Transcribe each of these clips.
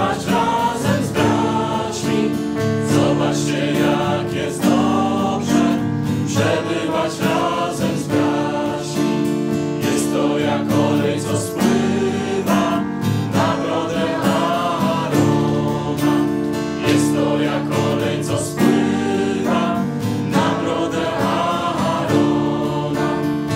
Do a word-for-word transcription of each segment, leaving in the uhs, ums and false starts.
przebywać razem z braćmi. Zobaczcie, jak jest dobrze przebywać razem z braćmi. Jest to jak olej, co spływa na brodę Aarona. Jest to jak olej, co spływa na brodę Aarona.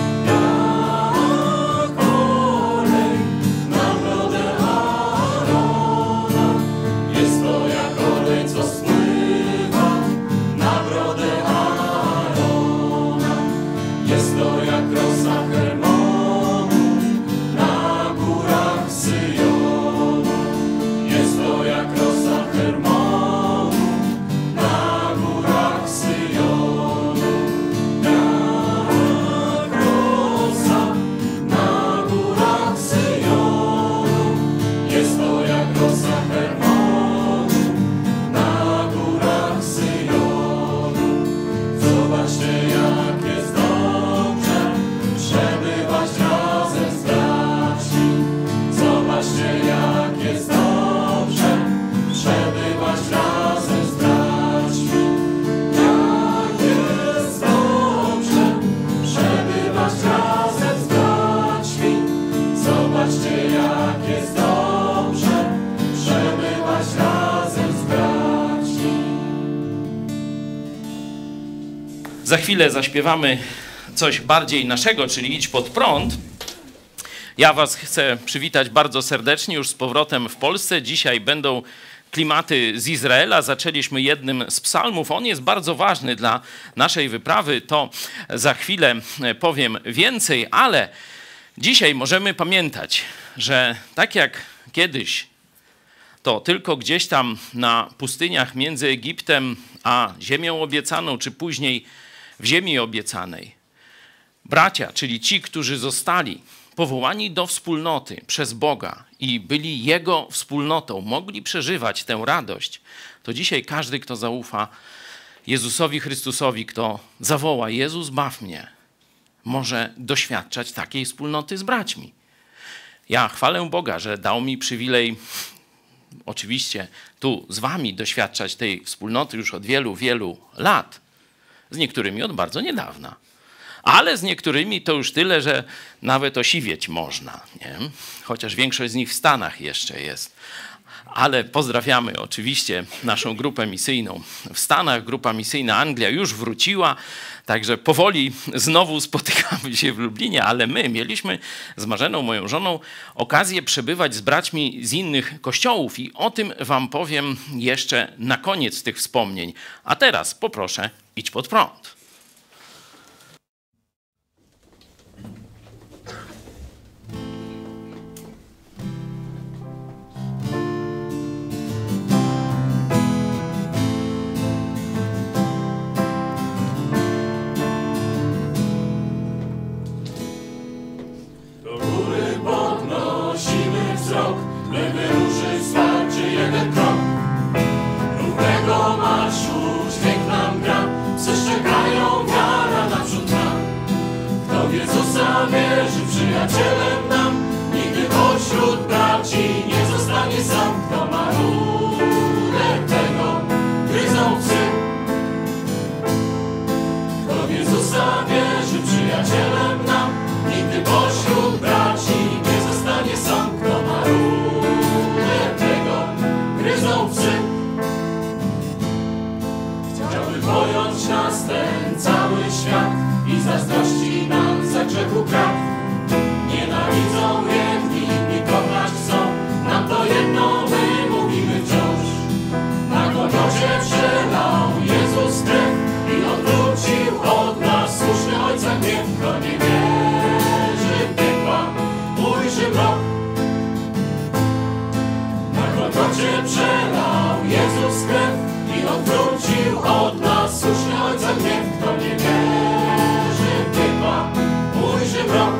Jak olej na brodę Aarona. Jest to jak olej, co spływa na brodę Aarona. Jest to jak rosa Hermonu na górach Syjonu. Jest to jak rosa Hermonu na górach Syjonu. Jak rosa na górach Syjonu. Jest to jak rosa Hermonu na górach Syjonu. Zobaczcie, jak jest dobrze przebywać razem z braćmi. Zobaczcie, jak jest dobrze przebywać razem z braćmi. Jak jest dobrze przebywać razem z braćmi. Zobaczcie, jak jest dobrze przebywać razem z braćmi. Za chwilę zaśpiewamy coś bardziej naszego, czyli Idź pod prąd. Ja was chcę przywitać bardzo serdecznie już z powrotem w Polsce. Dzisiaj będą klimaty z Izraela. Zaczęliśmy jednym z psalmów. On jest bardzo ważny dla naszej wyprawy. To za chwilę powiem więcej, ale dzisiaj możemy pamiętać, że tak jak kiedyś to tylko gdzieś tam na pustyniach między Egiptem a ziemią obiecaną, czy później w ziemi obiecanej, bracia, czyli ci, którzy zostali powołani do wspólnoty przez Boga i byli Jego wspólnotą, mogli przeżywać tę radość, to dzisiaj każdy, kto zaufa Jezusowi Chrystusowi, kto zawoła Jezus, baw mnie, może doświadczać takiej wspólnoty z braćmi. Ja chwalę Boga, że dał mi przywilej oczywiście tu z wami doświadczać tej wspólnoty już od wielu, wielu lat. Z niektórymi od bardzo niedawna. Ale z niektórymi to już tyle, że nawet osiwieć można. Nie? Chociaż większość z nich w Stanach jeszcze jest. Ale pozdrawiamy oczywiście naszą grupę misyjną w Stanach. Grupa misyjna Anglia już wróciła, także powoli znowu spotykamy się w Lublinie, ale my mieliśmy z Marzeną, moją żoną, okazję przebywać z braćmi z innych kościołów i o tym wam powiem jeszcze na koniec tych wspomnień. A teraz poproszę, idź pod prąd. By wyruszyć starczy jeden krok. Równego marszu dźwięk nam gra. Przeszczekają wiara naprzód nam. Kto w Jezusa wierzy, przyjacielem nam. Nigdy pośród braci nie zostanie sam. Kto ma rudę tego, gryzą psy. Kto w Jezusa wierzy, przyjacielem nam. Nigdy pośród braci nie zostanie sam. Kto ma rudę tego, gryzą psy. Chciałby pojąć nas ten cały świat i zazdrości nam za grzechu krat. Nienawidzą jedni, inni kochać chcą. Nam to jedno my mówimy wciąż. Na Golgocie przelał Jezus krew i odwrócił od nas słuszny Ojca gniew. Kto nie wierzy w piekła, ujrzy mrok. Na Golgocie przelał Jezus krew i odwrócił od nas słuszny Ojca gniew. Kto nie wierzy w piekła, ujrzy mrok.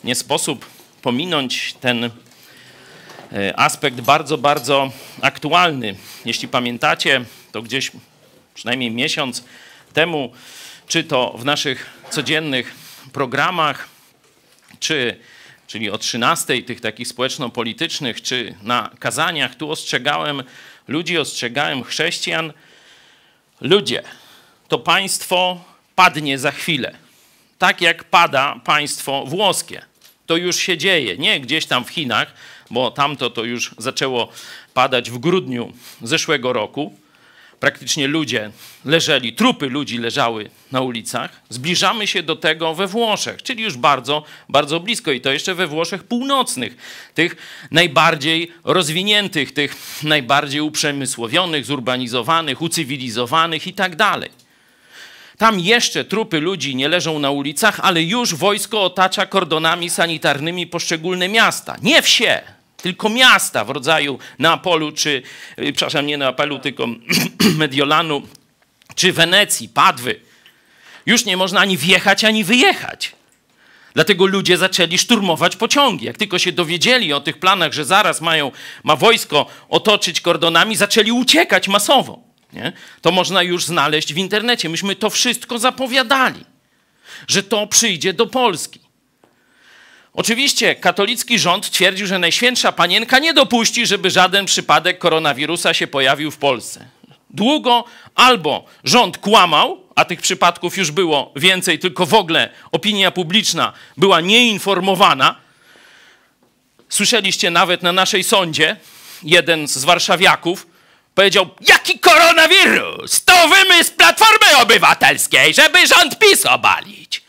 nie sposób pominąć ten aspekt bardzo, bardzo aktualny. Jeśli pamiętacie, to gdzieś przynajmniej miesiąc temu, czy to w naszych codziennych programach, czy, czyli o trzynastej, tych takich społeczno-politycznych, czy na kazaniach, tu ostrzegałem ludzi, ostrzegałem chrześcijan. Ludzie, to państwo padnie za chwilę. Tak jak pada państwo włoskie. To już się dzieje, nie gdzieś tam w Chinach, bo tamto to już zaczęło padać w grudniu zeszłego roku. Praktycznie ludzie leżeli, trupy ludzi leżały na ulicach. Zbliżamy się do tego we Włoszech, czyli już bardzo, bardzo blisko. I to jeszcze we Włoszech północnych, tych najbardziej rozwiniętych, tych najbardziej uprzemysłowionych, zurbanizowanych, ucywilizowanych i tak dalej. Tam jeszcze trupy ludzi nie leżą na ulicach, ale już wojsko otacza kordonami sanitarnymi poszczególne miasta. Nie wsie, tylko miasta w rodzaju Neapolu, czy, przepraszam, nie Neapolu, tylko Mediolanu, czy Wenecji, Padwy. Już nie można ani wjechać, ani wyjechać. Dlatego ludzie zaczęli szturmować pociągi. Jak tylko się dowiedzieli o tych planach, że zaraz mają, ma wojsko otoczyć kordonami, zaczęli uciekać masowo. Nie? To można już znaleźć w internecie. Myśmy to wszystko zapowiadali, że to przyjdzie do Polski. Oczywiście katolicki rząd twierdził, że Najświętsza Panienka nie dopuści, żeby żaden przypadek koronawirusa się pojawił w Polsce. Długo albo rząd kłamał, a tych przypadków już było więcej, tylko w ogóle opinia publiczna była nieinformowana. Słyszeliście nawet na naszej sądzie, jeden z warszawiaków powiedział, jaki koronawirus? To wymysł Platformy Obywatelskiej, żeby rząd PiS obalić.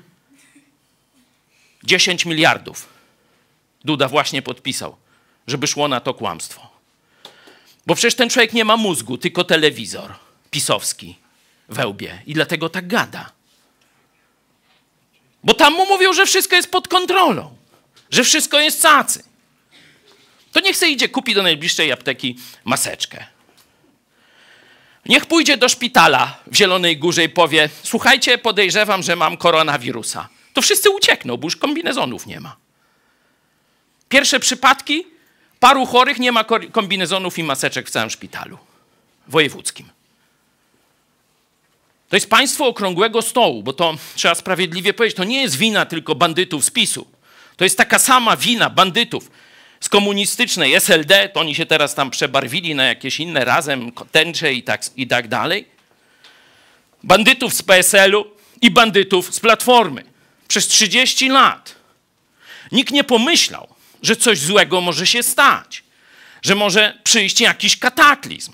dziesięć miliardów Duda właśnie podpisał, żeby szło na to kłamstwo. Bo przecież ten człowiek nie ma mózgu, tylko telewizor pisowski we łbie. I dlatego tak gada. Bo tam mu mówią, że wszystko jest pod kontrolą. Że wszystko jest cacy. To niech se idzie, kupi do najbliższej apteki maseczkę. Niech pójdzie do szpitala w Zielonej Górze i powie, słuchajcie, podejrzewam, że mam koronawirusa. To wszyscy uciekną, bo już kombinezonów nie ma. Pierwsze przypadki, paru chorych, nie ma kombinezonów i maseczek w całym szpitalu wojewódzkim. To jest państwo okrągłego stołu, bo to trzeba sprawiedliwie powiedzieć, to nie jest wina tylko bandytów z PiSu. To jest taka sama wina bandytów z komunistycznej S L D, to oni się teraz tam przebarwili na jakieś inne razem, tęcze i tak, i tak dalej. Bandytów z P S L u i bandytów z Platformy. Przez trzydzieści lat nikt nie pomyślał, że coś złego może się stać, że może przyjść jakiś kataklizm,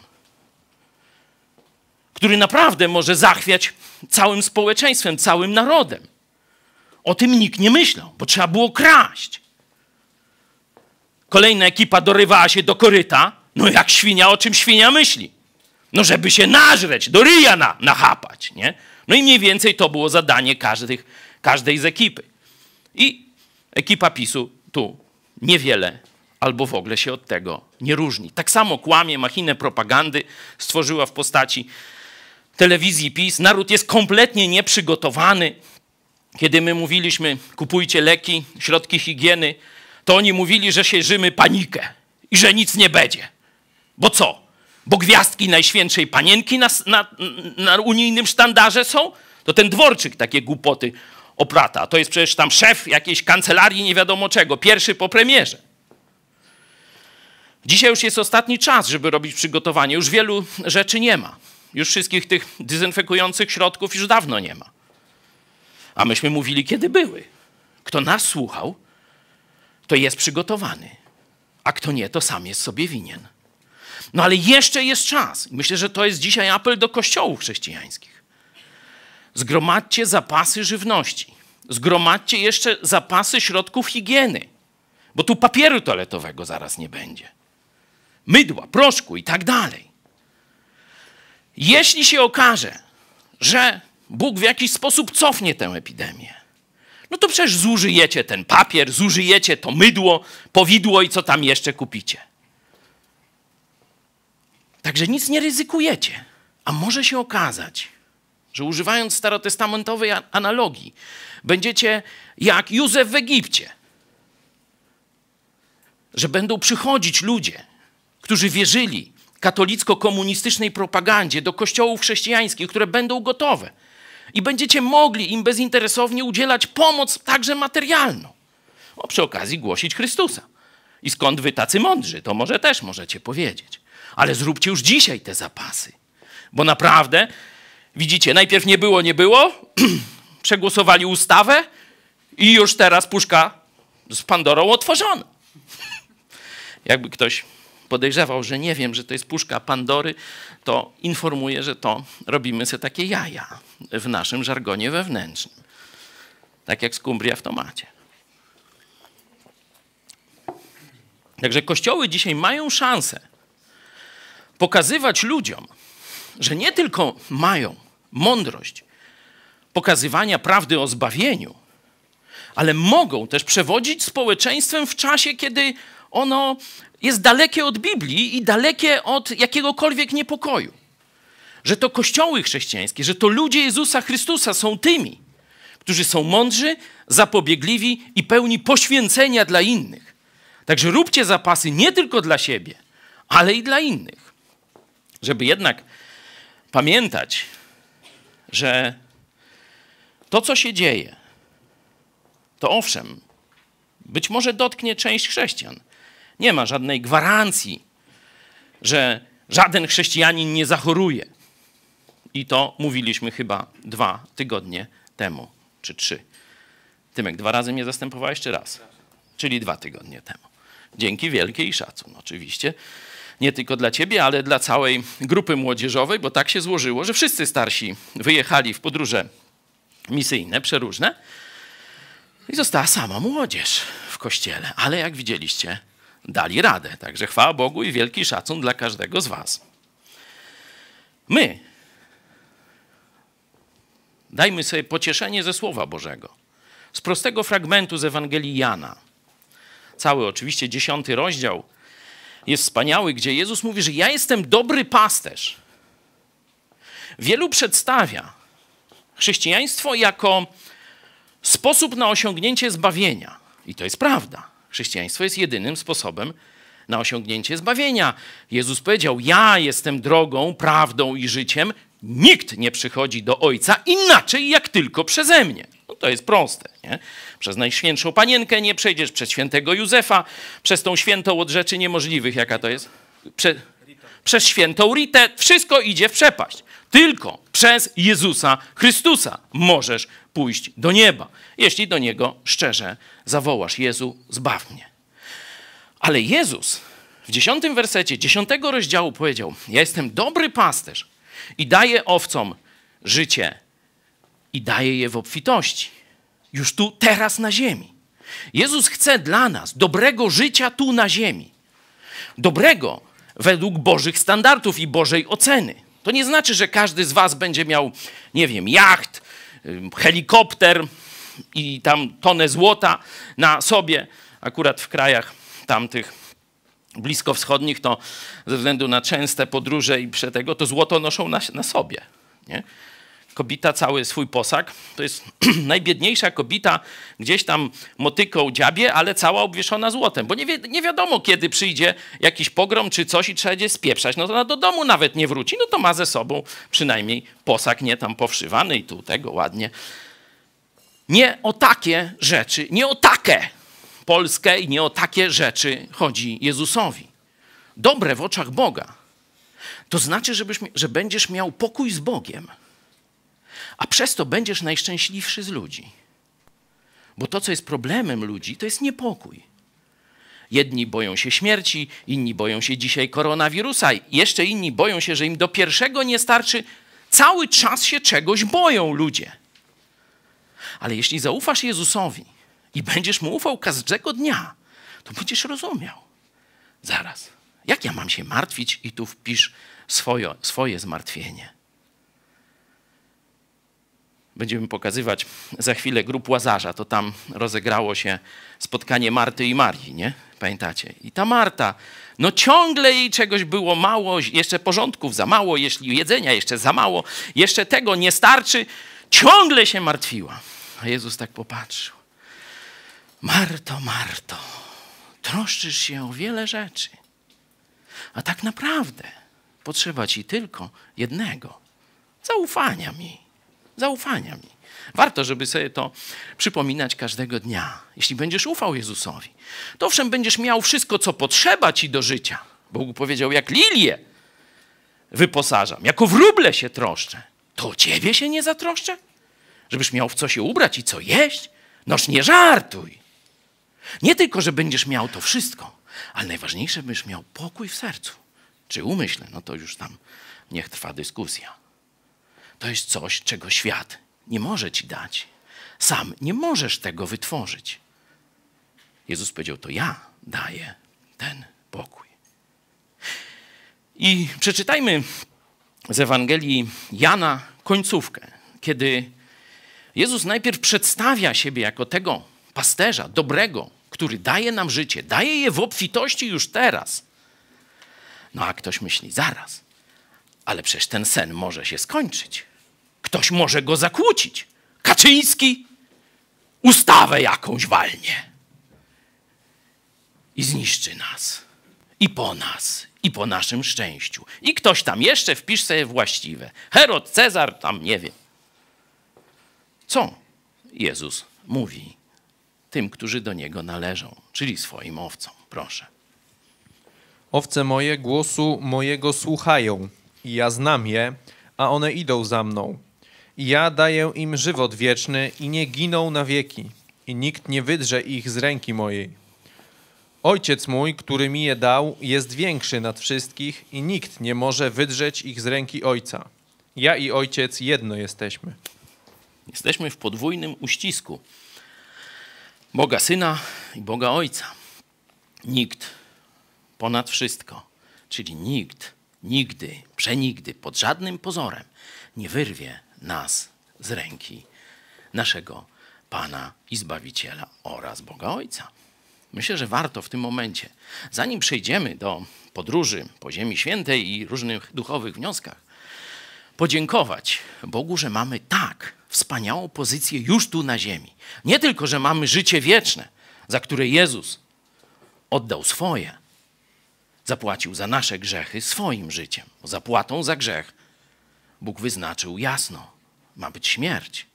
który naprawdę może zachwiać całym społeczeństwem, całym narodem. O tym nikt nie myślał, bo trzeba było kraść. Kolejna ekipa dorywała się do koryta, no jak świnia, o czym świnia myśli? No żeby się nażreć, do ryja na, nachapać, nie? No i mniej więcej to było zadanie każdych, każdej z ekipy. I ekipa PiSu tu niewiele albo w ogóle się od tego nie różni. Tak samo kłamie, machinę propagandy stworzyła w postaci telewizji PiS. Naród jest kompletnie nieprzygotowany. Kiedy my mówiliśmy, kupujcie leki, środki higieny, to oni mówili, że sierzymy panikę i że nic nie będzie. Bo co? Bo gwiazdki Najświętszej Panienki na, na, na unijnym sztandarze są? To ten Dworczyk takie głupoty oprata. To jest przecież tam szef jakiejś kancelarii nie wiadomo czego, pierwszy po premierze. Dzisiaj już jest ostatni czas, żeby robić przygotowanie. Już wielu rzeczy nie ma. Już wszystkich tych dezynfekujących środków już dawno nie ma. A myśmy mówili, kiedy były. Kto nas słuchał, to jest przygotowany. A kto nie, to sam jest sobie winien. No ale jeszcze jest czas. Myślę, że to jest dzisiaj apel do kościołów chrześcijańskich. Zgromadźcie zapasy żywności. Zgromadźcie jeszcze zapasy środków higieny. Bo tu papieru toaletowego zaraz nie będzie. Mydła, proszku i tak dalej. Jeśli się okaże, że Bóg w jakiś sposób cofnie tę epidemię, no to przecież zużyjecie ten papier, zużyjecie to mydło, powidło i co tam jeszcze kupicie. Także nic nie ryzykujecie. A może się okazać, że używając starotestamentowej analogii, będziecie jak Józef w Egipcie. Że będą przychodzić ludzie, którzy wierzyli katolicko-komunistycznej propagandzie do kościołów chrześcijańskich, które będą gotowe. I będziecie mogli im bezinteresownie udzielać pomoc także materialną. O, przy okazji głosić Chrystusa. I skąd wy tacy mądrzy? To może też możecie powiedzieć. Ale zróbcie już dzisiaj te zapasy. Bo naprawdę, widzicie, najpierw nie było, nie było, przegłosowali ustawę i już teraz puszka z Pandorą otworzona. Jakby ktoś podejrzewał, że nie wiem, że to jest puszka Pandory, to informuję, że to robimy sobie takie jaja w naszym żargonie wewnętrznym. Tak jak skumbria w tomacie. Także kościoły dzisiaj mają szansę pokazywać ludziom, że nie tylko mają mądrość pokazywania prawdy o zbawieniu, ale mogą też przewodzić społeczeństwem w czasie, kiedy ono jest dalekie od Biblii i dalekie od jakiegokolwiek niepokoju. Że to kościoły chrześcijańskie, że to ludzie Jezusa Chrystusa są tymi, którzy są mądrzy, zapobiegliwi i pełni poświęcenia dla innych. Także róbcie zapasy nie tylko dla siebie, ale i dla innych. Żeby jednak pamiętać, że to, co się dzieje, to owszem, być może dotknie część chrześcijan. Nie ma żadnej gwarancji, że żaden chrześcijanin nie zachoruje. I to mówiliśmy chyba dwa tygodnie temu, czy trzy. Tymek, dwa razy mnie zastępowałeś, czy raz? Czyli dwa tygodnie temu. Dzięki wielkie i szacun oczywiście. Nie tylko dla ciebie, ale dla całej grupy młodzieżowej, bo tak się złożyło, że wszyscy starsi wyjechali w podróże misyjne, przeróżne i została sama młodzież w kościele. Ale jak widzieliście, dali radę. Także chwała Bogu i wielki szacun dla każdego z was. My dajmy sobie pocieszenie ze Słowa Bożego. Z prostego fragmentu z Ewangelii Jana. Cały oczywiście dziesiąty rozdział jest wspaniały, gdzie Jezus mówi, że ja jestem dobry pasterz. Wielu przedstawia chrześcijaństwo jako sposób na osiągnięcie zbawienia. I to jest prawda. Chrześcijaństwo jest jedynym sposobem na osiągnięcie zbawienia. Jezus powiedział, ja jestem drogą, prawdą i życiem. Nikt nie przychodzi do Ojca inaczej, jak tylko przeze mnie. No to jest proste, nie? Przez Najświętszą Panienkę nie przejdziesz, przez świętego Józefa, przez tą świętą od rzeczy niemożliwych, jaka to jest? Prze, przez świętą Ritę. Wszystko idzie w przepaść. Tylko przez Jezusa Chrystusa możesz pójść do nieba, jeśli do Niego szczerze zawołasz, Jezu, zbaw mnie. Ale Jezus w dziesiątym wersecie dziesiątego rozdziału powiedział, ja jestem dobry pasterz i daję owcom życie i daję je w obfitości. Już tu, teraz na ziemi. Jezus chce dla nas dobrego życia tu na ziemi. Dobrego według Bożych standardów i Bożej oceny. To nie znaczy, że każdy z was będzie miał, nie wiem, jacht, helikopter i tam tonę złota na sobie. Akurat w krajach tamtych bliskowschodnich to ze względu na częste podróże i przetego, to złoto noszą na, na sobie. Nie? Kobita cały swój posag, to jest najbiedniejsza kobita, gdzieś tam motyką dziabie, ale cała obwieszona złotem, bo nie, wi nie wiadomo, kiedy przyjdzie jakiś pogrom czy coś i trzeba będzie spieprzać, no to ona do domu nawet nie wróci, no to ma ze sobą przynajmniej posag, nie tam powszywany i tu tego ładnie. Nie o takie rzeczy, nie o takie Polskę i nie o takie rzeczy chodzi Jezusowi. Dobre w oczach Boga to znaczy, żebyś, że będziesz miał pokój z Bogiem, a przez to będziesz najszczęśliwszy z ludzi. Bo to, co jest problemem ludzi, to jest niepokój. Jedni boją się śmierci, inni boją się dzisiaj koronawirusa, jeszcze inni boją się, że im do pierwszego nie starczy. Cały czas się czegoś boją ludzie. Ale jeśli zaufasz Jezusowi i będziesz Mu ufał każdego dnia, to będziesz rozumiał. Zaraz, jak ja mam się martwić? I tu wpisz swoje, swoje zmartwienie. Będziemy pokazywać za chwilę grób Łazarza. To tam rozegrało się spotkanie Marty i Marii, nie? Pamiętacie? I ta Marta, no ciągle jej czegoś było mało, jeszcze porządków za mało, jeśli jedzenia jeszcze za mało, jeszcze tego nie starczy, ciągle się martwiła. A Jezus tak popatrzył. Marto, Marto, troszczysz się o wiele rzeczy, a tak naprawdę potrzeba ci tylko jednego. Zaufania mi. Zaufania mi. Warto, żeby sobie to przypominać każdego dnia. Jeśli będziesz ufał Jezusowi, to owszem, będziesz miał wszystko, co potrzeba ci do życia. Bóg powiedział, jak lilię wyposażam, jako wróble się troszczę. To o ciebie się nie zatroszczę? Żebyś miał w co się ubrać i co jeść? Noż nie żartuj. Nie tylko, że będziesz miał to wszystko, ale najważniejsze, byś miał pokój w sercu. Czy umyśle, no to już tam niech trwa dyskusja. To jest coś, czego świat nie może ci dać. Sam nie możesz tego wytworzyć. Jezus powiedział, to ja daję ten pokój. I przeczytajmy z Ewangelii Jana końcówkę, kiedy Jezus najpierw przedstawia siebie jako tego pasterza dobrego, który daje nam życie, daje je w obfitości już teraz. No a ktoś myśli, zaraz, ale przecież ten sen może się skończyć. Ktoś może go zakłócić. Kaczyński ustawę jakąś walnie i zniszczy nas. I po nas, i po naszym szczęściu. I ktoś tam jeszcze wpisz sobie właściwe. Herod, Cezar, tam nie wiem. Co Jezus mówi tym, którzy do Niego należą, czyli swoim owcom? Proszę. Owce moje głosu mojego słuchają i ja znam je, a one idą za mną. I ja daję im żywot wieczny i nie giną na wieki i nikt nie wydrze ich z ręki mojej. Ojciec mój, który mi je dał, jest większy nad wszystkich i nikt nie może wydrzeć ich z ręki Ojca. Ja i Ojciec jedno jesteśmy. Jesteśmy w podwójnym uścisku Boga Syna i Boga Ojca. Nikt ponad wszystko, czyli nikt, nigdy, przenigdy, pod żadnym pozorem nie wyrwie nas z ręki naszego Pana i Zbawiciela oraz Boga Ojca. Myślę, że warto w tym momencie, zanim przejdziemy do podróży po Ziemi Świętej i różnych duchowych wnioskach, podziękować Bogu, że mamy tak wspaniałą pozycję już tu na ziemi. Nie tylko, że mamy życie wieczne, za które Jezus oddał swoje, zapłacił za nasze grzechy swoim życiem. Bo zapłatą za grzech Bóg wyznaczył jasno, ma być śmierć.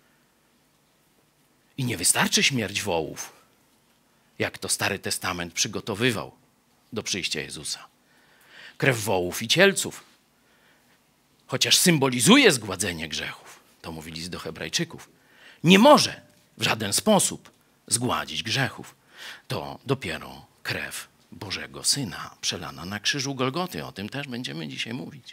I nie wystarczy śmierć wołów, jak to Stary Testament przygotowywał do przyjścia Jezusa. Krew wołów i cielców, chociaż symbolizuje zgładzenie grzechów, to mówili do Hebrajczyków, nie może w żaden sposób zgładzić grzechów. To dopiero krew Bożego Syna przelana na krzyżu Golgoty. O tym też będziemy dzisiaj mówić.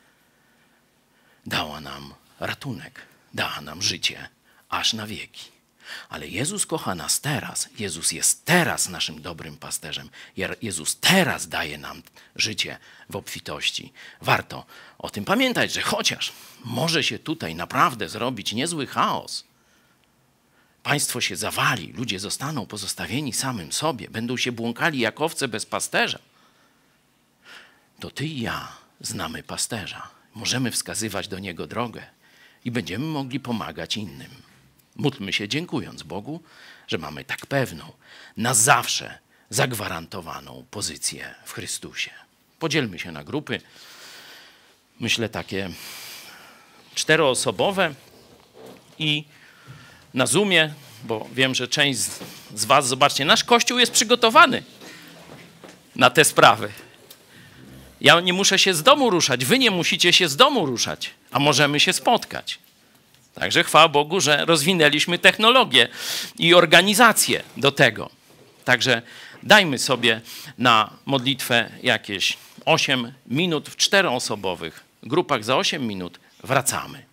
Dała nam ratunek, dała nam życie aż na wieki. Ale Jezus kocha nas teraz. Jezus jest teraz naszym dobrym pasterzem. Jezus teraz daje nam życie w obfitości. Warto o tym pamiętać, że chociaż może się tutaj naprawdę zrobić niezły chaos, państwo się zawali, ludzie zostaną pozostawieni samym sobie, będą się błąkali jak owce bez pasterza, to ty i ja znamy pasterza. Możemy wskazywać do niego drogę i będziemy mogli pomagać innym. Módlmy się dziękując Bogu, że mamy tak pewną, na zawsze zagwarantowaną pozycję w Chrystusie. Podzielmy się na grupy, myślę takie czteroosobowe i na Zoomie, bo wiem, że część z was, zobaczcie, nasz Kościół jest przygotowany na te sprawy. Ja nie muszę się z domu ruszać, wy nie musicie się z domu ruszać, a możemy się spotkać. Także chwała Bogu, że rozwinęliśmy technologię i organizację do tego. Także dajmy sobie na modlitwę jakieś osiem minut w czteroosobowych grupach. Za osiem minut wracamy.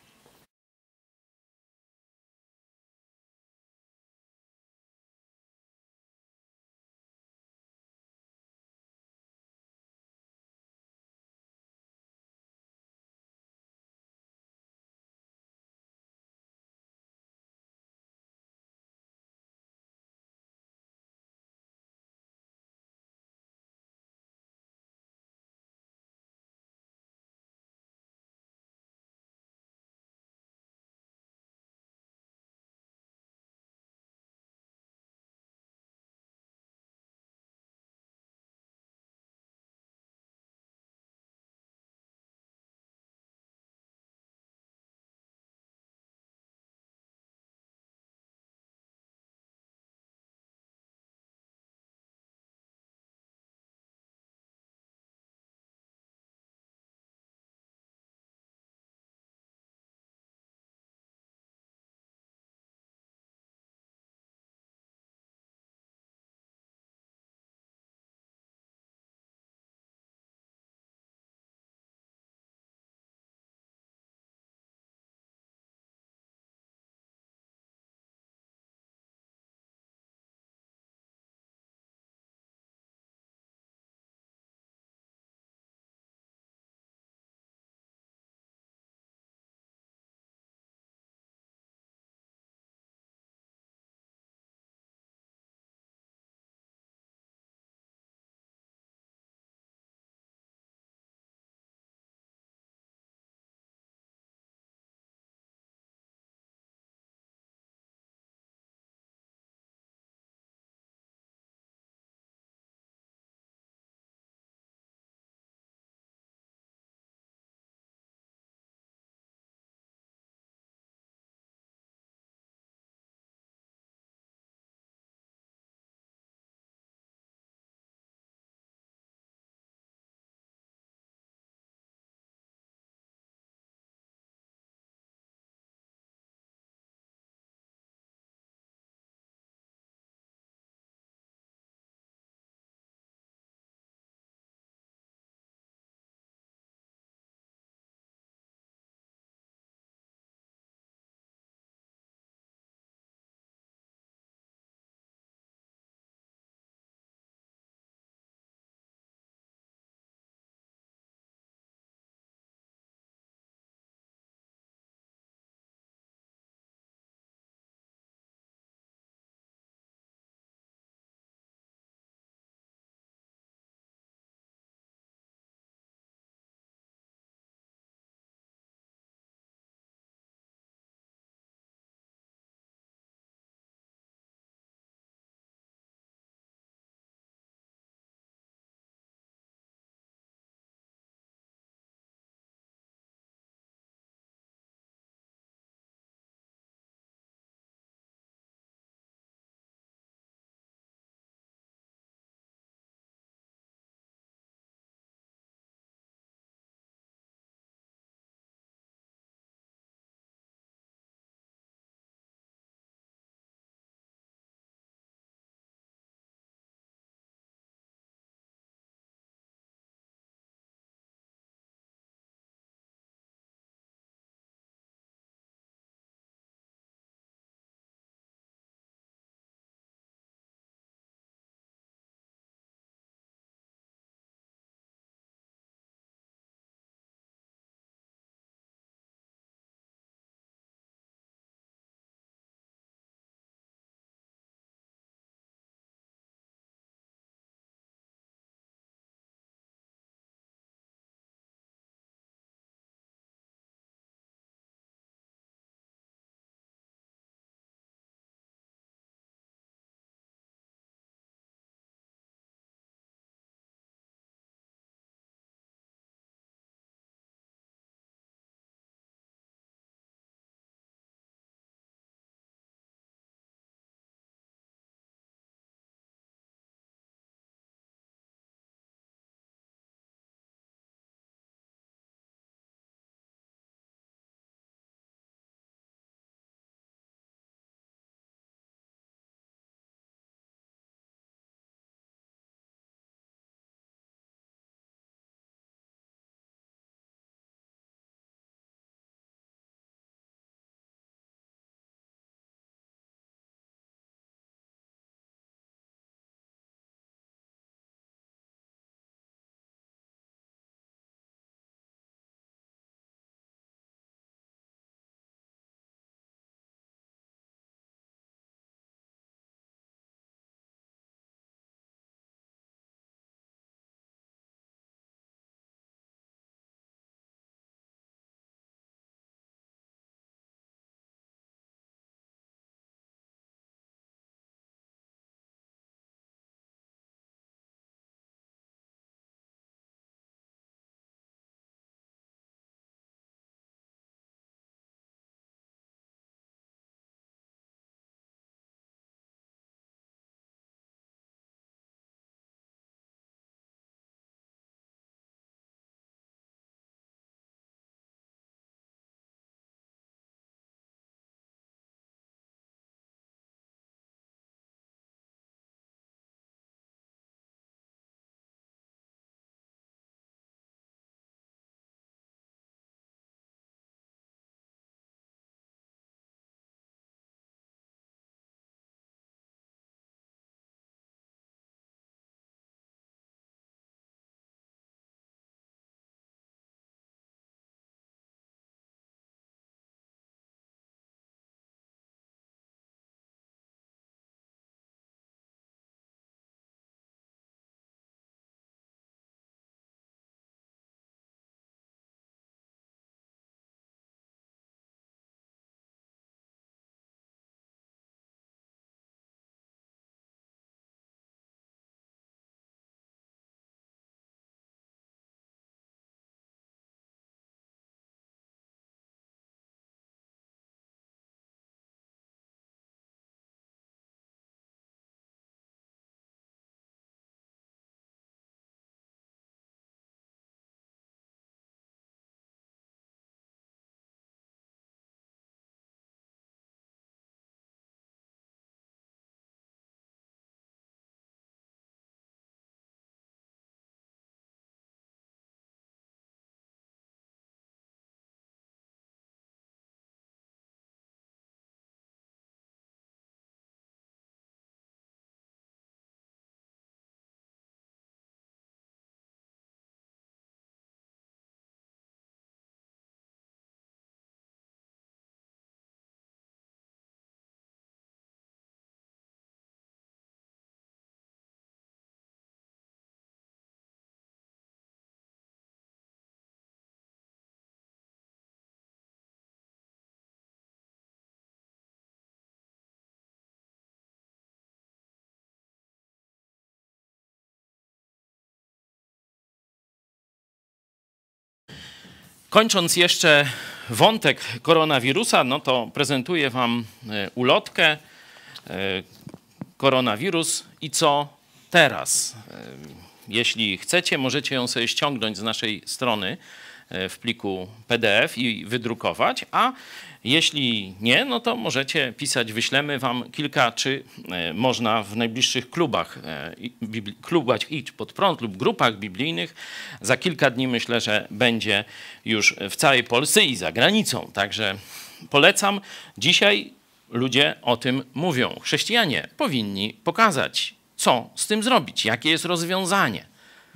Kończąc jeszcze wątek koronawirusa, no to prezentuję wam ulotkę. Koronawirus i co teraz? Jeśli chcecie, możecie ją sobie ściągnąć z naszej strony w pliku P D F i wydrukować, a jeśli nie, no to możecie pisać, wyślemy wam kilka, czy można w najbliższych klubach, klubach Idź Pod Prąd lub grupach biblijnych. Za kilka dni myślę, że będzie już w całej Polsce i za granicą. Także polecam. Dzisiaj ludzie o tym mówią. Chrześcijanie powinni pokazać, co z tym zrobić, jakie jest rozwiązanie.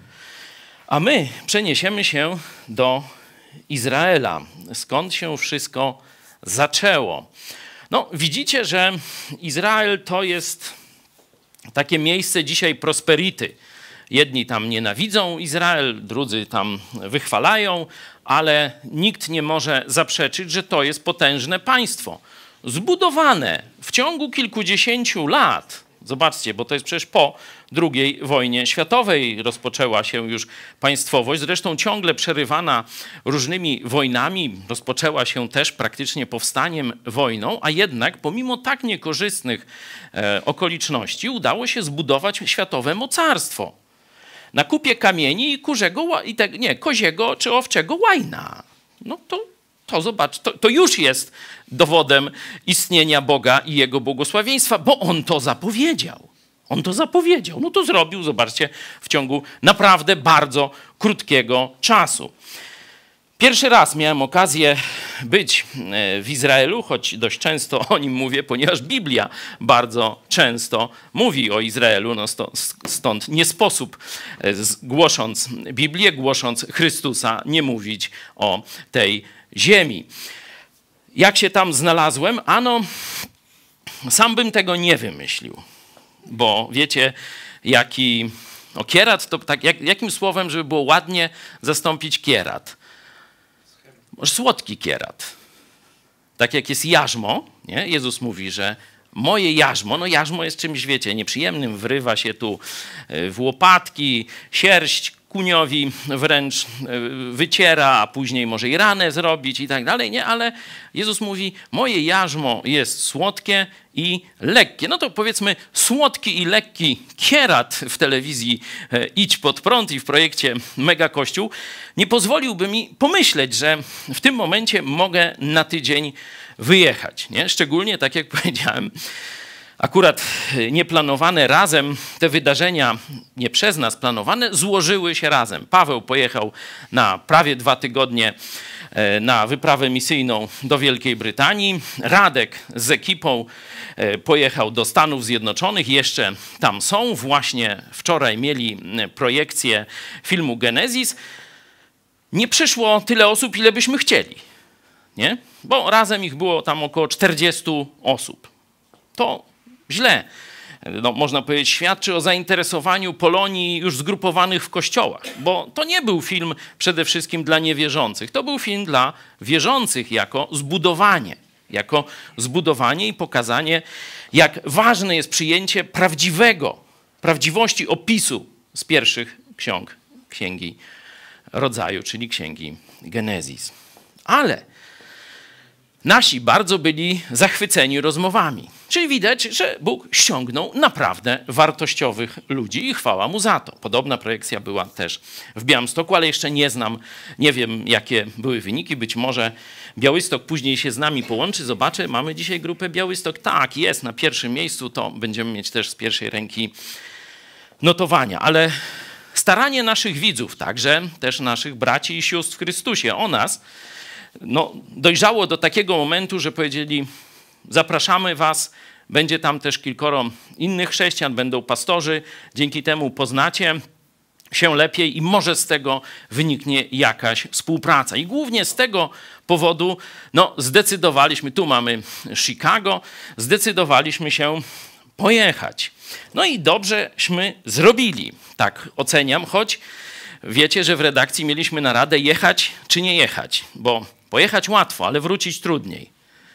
A my przeniesiemy się do Izraela, skąd się wszystko zaczęło. No, widzicie, że Izrael to jest takie miejsce dzisiaj prosperity. Jedni tam nienawidzą Izrael, drudzy tam wychwalają, ale nikt nie może zaprzeczyć, że to jest potężne państwo. Zbudowane w ciągu kilkudziesięciu lat. Zobaczcie, bo to jest przecież po drugiej wojnie światowej rozpoczęła się już państwowość, zresztą ciągle przerywana różnymi wojnami, rozpoczęła się też praktycznie powstaniem, wojną, a jednak pomimo tak niekorzystnych e, okoliczności udało się zbudować światowe mocarstwo. Na kupie kamieni i kurzego, i te, nie, koziego czy owczego łajna. No to To zobacz, to, to już jest dowodem istnienia Boga i Jego błogosławieństwa, bo On to zapowiedział. On to zapowiedział. No to zrobił, zobaczcie, w ciągu naprawdę bardzo krótkiego czasu. Pierwszy raz miałem okazję być w Izraelu, choć dość często o nim mówię, ponieważ Biblia bardzo często mówi o Izraelu. No stąd nie sposób, głosząc Biblię, głosząc Chrystusa, nie mówić o tej ziemi. Jak się tam znalazłem? Ano, sam bym tego nie wymyślił, bo wiecie, jaki o kierat, to tak, jak, jakim słowem, żeby było ładnie zastąpić kierat? Może słodki kierat. Tak jak jest jarzmo, nie? Jezus mówi, że moje jarzmo, no jarzmo jest czymś, wiecie, nieprzyjemnym, wrywa się tu w łopatki, sierść kuniowi wręcz wyciera, a później może i ranę zrobić i tak dalej, nie? Ale Jezus mówi, moje jarzmo jest słodkie i lekkie. No to powiedzmy słodki i lekki kierat w telewizji Idź Pod Prąd i w projekcie Mega Kościół nie pozwoliłby mi pomyśleć, że w tym momencie mogę na tydzień wyjechać, nie? Szczególnie, tak jak powiedziałem, akurat nieplanowane razem, te wydarzenia nie przez nas planowane, złożyły się razem. Paweł pojechał na prawie dwa tygodnie na wyprawę misyjną do Wielkiej Brytanii. Radek z ekipą pojechał do Stanów Zjednoczonych, jeszcze tam są. Właśnie wczoraj mieli projekcję filmu Genezis. Nie przyszło tyle osób, ile byśmy chcieli, nie? Bo razem ich było tam około czterdziestu osób. To źle, no, można powiedzieć, świadczy o zainteresowaniu Polonii już zgrupowanych w kościołach, bo to nie był film przede wszystkim dla niewierzących, to był film dla wierzących jako zbudowanie, jako zbudowanie i pokazanie, jak ważne jest przyjęcie prawdziwego, prawdziwości opisu z pierwszych ksiąg Księgi Rodzaju, czyli Księgi Genezis. Ale nasi bardzo byli zachwyceni rozmowami. Czyli widać, że Bóg ściągnął naprawdę wartościowych ludzi i chwała Mu za to. Podobna projekcja była też w Białymstoku, ale jeszcze nie znam, nie wiem, jakie były wyniki. Być może Białystok później się z nami połączy. Zobaczę, mamy dzisiaj grupę Białystok. Tak, jest na pierwszym miejscu, to będziemy mieć też z pierwszej ręki notowania. Ale staranie naszych widzów, także też naszych braci i sióstr w Chrystusie o nas, no, dojrzało do takiego momentu, że powiedzieli, zapraszamy was, będzie tam też kilkoro innych chrześcijan, będą pastorzy, dzięki temu poznacie się lepiej i może z tego wyniknie jakaś współpraca. I głównie z tego powodu no, zdecydowaliśmy, tu mamy Chicago, zdecydowaliśmy się pojechać. No i dobrześmy zrobili, tak oceniam, choć wiecie, że w redakcji mieliśmy naradę jechać czy nie jechać, bo pojechać łatwo, ale wrócić trudniej.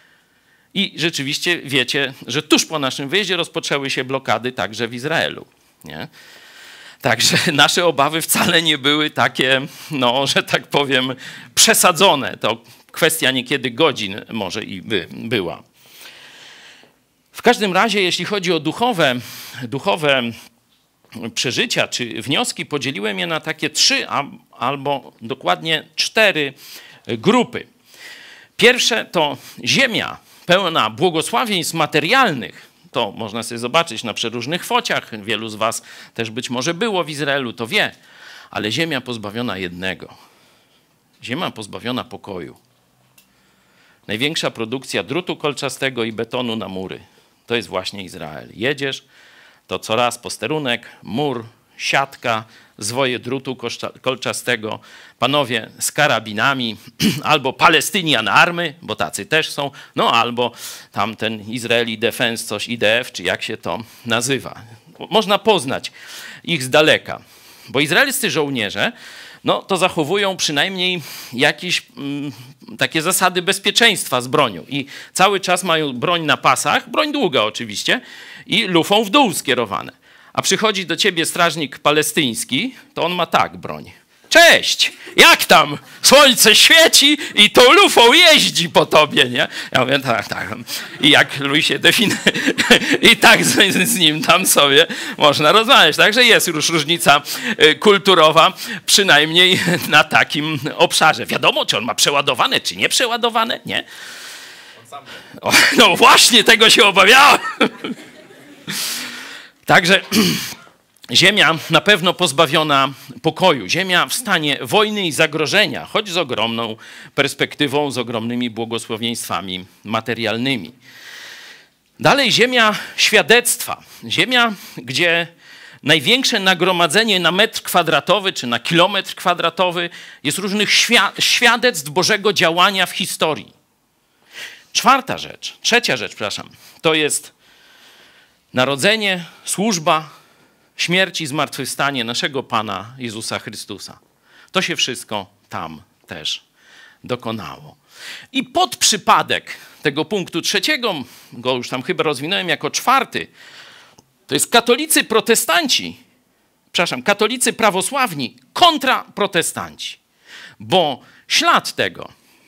I rzeczywiście wiecie, że tuż po naszym wyjeździe rozpoczęły się blokady także w Izraelu, nie? Także nasze obawy wcale nie były takie, no, że tak powiem, przesadzone. To kwestia niekiedy godzin może i by była. W każdym razie, jeśli chodzi o duchowe, duchowe przeżycia czy wnioski, podzieliłem je na takie trzy albo dokładnie cztery grupy. Pierwsze to ziemia pełna błogosławieństw materialnych. To można sobie zobaczyć na przeróżnych fociach. Wielu z was też być może było w Izraelu, to wie. Ale ziemia pozbawiona jednego. Ziemia pozbawiona pokoju. Największa produkcja drutu kolczastego i betonu na mury. To jest właśnie Izrael. Jedziesz, to coraz posterunek, mur, siatka, zwoje drutu kolczastego, panowie z karabinami, albo Palestinian Army, bo tacy też są, no albo tamten Israeli Defense, coś I D F, czy jak się to nazywa. Można poznać ich z daleka, bo izraelscy żołnierze no, to zachowują przynajmniej jakieś mm, takie zasady bezpieczeństwa z bronią i cały czas mają broń na pasach, broń długa oczywiście, i lufą w dół skierowane. A przychodzi do ciebie strażnik palestyński, to on ma tak broń. Cześć! Jak tam? Słońce świeci i tą lufą jeździ po tobie, nie? Ja mówię, tak, tak. I jak luj się definiuje, i tak z, z nim tam sobie można rozmawiać. Także jest już różnica kulturowa, przynajmniej na takim obszarze. Wiadomo, czy on ma przeładowane, czy nie przeładowane, nie? O, no właśnie, tego się obawiałem. Także ziemia na pewno pozbawiona pokoju. Ziemia w stanie wojny i zagrożenia, choć z ogromną perspektywą, z ogromnymi błogosławieństwami materialnymi. Dalej ziemia świadectwa. Ziemia, gdzie największe nagromadzenie na metr kwadratowy czy na kilometr kwadratowy jest różnych świadectw Bożego działania w historii. Czwarta rzecz, trzecia rzecz, przepraszam, to jest narodzenie, służba, śmierć i zmartwychwstanie naszego Pana Jezusa Chrystusa. To się wszystko tam też dokonało. I pod przypadek tego punktu trzeciego, go już tam chyba rozwinąłem jako czwarty, to jest katolicy protestanci, przepraszam, katolicy prawosławni kontra protestanci. Bo ślad tego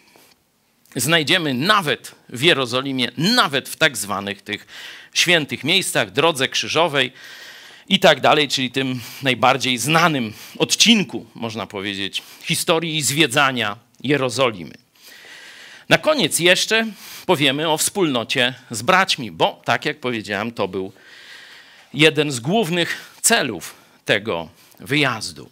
znajdziemy nawet w Jerozolimie, nawet w tak zwanych tych świętych miejscach, drodze krzyżowej i tak dalej, czyli tym najbardziej znanym odcinku, można powiedzieć, historii zwiedzania Jerozolimy. Na koniec jeszcze powiemy o wspólnocie z braćmi, bo tak jak powiedziałem, to był jeden z głównych celów tego wyjazdu.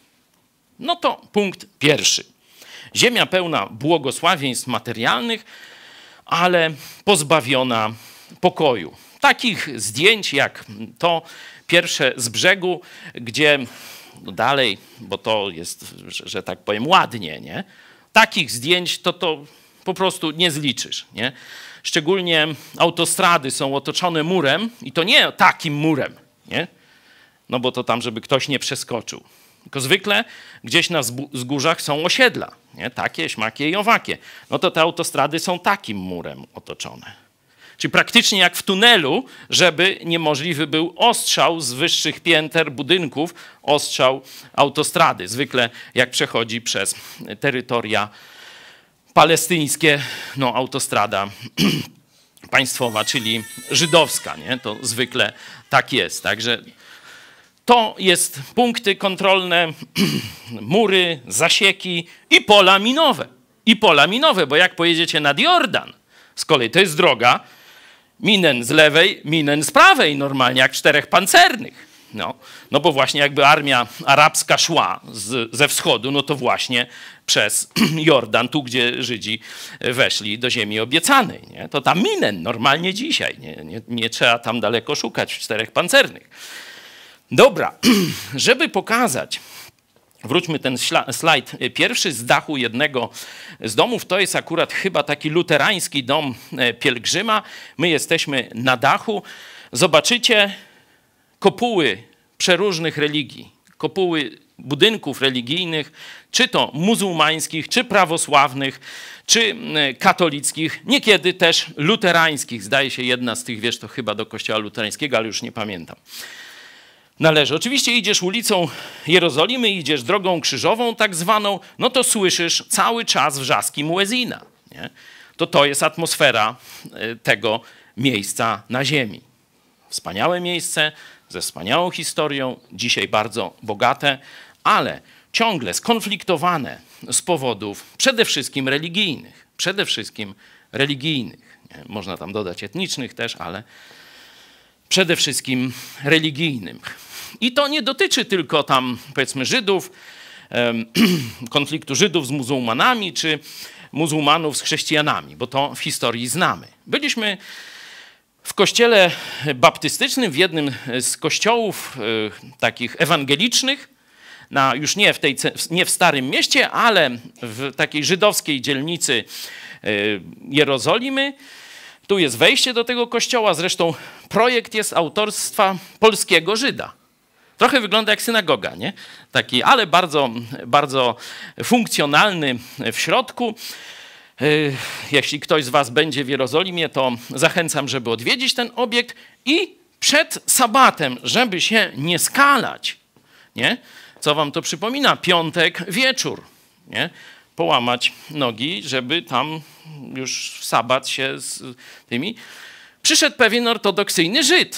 No to punkt pierwszy. Ziemia pełna błogosławieństw materialnych, ale pozbawiona pokoju. Takich zdjęć jak to pierwsze z brzegu, gdzie no dalej, bo to jest, że, że tak powiem, ładnie, nie? Takich zdjęć to to po prostu nie zliczysz, nie? Szczególnie autostrady są otoczone murem i to nie takim murem, nie? No bo to tam, żeby ktoś nie przeskoczył. Tylko zwykle gdzieś na wzgórzach są osiedla, nie? Takie, śmakie i owakie. No to te autostrady są takim murem otoczone. Czyli praktycznie jak w tunelu, żeby niemożliwy był ostrzał z wyższych pięter budynków, ostrzał autostrady. Zwykle jak przechodzi przez terytoria palestyńskie, no autostrada państwowa, czyli żydowska, nie? To zwykle tak jest. Także to jest punkty kontrolne, mury, zasieki i pola minowe. I pola minowe, bo jak pojedziecie nad Jordan, z kolei to jest droga, minen z lewej, minen z prawej, normalnie jak czterech pancernych. No, no bo właśnie jakby armia arabska szła z, ze wschodu, no to właśnie przez Jordan, tu gdzie Żydzi weszli do ziemi obiecanej. Nie? To tam minen normalnie dzisiaj, nie, nie, nie trzeba tam daleko szukać w czterech pancernych. Dobra, żeby pokazać, wróćmy ten slajd pierwszy z dachu jednego z domów. To jest akurat chyba taki luterański dom pielgrzyma. My jesteśmy na dachu. Zobaczycie kopuły przeróżnych religii, kopuły budynków religijnych, czy to muzułmańskich, czy prawosławnych, czy katolickich, niekiedy też luterańskich. Zdaje się, jedna z tych wież to chyba do kościoła luterańskiego, ale już nie pamiętam. należy. Oczywiście idziesz ulicą Jerozolimy, idziesz drogą krzyżową tak zwaną, no to słyszysz cały czas wrzaski muezina. Nie? To to jest atmosfera tego miejsca na ziemi. Wspaniałe miejsce, ze wspaniałą historią, dzisiaj bardzo bogate, ale ciągle skonfliktowane z powodów przede wszystkim religijnych. Przede wszystkim religijnych. Nie? Można tam dodać etnicznych też, ale przede wszystkim religijnych. I to nie dotyczy tylko tam, powiedzmy, Żydów, konfliktu Żydów z muzułmanami, czy muzułmanów z chrześcijanami, bo to w historii znamy. Byliśmy w kościele baptystycznym, w jednym z kościołów y, takich ewangelicznych, na, już nie w, tej, nie w Starym Mieście, ale w takiej żydowskiej dzielnicy y, Jerozolimy. Tu jest wejście do tego kościoła, zresztą projekt jest autorstwa polskiego Żyda. Trochę wygląda jak synagoga, nie? Taki, ale bardzo, bardzo funkcjonalny w środku. Jeśli ktoś z was będzie w Jerozolimie, to zachęcam, żeby odwiedzić ten obiekt i przed sabatem, żeby się nie skalać, nie? Co wam to przypomina? Piątek wieczór, nie? Połamać nogi, żeby tam już w sabat się z tymi... Przyszedł pewien ortodoksyjny Żyd.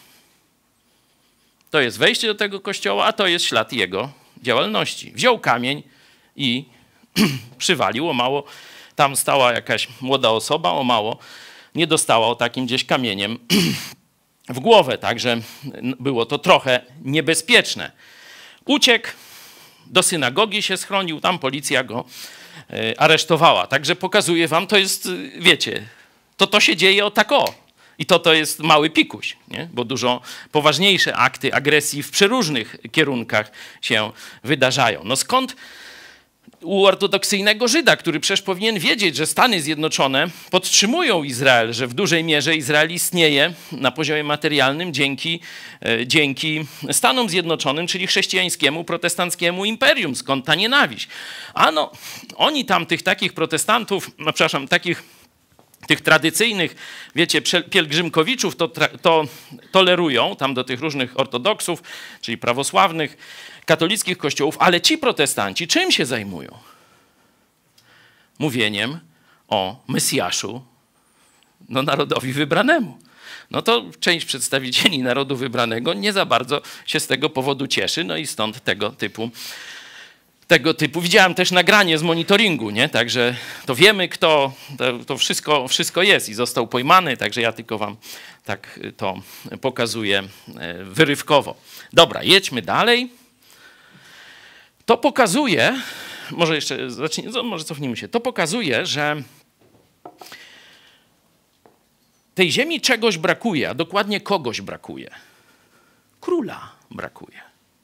To jest wejście do tego kościoła, a to jest ślad jego działalności. Wziął kamień i przywalił o mało. Tam stała jakaś młoda osoba, o mało nie dostała o takim gdzieś kamieniem w głowę, także było to trochę niebezpieczne. Uciekł, do synagogi się schronił, tam policja go aresztowała. Także pokazuję wam, to jest, wiecie, to to się dzieje o tak o. I to to jest mały pikuś, nie? Bo dużo poważniejsze akty agresji w przeróżnych kierunkach się wydarzają. No skąd u ortodoksyjnego Żyda, który przecież powinien wiedzieć, że Stany Zjednoczone podtrzymują Izrael, że w dużej mierze Izrael istnieje na poziomie materialnym dzięki, dzięki Stanom Zjednoczonym, czyli chrześcijańskiemu, protestanckiemu imperium. Skąd ta nienawiść? Ano, oni tam tych takich protestantów, no przepraszam, takich tych tradycyjnych, wiecie, pielgrzymkowiczów to, to tolerują, tam do tych różnych ortodoksów, czyli prawosławnych, katolickich kościołów, ale ci protestanci czym się zajmują? Mówieniem o Mesjaszu, no, narodowi wybranemu. No to część przedstawicieli narodu wybranego nie za bardzo się z tego powodu cieszy, no i stąd tego typu tego typu. Widziałem też nagranie z monitoringu, nie? Także to wiemy, kto, to, to wszystko, wszystko jest i został pojmany, także ja tylko wam tak to pokazuję wyrywkowo. Dobra, jedźmy dalej. To pokazuje, może jeszcze zacznijmy, może cofnijmy się, to pokazuje, że tej ziemi czegoś brakuje, a dokładnie kogoś brakuje. Króla brakuje.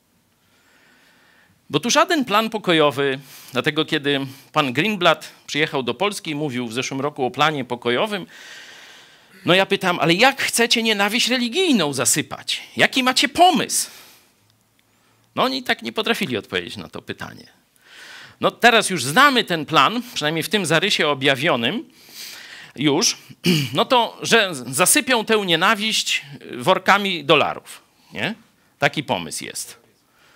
Bo tu żaden plan pokojowy, dlatego kiedy pan Greenblatt przyjechał do Polski i mówił w zeszłym roku o planie pokojowym, no ja pytam, ale jak chcecie nienawiść religijną zasypać? Jaki macie pomysł? No oni tak nie potrafili odpowiedzieć na to pytanie. No teraz już znamy ten plan, przynajmniej w tym zarysie objawionym już, no to, że zasypią tę nienawiść workami dolarów, nie? Taki pomysł jest.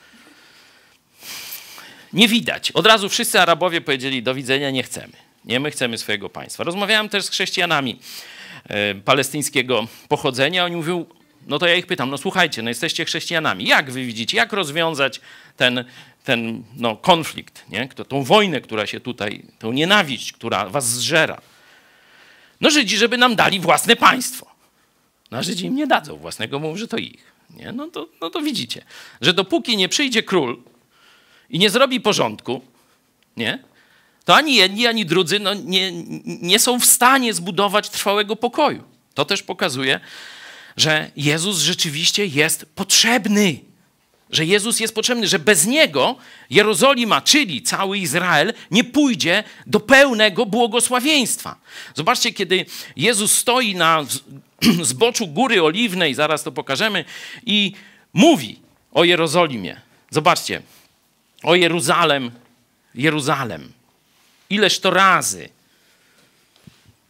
Nie widać. Od razu wszyscy Arabowie powiedzieli, do widzenia, nie chcemy. Nie, my chcemy swojego państwa. Rozmawiałem też z chrześcijanami e, palestyńskiego pochodzenia. Oni mówią, no to ja ich pytam, no słuchajcie, no jesteście chrześcijanami. Jak wy widzicie, jak rozwiązać ten, ten no, konflikt, nie? Tą wojnę, która się tutaj, tą nienawiść, która was zżera? No Żydzi, żeby nam dali własne państwo. No a Żydzi im nie dadzą własnego, mówią, że to ich. Nie? No, to, no to widzicie, że dopóki nie przyjdzie król i nie zrobi porządku, nie? To ani jedni, ani drudzy no, nie, nie są w stanie zbudować trwałego pokoju. To też pokazuje, że Jezus rzeczywiście jest potrzebny. Że Jezus jest potrzebny, że bez Niego Jerozolima, czyli cały Izrael, nie pójdzie do pełnego błogosławieństwa. Zobaczcie, kiedy Jezus stoi na zboczu Góry Oliwnej, zaraz to pokażemy, i mówi o Jerozolimie. Zobaczcie, o Jeruzalem, Jeruzalem. Ileż to razy.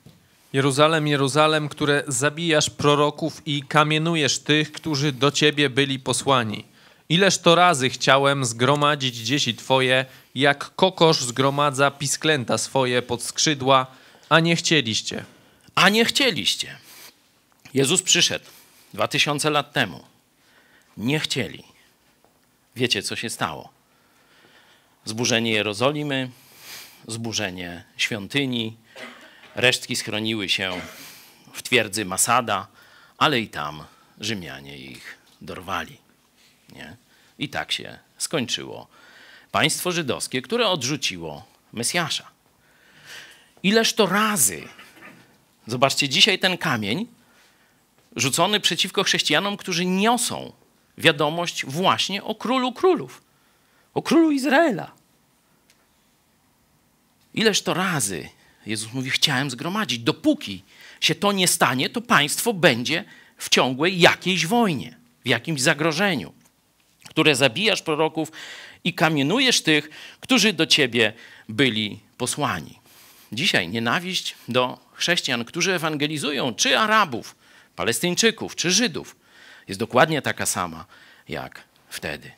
Jeruzalem, Jeruzalem, które zabijasz proroków i kamienujesz tych, którzy do ciebie byli posłani. Ileż to razy chciałem zgromadzić dzieci twoje, jak kokosz zgromadza pisklęta swoje pod skrzydła, a nie chcieliście. A nie chcieliście. Jezus przyszedł dwa tysiące lat temu. Nie chcieli. Wiecie, co się stało? Zburzenie Jerozolimy, zburzenie świątyni, resztki schroniły się w twierdzy Masada, ale i tam Rzymianie ich dorwali. Nie? I tak się skończyło państwo żydowskie, które odrzuciło Mesjasza. Ileż to razy, zobaczcie, dzisiaj ten kamień rzucony przeciwko chrześcijanom, którzy niosą wiadomość właśnie o królu królów, o królu Izraela. Ileż to razy Jezus mówi, chciałem zgromadzić. Dopóki się to nie stanie, to państwo będzie w ciągłej jakiejś wojnie, w jakimś zagrożeniu, które zabijasz proroków i kamienujesz tych, którzy do ciebie byli posłani. Dzisiaj nienawiść do chrześcijan, którzy ewangelizują, czy Arabów, Palestyńczyków, czy Żydów, jest dokładnie taka sama jak wtedy.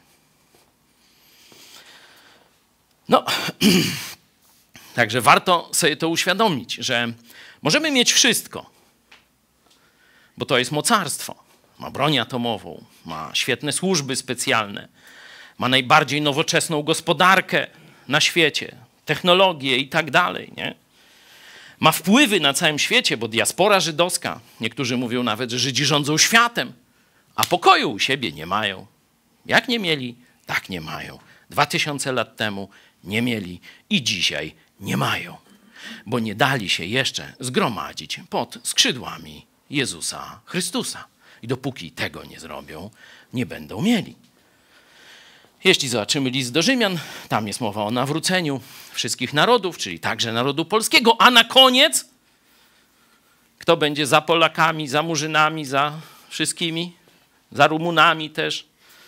No, także warto sobie to uświadomić, że możemy mieć wszystko, bo to jest mocarstwo. Ma broń atomową, ma świetne służby specjalne, ma najbardziej nowoczesną gospodarkę na świecie, technologię i tak dalej, nie? Ma wpływy na całym świecie, bo diaspora żydowska, niektórzy mówią nawet, że Żydzi rządzą światem, a pokoju u siebie nie mają. Jak nie mieli, tak nie mają. Dwa tysiące lat temu nie mieli i dzisiaj nie mają, bo nie dali się jeszcze zgromadzić pod skrzydłami Jezusa Chrystusa. I dopóki tego nie zrobią, nie będą mieli. Jeśli zobaczymy list do Rzymian, tam jest mowa o nawróceniu wszystkich narodów, czyli także narodu polskiego, a na koniec kto będzie za Polakami, za Murzynami, za wszystkimi, za Rumunami też?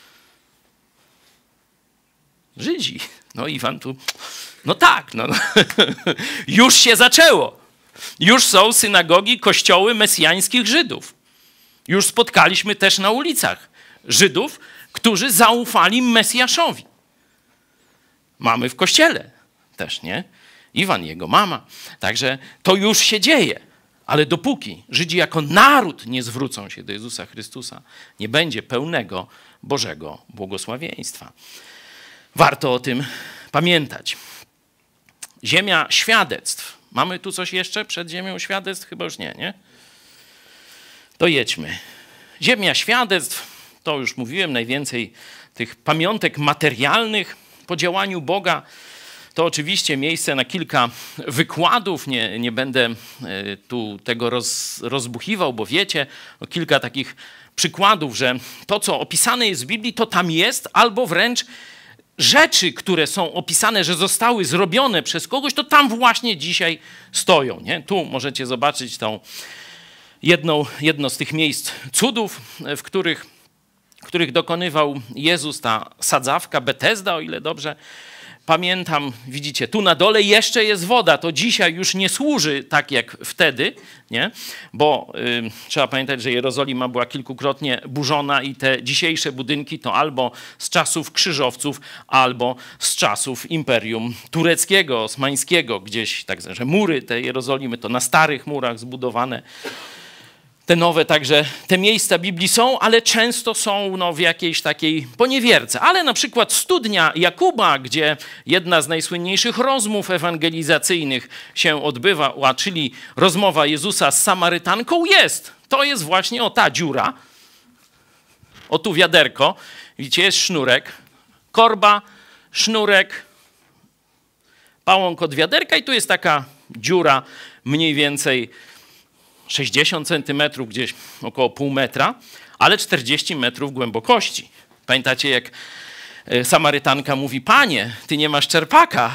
Żydzi. No Iwan tu, no tak, no, no. Już się zaczęło. Już są synagogi, kościoły mesjańskich Żydów. Już spotkaliśmy też na ulicach Żydów, którzy zaufali Mesjaszowi. Mamy w kościele też, nie? Iwan, jego mama. Także to już się dzieje. Ale dopóki Żydzi jako naród nie zwrócą się do Jezusa Chrystusa, nie będzie pełnego Bożego błogosławieństwa. Warto o tym pamiętać. Ziemia świadectw. Mamy tu coś jeszcze przed ziemią świadectw? Chyba już nie, nie? To jedźmy. Ziemia świadectw, to już mówiłem, najwięcej tych pamiątek materialnych po działaniu Boga. To oczywiście miejsce na kilka wykładów. Nie, nie będę tu tego roz, rozbuchiwał, bo wiecie, no kilka takich przykładów, że to, co opisane jest w Biblii, to tam jest, albo wręcz rzeczy, które są opisane, że zostały zrobione przez kogoś, to tam właśnie dzisiaj stoją. Nie? Tu możecie zobaczyć tą jedną, jedno z tych miejsc cudów, w których, w których dokonywał Jezus, ta sadzawka Betesda, o ile dobrze pamiętam. Widzicie, tu na dole jeszcze jest woda. To dzisiaj już nie służy tak jak wtedy, nie? Bo y, trzeba pamiętać, że Jerozolima była kilkukrotnie burzona i te dzisiejsze budynki to albo z czasów krzyżowców, albo z czasów Imperium Tureckiego, Osmańskiego. Gdzieś, tak, że mury tej Jerozolimy to na starych murach zbudowane. Te nowe także, te miejsca Biblii są, ale często są no, w jakiejś takiej poniewierce. Ale na przykład studnia Jakuba, gdzie jedna z najsłynniejszych rozmów ewangelizacyjnych się odbywa, czyli rozmowa Jezusa z Samarytanką, jest. To jest właśnie o ta dziura. O tu wiaderko. Widzicie, jest sznurek. Korba, sznurek, pałąk od wiaderka i tu jest taka dziura mniej więcej sześćdziesiąt centymetrów, gdzieś około pół metra, ale czterdzieści metrów głębokości. Pamiętacie, jak Samarytanka mówi, panie, ty nie masz czerpaka,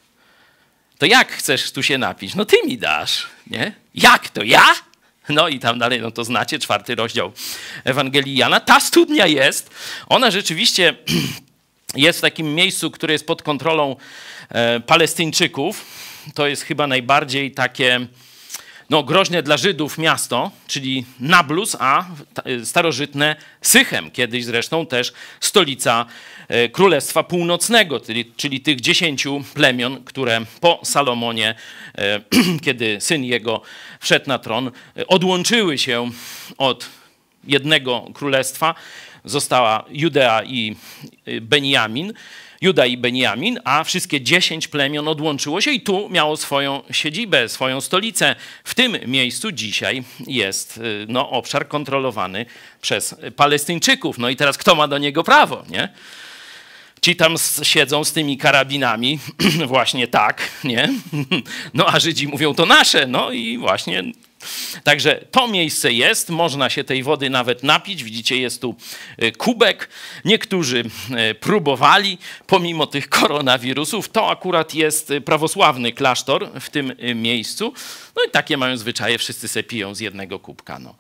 to jak chcesz tu się napić? No ty mi dasz, nie? Jak to, ja? No i tam dalej, no to znacie, czwarty rozdział Ewangelii Jana. Ta studnia jest, ona rzeczywiście jest w takim miejscu, które jest pod kontrolą e, Palestyńczyków. To jest chyba najbardziej takie no, groźne dla Żydów miasto, czyli Nablus, a starożytne Sychem, kiedyś zresztą też stolica Królestwa Północnego, czyli, czyli tych dziesięciu plemion, które po Salomonie, kiedy syn jego wszedł na tron, odłączyły się od jednego królestwa. Została Judea i Beniamin, Juda i Beniamin, a wszystkie dziesięć plemion odłączyło się i tu miało swoją siedzibę, swoją stolicę. W tym miejscu dzisiaj jest no, obszar kontrolowany przez Palestyńczyków. No i teraz kto ma do niego prawo, nie? Ci tam siedzą z tymi karabinami, właśnie tak, nie? No a Żydzi mówią, to nasze, no i właśnie... Także to miejsce jest, można się tej wody nawet napić. Widzicie, jest tu kubek. Niektórzy próbowali, pomimo tych koronawirusów. To akurat jest prawosławny klasztor w tym miejscu. No i takie mają zwyczaje, wszyscy se piją z jednego kubka. No.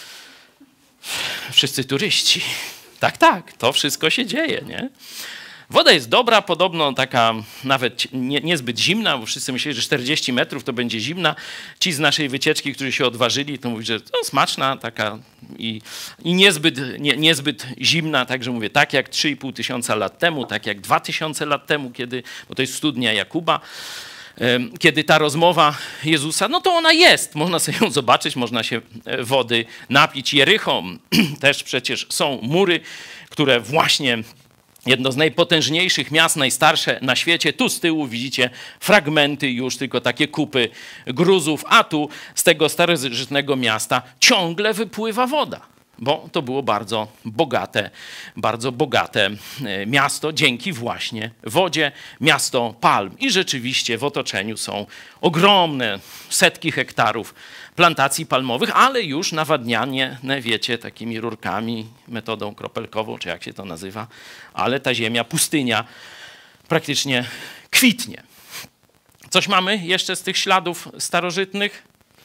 Wszyscy turyści. Tak, tak, to wszystko się dzieje, nie? Woda jest dobra, podobno taka nawet nie, niezbyt zimna, bo wszyscy myśleli, że czterdzieści metrów to będzie zimna. Ci z naszej wycieczki, którzy się odważyli, to mówią, że to smaczna taka i, i niezbyt, nie, niezbyt zimna. Także mówię, tak jak trzy i pół tysiąca lat temu, tak jak dwa tysiące lat temu, kiedy, bo to jest studnia Jakuba, kiedy ta rozmowa Jezusa, no to ona jest. Można sobie ją zobaczyć, można się wody napić. Jericho też przecież są mury, które właśnie... Jedno z najpotężniejszych miast, najstarsze na świecie. Tu z tyłu widzicie fragmenty już, tylko takie kupy gruzów, a tu z tego starożytnego miasta ciągle wypływa woda, bo to było bardzo bogate, bardzo bogate miasto dzięki właśnie wodzie, miasto palm. I rzeczywiście w otoczeniu są ogromne setki hektarów plantacji palmowych, ale już nawadnianie, wiecie, takimi rurkami, metodą kropelkową, czy jak się to nazywa, ale ta ziemia, pustynia praktycznie kwitnie. Coś mamy jeszcze z tych śladów starożytnych?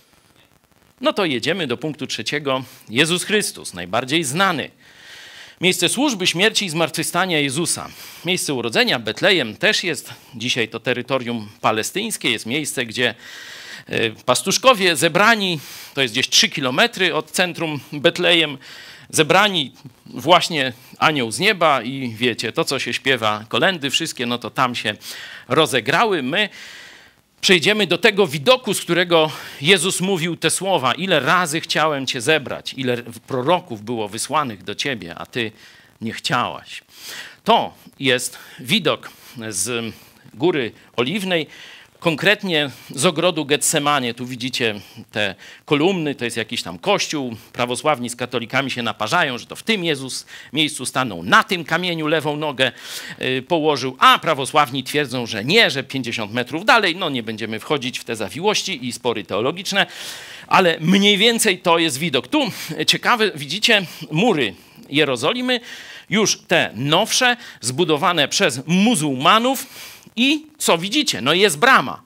No to jedziemy do punktu trzeciego. Jezus Chrystus, najbardziej znany. Miejsce służby, śmierci i zmartwychwstania Jezusa. Miejsce urodzenia, Betlejem też jest. Dzisiaj to terytorium palestyńskie, jest miejsce, gdzie pastuszkowie zebrani, to jest gdzieś trzy kilometry od centrum Betlejem, zebrani właśnie anioł z nieba i wiecie, to co się śpiewa, kolędy wszystkie, no to tam się rozegrały. My przejdziemy do tego widoku, z którego Jezus mówił te słowa. Ile razy chciałem cię zebrać, ile proroków było wysłanych do ciebie, a ty nie chciałaś. To jest widok z Góry Oliwnej, konkretnie z ogrodu Getsemanie. Tu widzicie te kolumny, to jest jakiś tam kościół. Prawosławni z katolikami się naparzają, że to w tym Jezus miejscu stanął, na tym kamieniu lewą nogę y, położył, a prawosławni twierdzą, że nie, że pięćdziesiąt metrów dalej. No nie będziemy wchodzić w te zawiłości i spory teologiczne, ale mniej więcej to jest widok. Tu ciekawe, widzicie mury Jerozolimy, już te nowsze, zbudowane przez muzułmanów. I co widzicie? No jest brama.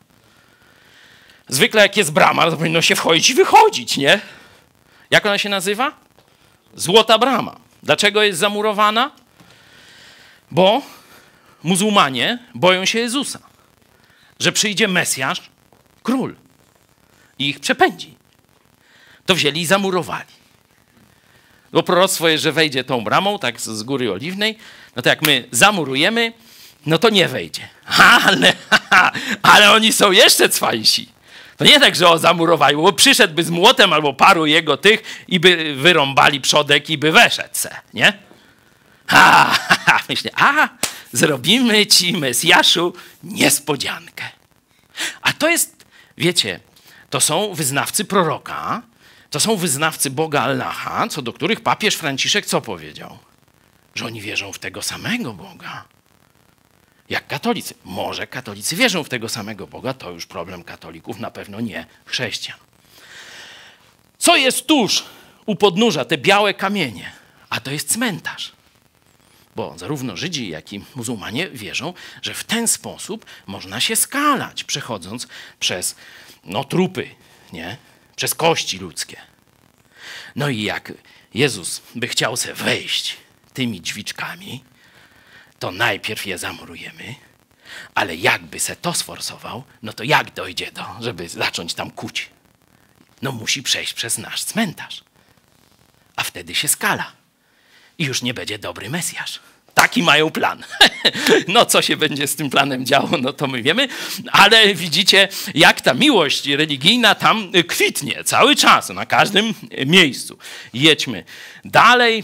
Zwykle jak jest brama, to powinno się wchodzić i wychodzić, nie? Jak ona się nazywa? Złota brama. Dlaczego jest zamurowana? Bo muzułmanie boją się Jezusa. Że przyjdzie Mesjasz, król i ich przepędzi. To wzięli i zamurowali. Bo proroctwo jest, że wejdzie tą bramą, tak z Góry Oliwnej, no to jak my zamurujemy, no to nie wejdzie. Ale, ale oni są jeszcze cwańsi. To nie tak, że o zamurowali, bo przyszedłby z młotem albo paru jego tych i by wyrąbali przodek i by weszedł se, nie? Ha, ha, ha. Myślę, a zrobimy ci, Mesjaszu, niespodziankę. A to jest, wiecie, to są wyznawcy proroka, to są wyznawcy Boga Allaha, co do których papież Franciszek co powiedział? Że oni wierzą w tego samego Boga. Jak katolicy. Może katolicy wierzą w tego samego Boga, to już problem katolików, na pewno nie chrześcijan. Co jest tuż u podnóża, te białe kamienie? A to jest cmentarz. Bo zarówno Żydzi, jak i muzułmanie wierzą, że w ten sposób można się skalać, przechodząc przez no, trupy, nie? Przez kości ludzkie. No i jak Jezus by chciał se wejść tymi drzwiczkami, to najpierw je zamurujemy, ale jakby se to sforsował, no to jak dojdzie do, żeby zacząć tam kuć? No musi przejść przez nasz cmentarz. A wtedy się skala. I już nie będzie dobry Mesjasz. Taki mają plan. No co się będzie z tym planem działo, no to my wiemy. Ale widzicie, jak ta miłość religijna tam kwitnie cały czas, na każdym miejscu. Jedźmy dalej.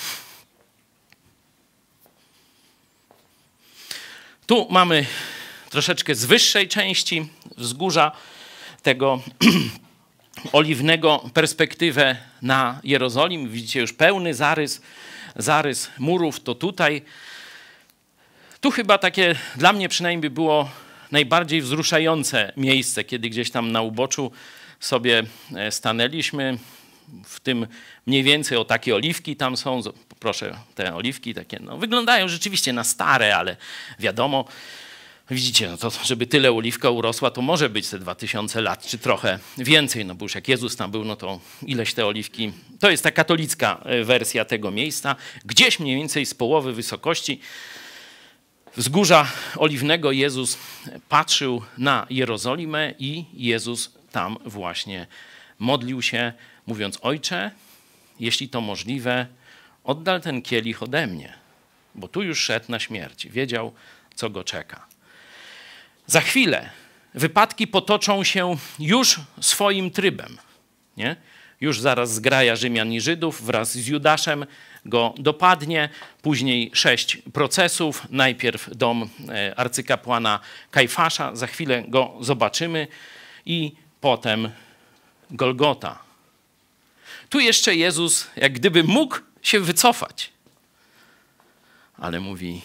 Tu mamy troszeczkę z wyższej części wzgórza tego oliwnego perspektywę na Jerozolim. Widzicie już pełny zarys, zarys murów, to tutaj. Tu chyba takie dla mnie przynajmniej było najbardziej wzruszające miejsce, kiedy gdzieś tam na uboczu sobie stanęliśmy. W tym mniej więcej o takie oliwki tam są. Proszę, te oliwki takie no, wyglądają rzeczywiście na stare, ale wiadomo, widzicie, no to żeby tyle oliwka urosła, to może być te dwa tysiące lat, czy trochę więcej, no bo już jak Jezus tam był, no to ileś te oliwki. To jest ta katolicka wersja tego miejsca. Gdzieś mniej więcej z połowy wysokości wzgórza oliwnego Jezus patrzył na Jerozolimę i Jezus tam właśnie modlił się, mówiąc: Ojcze, jeśli to możliwe, oddal ten kielich ode mnie, bo tu już szedł na śmierć. Wiedział, co go czeka. Za chwilę wypadki potoczą się już swoim trybem. Nie? Już zaraz zgraja Rzymian i Żydów wraz z Judaszem go dopadnie. Później sześć procesów. Najpierw dom arcykapłana Kajfasza. Za chwilę go zobaczymy. I potem Golgota. Tu jeszcze Jezus jak gdyby mógł się wycofać. Ale mówi: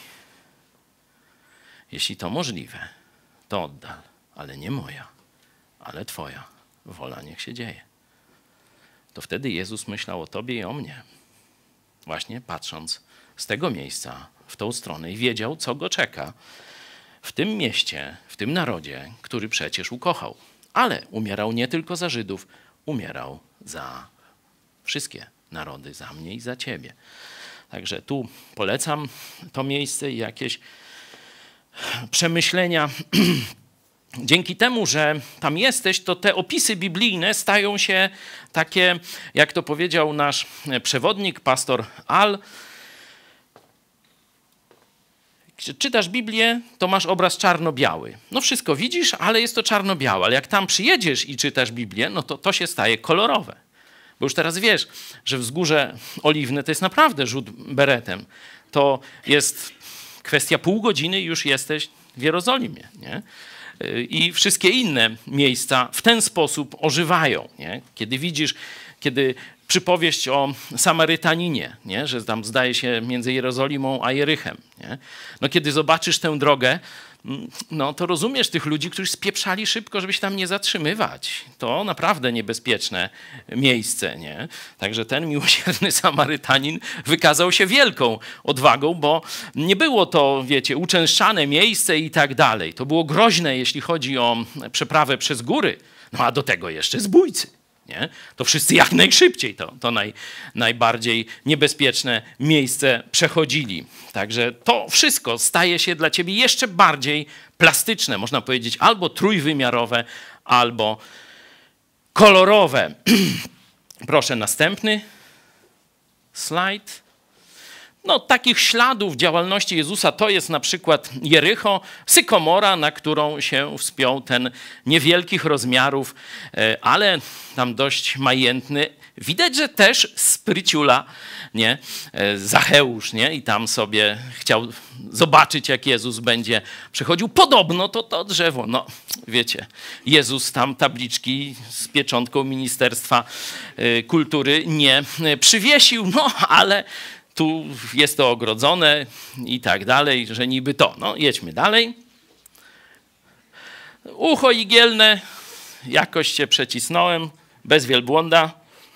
jeśli to możliwe, to oddal, ale nie moja, ale Twoja wola niech się dzieje. To wtedy Jezus myślał o Tobie i o mnie. Właśnie patrząc z tego miejsca w tą stronę i wiedział, co go czeka w tym mieście, w tym narodzie, który przecież ukochał. Ale umierał nie tylko za Żydów, umierał za wszystkie narody, za mnie i za Ciebie. Także tu polecam to miejsce i jakieś przemyślenia. Dzięki temu, że tam jesteś, to te opisy biblijne stają się takie, jak to powiedział nasz przewodnik, pastor Al. Czytasz Biblię, to masz obraz czarno-biały. No wszystko widzisz, ale jest to czarno-białe. Ale jak tam przyjedziesz i czytasz Biblię, no to to się staje kolorowe. Bo już teraz wiesz, że wzgórze oliwne to jest naprawdę rzut beretem. To jest kwestia pół godziny i już jesteś w Jerozolimie. Nie? I wszystkie inne miejsca w ten sposób ożywają. Nie? Kiedy widzisz, kiedy przypowieść o Samarytaninie, nie? Że tam zdaje się między Jerozolimą a Jerychem. Nie? No kiedy zobaczysz tę drogę, no to rozumiesz tych ludzi, którzy spieprzali szybko, żeby się tam nie zatrzymywać. To naprawdę niebezpieczne miejsce. Nie? Także ten miłosierny Samarytanin wykazał się wielką odwagą, bo nie było to, wiecie, uczęszczane miejsce i tak dalej. To było groźne, jeśli chodzi o przeprawę przez góry. No a do tego jeszcze zbójcy. Nie? To wszyscy jak najszybciej to, to naj, najbardziej niebezpieczne miejsce przechodzili. Także to wszystko staje się dla ciebie jeszcze bardziej plastyczne, można powiedzieć, albo trójwymiarowe, albo kolorowe. Proszę, następny slajd. No, takich śladów działalności Jezusa to jest na przykład Jericho, sykomora, na którą się wspiął ten niewielkich rozmiarów, ale tam dość majętny. Widać, że też spryciula, nie? Zacheusz, nie? I tam sobie chciał zobaczyć, jak Jezus będzie przechodził. Podobno to to drzewo, no wiecie, Jezus tam tabliczki z pieczątką Ministerstwa Kultury nie przywiesił, no ale tu jest to ogrodzone i tak dalej, że niby to. No, jedźmy dalej. Ucho igielne, jakoś się przecisnąłem, bez wielbłąda.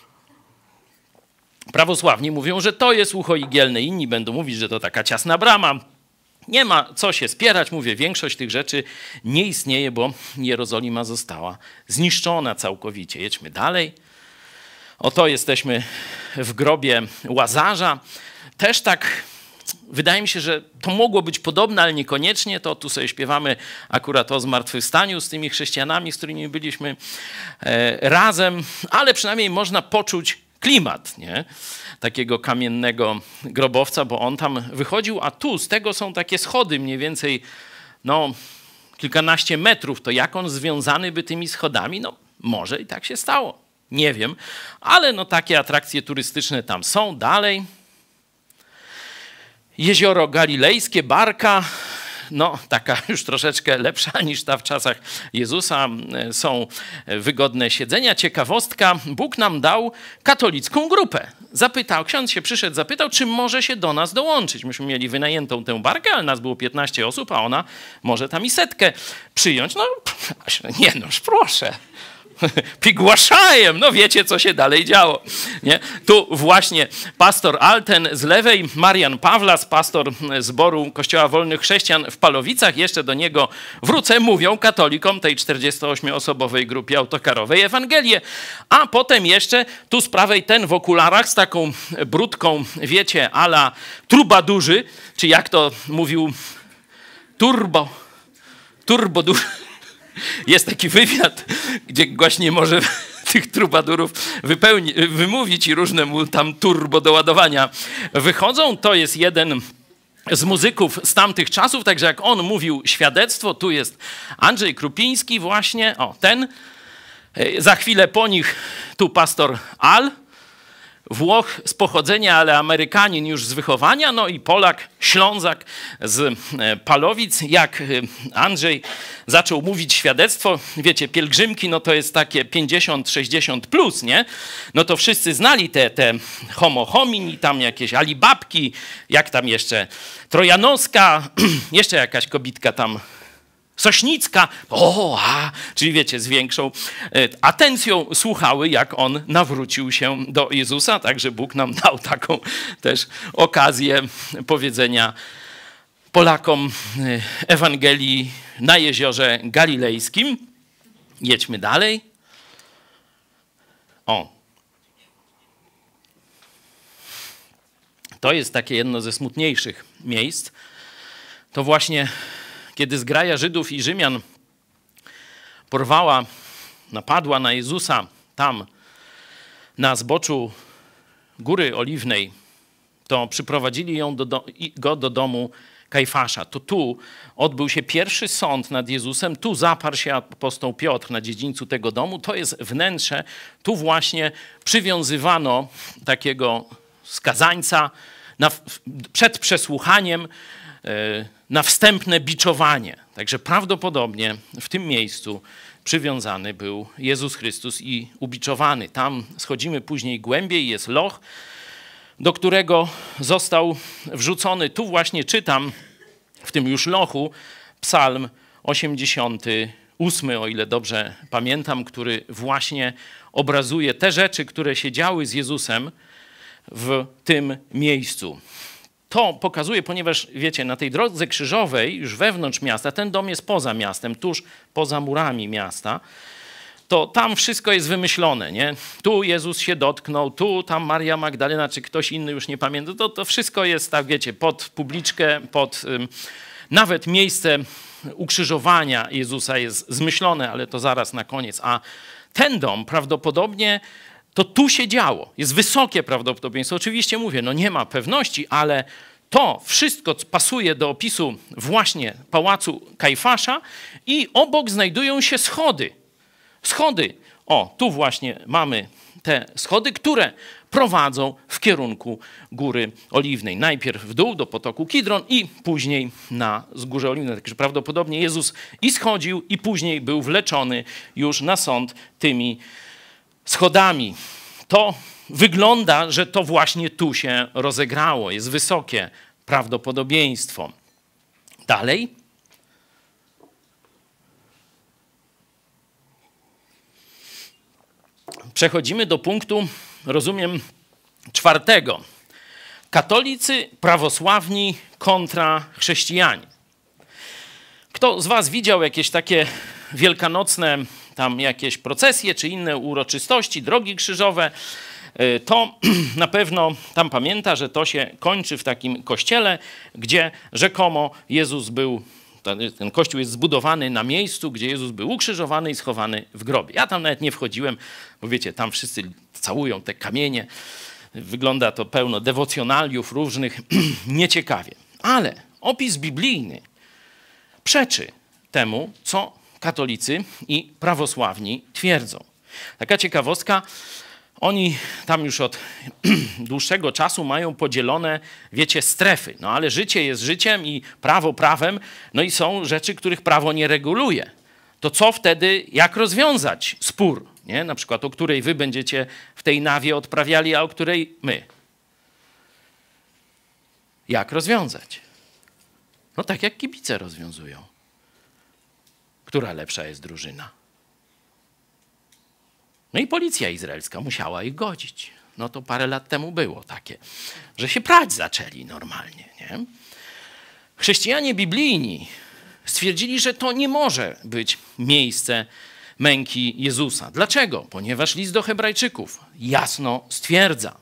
Prawosławni mówią, że to jest ucho igielne, inni będą mówić, że to taka ciasna brama. Nie ma co się spierać, mówię, większość tych rzeczy nie istnieje, bo Jerozolima została zniszczona całkowicie. Jedźmy dalej. Oto jesteśmy w grobie Łazarza. Też tak wydaje mi się, że to mogło być podobne, ale niekoniecznie. To tu sobie śpiewamy akurat o zmartwychwstaniu z tymi chrześcijanami, z którymi byliśmy e, razem, ale przynajmniej można poczuć klimat, nie? Takiego kamiennego grobowca, bo on tam wychodził, a tu z tego są takie schody mniej więcej, no, kilkanaście metrów. To jak on związany by tymi schodami? No, może i tak się stało. Nie wiem, ale no takie atrakcje turystyczne tam są. Dalej. Jezioro Galilejskie, Barka, no taka już troszeczkę lepsza niż ta w czasach Jezusa. Są wygodne siedzenia. Ciekawostka, Bóg nam dał katolicką grupę. Zapytał, ksiądz się przyszedł, zapytał, czy może się do nas dołączyć. Myśmy mieli wynajętą tę barkę, ale nas było piętnaście osób, a ona może tam i setkę przyjąć. No nie noż, proszę. Pigłaszajem, no wiecie, co się dalej działo. Nie? Tu właśnie pastor Alten z lewej, Marian Pawlas, pastor zboru Kościoła Wolnych Chrześcijan w Palowicach, jeszcze do niego wrócę, mówią katolikom tej czterdziestoośmioosobowej grupie autokarowej Ewangelię. A potem jeszcze tu z prawej ten w okularach z taką brudką, wiecie, a la trubadurzy, czy jak to mówił, turbo, turbodurzy. Jest taki wywiad, gdzie właśnie może tych trubadurów wypełni, wymówić i różne mu tam turbo doładowania wychodzą. To jest jeden z muzyków z tamtych czasów, także jak on mówił świadectwo, tu jest Andrzej Krupiński właśnie, o ten. Za chwilę po nich tu pastor Al, Włoch z pochodzenia, ale Amerykanin już z wychowania, no i Polak, Ślązak z Palowic. Jak Andrzej zaczął mówić świadectwo, wiecie, pielgrzymki, no to jest takie pięćdziesiąt sześćdziesiąt plus, nie? No to wszyscy znali te, te homo homini, tam jakieś alibabki, jak tam jeszcze Trojanowska, jeszcze jakaś kobitka tam Sośnicka, o, a, czyli wiecie, z większą atencją słuchały, jak on nawrócił się do Jezusa, także Bóg nam dał taką też okazję powiedzenia Polakom Ewangelii na Jeziorze Galilejskim. Jedźmy dalej. O. To jest takie jedno ze smutniejszych miejsc. To właśnie kiedy zgraja Żydów i Rzymian porwała, napadła na Jezusa tam na zboczu Góry Oliwnej, to przyprowadzili ją do, do, go do domu Kajfasza. To tu odbył się pierwszy sąd nad Jezusem, tu zaparł się apostoł Piotr na dziedzińcu tego domu. To jest wnętrze, tu właśnie przywiązywano takiego skazańca na, przed przesłuchaniem na wstępne biczowanie. Także prawdopodobnie w tym miejscu przywiązany był Jezus Chrystus i ubiczowany. Tam schodzimy później głębiej, jest loch, do którego został wrzucony. Tu właśnie czytam w tym już lochu psalm osiemdziesiąty ósmy, o ile dobrze pamiętam, który właśnie obrazuje te rzeczy, które się działy z Jezusem w tym miejscu. To pokazuje, ponieważ wiecie, na tej drodze krzyżowej, już wewnątrz miasta, ten dom jest poza miastem, tuż poza murami miasta, to tam wszystko jest wymyślone, nie? Tu Jezus się dotknął, tu tam Maria Magdalena, czy ktoś inny, już nie pamiętam, to, to wszystko jest, tak wiecie, pod publiczkę, pod ym, nawet miejsce ukrzyżowania Jezusa jest zmyślone, ale to zaraz na koniec. A ten dom prawdopodobnie to tu się działo. Jest wysokie prawdopodobieństwo. Oczywiście mówię, no nie ma pewności, ale to wszystko pasuje do opisu właśnie pałacu Kajfasza i obok znajdują się schody. Schody. O, tu właśnie mamy te schody, które prowadzą w kierunku Góry Oliwnej. Najpierw w dół do potoku Kidron i później na Górze Oliwnej. Także prawdopodobnie Jezus i schodził i później był wleczony już na sąd tymi schodami. To wygląda, że to właśnie tu się rozegrało. Jest wysokie prawdopodobieństwo. Dalej. Przechodzimy do punktu, rozumiem, czwartego. Katolicy, prawosławni kontra chrześcijanie. Kto z was widział jakieś takie wielkanocne tam jakieś procesje czy inne uroczystości, drogi krzyżowe, to na pewno tam pamięta, że to się kończy w takim kościele, gdzie rzekomo Jezus był, ten kościół jest zbudowany na miejscu, gdzie Jezus był ukrzyżowany i schowany w grobie. Ja tam nawet nie wchodziłem, bo wiecie, tam wszyscy całują te kamienie. Wygląda to pełno dewocjonaliów różnych, nieciekawie. Ale opis biblijny przeczy temu, co katolicy i prawosławni twierdzą. Taka ciekawostka, oni tam już od dłuższego czasu mają podzielone, wiecie, strefy. No ale życie jest życiem i prawo prawem, no i są rzeczy, których prawo nie reguluje. To co wtedy, jak rozwiązać spór? Nie? Na przykład, o której wy będziecie w tej nawie odprawiali, a o której my. Jak rozwiązać? No tak jak kibice rozwiązują. Która lepsza jest drużyna? No i policja izraelska musiała ich godzić. No to parę lat temu było takie, że się prać zaczęli normalnie. Nie? Chrześcijanie biblijni stwierdzili, że to nie może być miejsce męki Jezusa. Dlaczego? Ponieważ list do Hebrajczyków jasno stwierdza.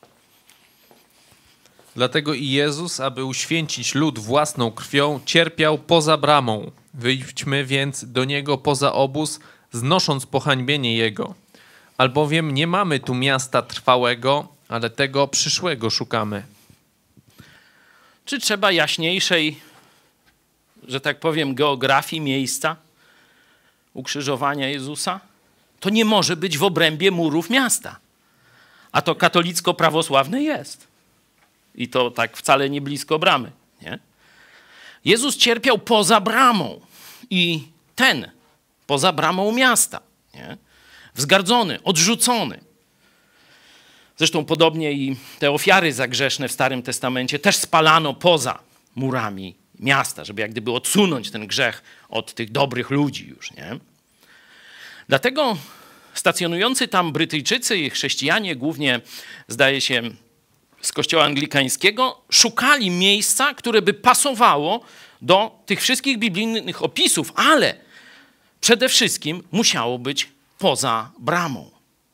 Dlatego i Jezus, aby uświęcić lud własną krwią, cierpiał poza bramą. Wyjdźmy więc do Niego poza obóz, znosząc pohańbienie Jego. Albowiem nie mamy tu miasta trwałego, ale tego przyszłego szukamy. Czy trzeba jaśniejszej, że tak powiem, geografii miejsca ukrzyżowania Jezusa? To nie może być w obrębie murów miasta. A to katolicko-prawosławne jest. I to tak wcale nie blisko bramy. Nie? Jezus cierpiał poza bramą. I ten poza bramą miasta. Nie? Wzgardzony, odrzucony. Zresztą podobnie i te ofiary zagrzeszne w Starym Testamencie też spalano poza murami miasta, żeby jak gdyby odsunąć ten grzech od tych dobrych ludzi już. Nie? Dlatego stacjonujący tam Brytyjczycy i chrześcijanie, głównie zdaje się z kościoła anglikańskiego, szukali miejsca, które by pasowało do tych wszystkich biblijnych opisów, ale przede wszystkim musiało być poza bramą.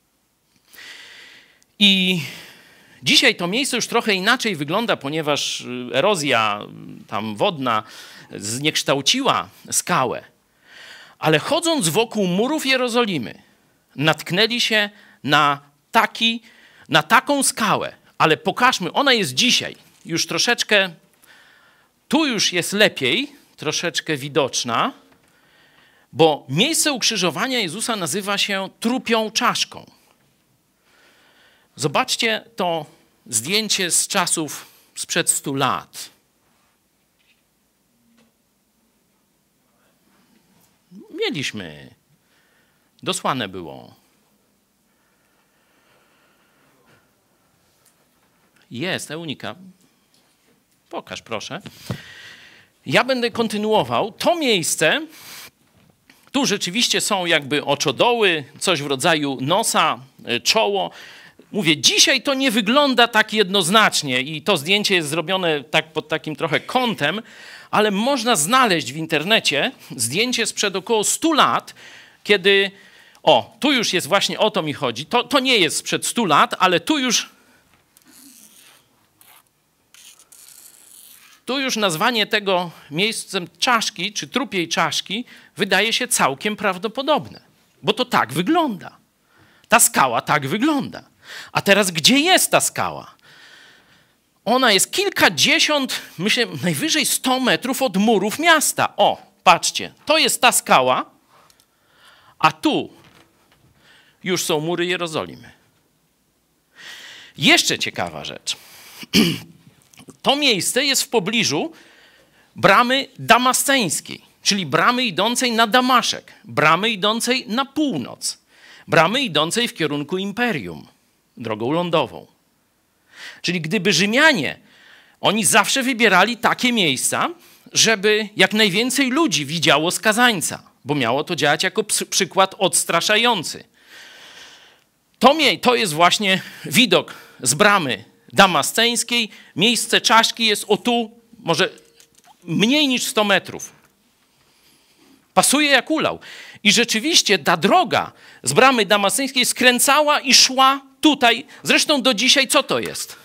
I dzisiaj to miejsce już trochę inaczej wygląda, ponieważ erozja tam wodna zniekształciła skałę. Ale chodząc wokół murów Jerozolimy, natknęli się na, taki, na taką skałę. Ale pokażmy, ona jest dzisiaj już troszeczkę, tu już jest lepiej, troszeczkę widoczna, bo miejsce ukrzyżowania Jezusa nazywa się trupią czaszką. Zobaczcie to zdjęcie z czasów sprzed stu lat. Mieliśmy, dosłane było. Jest, Eunika. Pokaż, proszę. Ja będę kontynuował. To miejsce, tu rzeczywiście są jakby oczodoły, coś w rodzaju nosa, czoło. Mówię, dzisiaj to nie wygląda tak jednoznacznie i to zdjęcie jest zrobione tak pod takim trochę kątem, ale można znaleźć w internecie zdjęcie sprzed około stu lat, kiedy, o, tu już jest właśnie, o to mi chodzi. To, to nie jest sprzed stu lat, ale tu już Tu już nazwanie tego miejscem czaszki, czy trupiej czaszki, wydaje się całkiem prawdopodobne. Bo to tak wygląda. Ta skała tak wygląda. A teraz gdzie jest ta skała? Ona jest kilkadziesiąt, myślę, najwyżej sto metrów od murów miasta. O, patrzcie, to jest ta skała, a tu już są mury Jerozolimy. Jeszcze ciekawa rzecz. To miejsce jest w pobliżu bramy damasceńskiej, czyli bramy idącej na Damaszek, bramy idącej na północ, bramy idącej w kierunku imperium, drogą lądową. Czyli gdyby Rzymianie, oni zawsze wybierali takie miejsca, żeby jak najwięcej ludzi widziało skazańca, bo miało to działać jako przykład odstraszający. To, mie- to jest właśnie widok z bramy damasceńskiej. Miejsce czaszki jest o tu, może mniej niż sto metrów. Pasuje jak ulał. I rzeczywiście ta droga z bramy damasceńskiej skręcała i szła tutaj, zresztą do dzisiaj co to jest?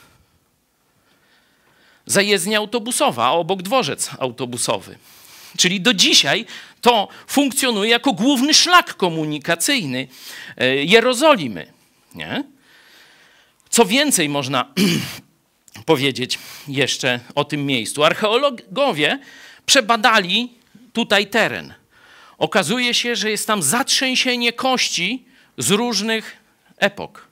Zajezdnia autobusowa, a obok dworzec autobusowy. Czyli do dzisiaj to funkcjonuje jako główny szlak komunikacyjny Jerozolimy. Nie? Co więcej można powiedzieć jeszcze o tym miejscu? Archeologowie przebadali tutaj teren. Okazuje się, że jest tam zatrzęsienie kości z różnych epok.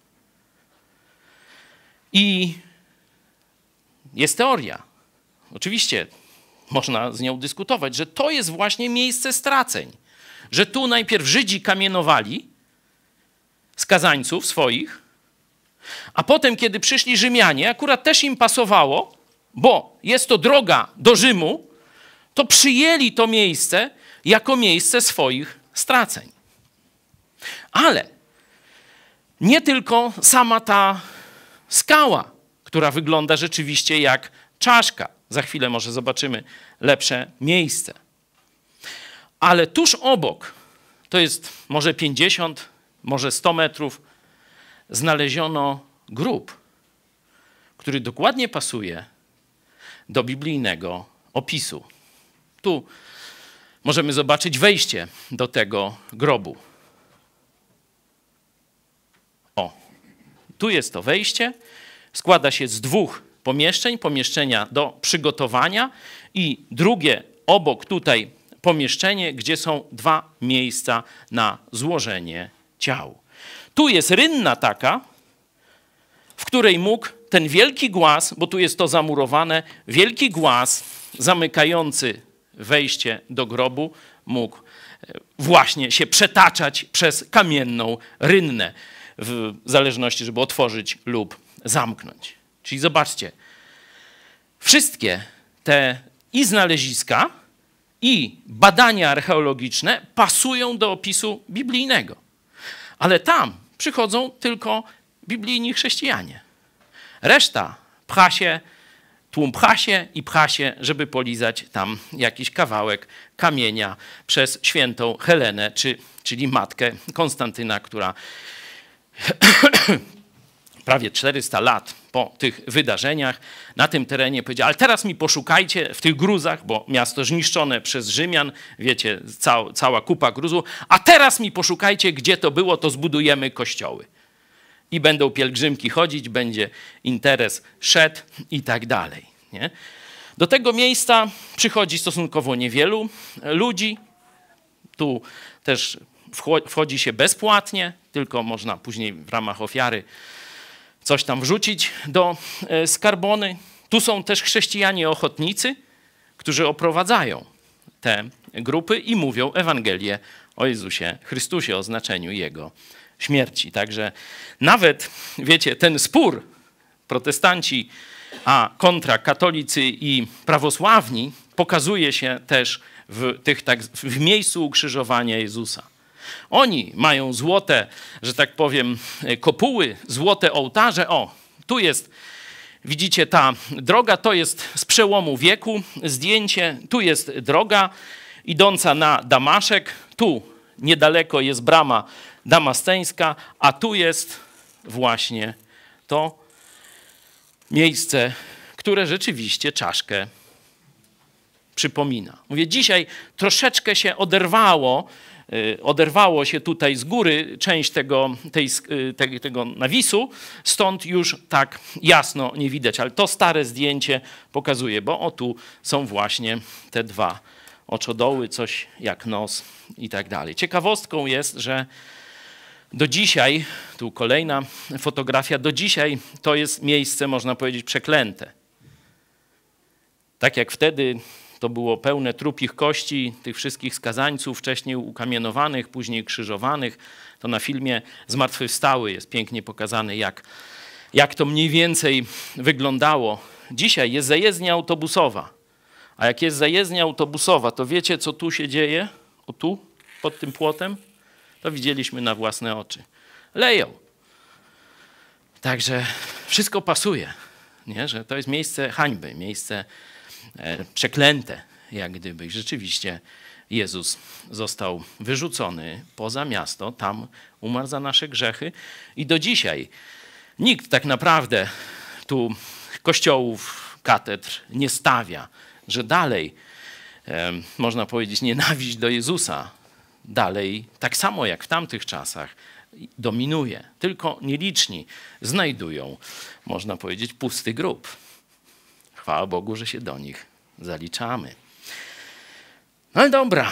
I jest teoria, oczywiście można z nią dyskutować, że to jest właśnie miejsce straceń. Że tu najpierw Żydzi kamienowali skazańców swoich, a potem, kiedy przyszli Rzymianie, akurat też im pasowało, bo jest to droga do Rzymu, to przyjęli to miejsce jako miejsce swoich straceń. Ale nie tylko sama ta skała, która wygląda rzeczywiście jak czaszka. Za chwilę może zobaczymy lepsze miejsce. Ale tuż obok, to jest może pięćdziesiąt, może sto metrów, znaleziono grób, który dokładnie pasuje do biblijnego opisu. Tu możemy zobaczyć wejście do tego grobu. O, tu jest to wejście. Składa się z dwóch pomieszczeń, pomieszczenia do przygotowania i drugie obok tutaj pomieszczenie, gdzie są dwa miejsca na złożenie ciał. Tu jest rynna taka, w której mógł ten wielki głaz, bo tu jest to zamurowane, wielki głaz zamykający wejście do grobu mógł właśnie się przetaczać przez kamienną rynnę, w zależności, żeby otworzyć lub zamknąć. Czyli zobaczcie, wszystkie te i znaleziska, i badania archeologiczne pasują do opisu biblijnego. Ale tam przychodzą tylko biblijni chrześcijanie. Reszta pcha się, tłum pcha się i pcha się, żeby polizać tam jakiś kawałek kamienia przez świętą Helenę, czy, czyli matkę Konstantyna, która prawie czterysta lat po tych wydarzeniach na tym terenie powiedziała, ale teraz mi poszukajcie w tych gruzach, bo miasto zniszczone przez Rzymian, wiecie, cała, cała kupa gruzu, a teraz mi poszukajcie, gdzie to było, to zbudujemy kościoły. I będą pielgrzymki chodzić, będzie interes szedł i tak dalej. Nie? Do tego miejsca przychodzi stosunkowo niewielu ludzi. Tu też wchodzi się bezpłatnie, tylko można później w ramach ofiary coś tam wrzucić do skarbony. Tu są też chrześcijanie ochotnicy, którzy oprowadzają te grupy i mówią Ewangelię o Jezusie Chrystusie, o znaczeniu Jego śmierci. Także nawet, wiecie, ten spór protestanci a kontra katolicy i prawosławni pokazuje się też w, tych, tak, w miejscu ukrzyżowania Jezusa. Oni mają złote, że tak powiem, kopuły, złote ołtarze. O, tu jest, widzicie, ta droga, to jest z przełomu wieku zdjęcie. Tu jest droga idąca na Damaszek. Tu niedaleko jest brama damasceńska, a tu jest właśnie to miejsce, które rzeczywiście czaszkę przypomina. Mówię, dzisiaj troszeczkę się oderwało, oderwało się tutaj z góry część tego, tej, te, tego nawisu, stąd już tak jasno nie widać, ale to stare zdjęcie pokazuje, bo o tu są właśnie te dwa oczodoły, coś jak nos i tak dalej. Ciekawostką jest, że do dzisiaj, tu kolejna fotografia, do dzisiaj to jest miejsce, można powiedzieć, przeklęte. Tak jak wtedy to było pełne trupich kości, tych wszystkich skazańców, wcześniej ukamienowanych, później krzyżowanych, to na filmie Zmartwychwstały jest pięknie pokazane, jak, jak to mniej więcej wyglądało. Dzisiaj jest zajezdnia autobusowa, a jak jest zajezdnia autobusowa, to wiecie, co tu się dzieje? O tu, pod tym płotem? To widzieliśmy na własne oczy. Leją. Także wszystko pasuje, nie? Że to jest miejsce hańby, miejsce e, przeklęte, jak gdyby. Rzeczywiście Jezus został wyrzucony poza miasto, tam umarł za nasze grzechy i do dzisiaj Nikt tak naprawdę tu kościołów, katedr nie stawia, że dalej, e, można powiedzieć, nienawiść do Jezusa dalej, tak samo jak w tamtych czasach, dominuje. Tylko nieliczni znajdują, można powiedzieć, pusty grób. Chwała Bogu, że się do nich zaliczamy. No ale dobra.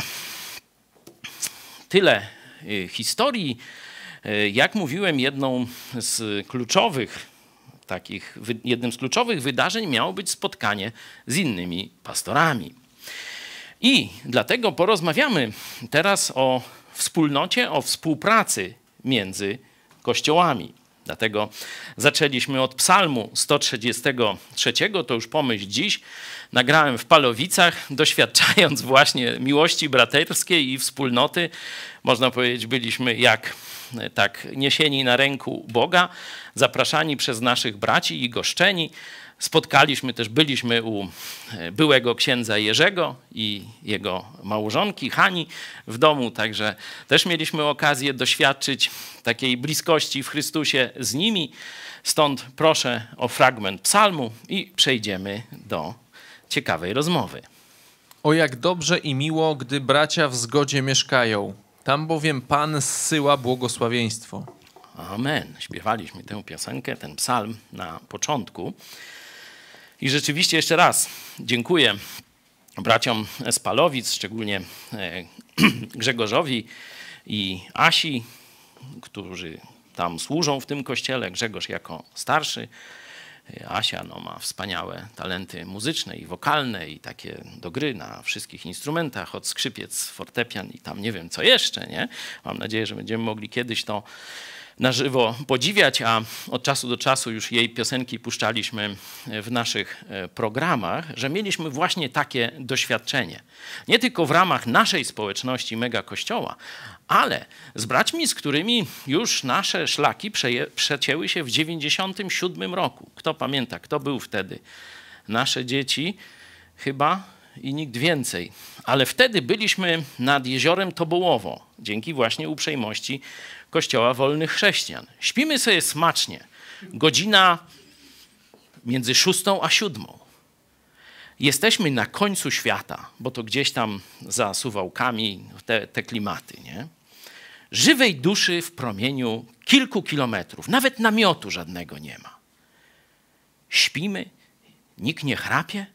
Tyle historii. Jak mówiłem, jedną z kluczowych takich, jednym z kluczowych wydarzeń miało być spotkanie z innymi pastorami. I dlatego porozmawiamy teraz o wspólnocie, o współpracy między kościołami. Dlatego zaczęliśmy od psalmu sto trzydziestego trzeciego, to już pomyśl dziś. Nagrałem w Palowicach, doświadczając właśnie miłości braterskiej i wspólnoty. Można powiedzieć, byliśmy jak tak niesieni na ręku Boga, zapraszani przez naszych braci i goszczeni. Spotkaliśmy też, byliśmy u byłego księdza Jerzego i jego małżonki Hani w domu, także też mieliśmy okazję doświadczyć takiej bliskości w Chrystusie z nimi. Stąd proszę o fragment psalmu i przejdziemy do ciekawej rozmowy. O jak dobrze i miło, gdy bracia w zgodzie mieszkają. Tam bowiem Pan zsyła błogosławieństwo. Amen. Śpiewaliśmy tę piosenkę, ten psalm na początku. I rzeczywiście jeszcze raz dziękuję braciom z Palowic, szczególnie Grzegorzowi i Asi, którzy tam służą w tym kościele. Grzegorz jako starszy. Asia no, ma wspaniałe talenty muzyczne i wokalne i takie do gry na wszystkich instrumentach, od skrzypiec, fortepian i tam nie wiem co jeszcze, nie? Mam nadzieję, że będziemy mogli kiedyś to na żywo podziwiać, a od czasu do czasu już jej piosenki puszczaliśmy w naszych programach, że mieliśmy właśnie takie doświadczenie. Nie tylko w ramach naszej społeczności Mega Kościoła, ale z braćmi, z którymi już nasze szlaki przeje, przecięły się w dziewięćdziesiątym siódmym roku. Kto pamięta, kto był wtedy? Nasze dzieci chyba i nikt więcej. Ale wtedy byliśmy nad jeziorem Tobołowo, dzięki właśnie uprzejmości Kościoła Wolnych Chrześcijan. Śpimy sobie smacznie. Godzina między szóstą a siódmą. Jesteśmy na końcu świata, bo to gdzieś tam za Suwałkami te, te klimaty, nie? Żywej duszy w promieniu kilku kilometrów. Nawet namiotu żadnego nie ma. Śpimy, nikt nie chrapie,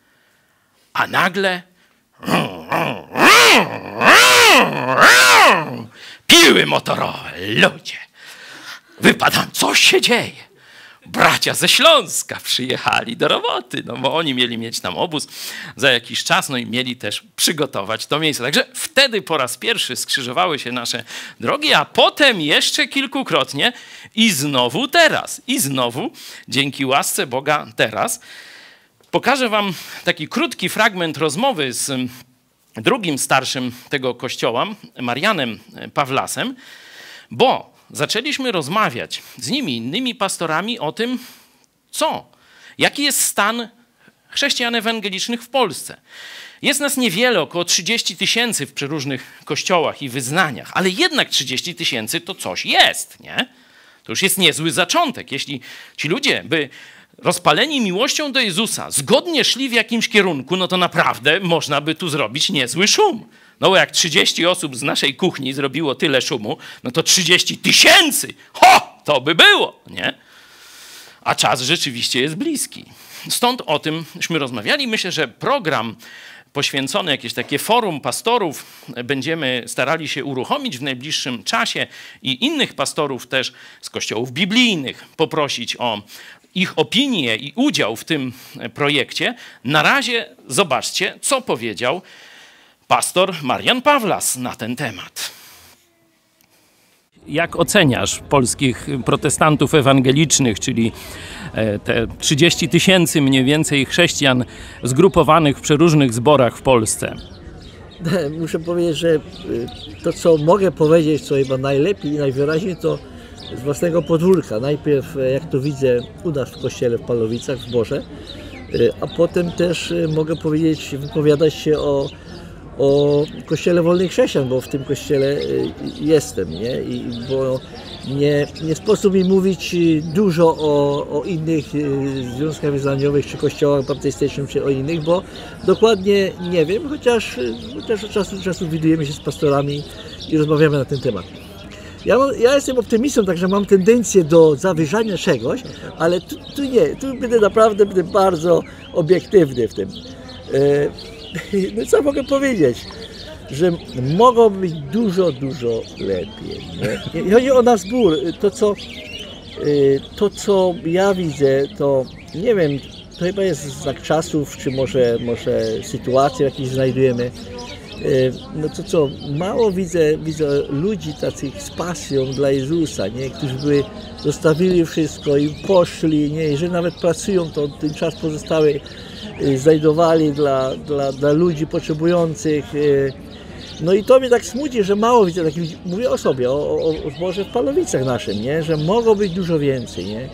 a nagle piły motorowe, ludzie. Wypadam, co się dzieje? Bracia ze Śląska przyjechali do roboty, no bo oni mieli mieć tam obóz za jakiś czas, no i mieli też przygotować to miejsce. Także wtedy po raz pierwszy skrzyżowały się nasze drogi, a potem jeszcze kilkukrotnie i znowu teraz, i znowu dzięki łasce Boga teraz. Pokażę wam taki krótki fragment rozmowy z drugim starszym tego kościoła, Marianem Pawlasem, bo zaczęliśmy rozmawiać z nimi, innymi pastorami o tym, co, jaki jest stan chrześcijan ewangelicznych w Polsce. Jest nas niewiele, około trzydzieści tysięcy w przeróżnych kościołach i wyznaniach, ale jednak trzydzieści tysięcy to coś jest, nie? To już jest niezły zaczątek. Jeśli ci ludzie by rozpaleni miłością do Jezusa zgodnie szli w jakimś kierunku, no to naprawdę można by tu zrobić niezły szum. No bo jak trzydzieści osób z naszej kuchni zrobiło tyle szumu, no to trzydzieści tysięcy, ho, to by było, nie? A czas rzeczywiście jest bliski. Stąd o tymśmy rozmawiali. Myślę, że program poświęcony, jakieś takie forum pastorów będziemy starali się uruchomić w najbliższym czasie i innych pastorów też z kościołów biblijnych poprosić o ich opinię i udział w tym projekcie. Na razie zobaczcie, co powiedział pastor Marian Pawlas na ten temat. Jak oceniasz polskich protestantów ewangelicznych, czyli te trzydzieści tysięcy mniej więcej chrześcijan zgrupowanych w przeróżnych zborach w Polsce? Muszę powiedzieć, że to, co mogę powiedzieć, co chyba najlepiej i najwyraźniej, to z własnego podwórka. Najpierw, jak to widzę u nas w kościele w Palowicach, w zborze, a potem też mogę powiedzieć, wypowiadać się o, o Kościele Wolnych Chrześcijan, bo w tym kościele jestem, nie? I bo nie, nie sposób mi mówić dużo o, o innych związkach wyznaniowych, czy kościołach baptystycznych, czy o innych, bo dokładnie nie wiem, chociaż, chociaż od czasu do czasu widujemy się z pastorami i rozmawiamy na ten temat. Ja, ja jestem optymistą, także mam tendencję do zawyżania czegoś, ale tu, tu nie, tu będę naprawdę będę bardzo obiektywny w tym. No co mogę powiedzieć? Że mogło być dużo, dużo lepiej. Nie? Nie chodzi o nasz zbór. To co, to, co ja widzę, to nie wiem, to chyba jest znak czasów, czy może, może sytuacji, w jakiej znajdujemy. No to co, mało widzę, widzę ludzi takich z pasją dla Jezusa, nie? Którzy by zostawili wszystko i poszli, nie? Jeżeli nawet pracują, to ten czas pozostały znajdowali dla, dla, dla ludzi potrzebujących. No i to mnie tak smuci, że mało widzę takich ludzi. Mówię o sobie, o, o, o zborze w Palowicach naszym, nie? Że mogło być dużo więcej. Nie?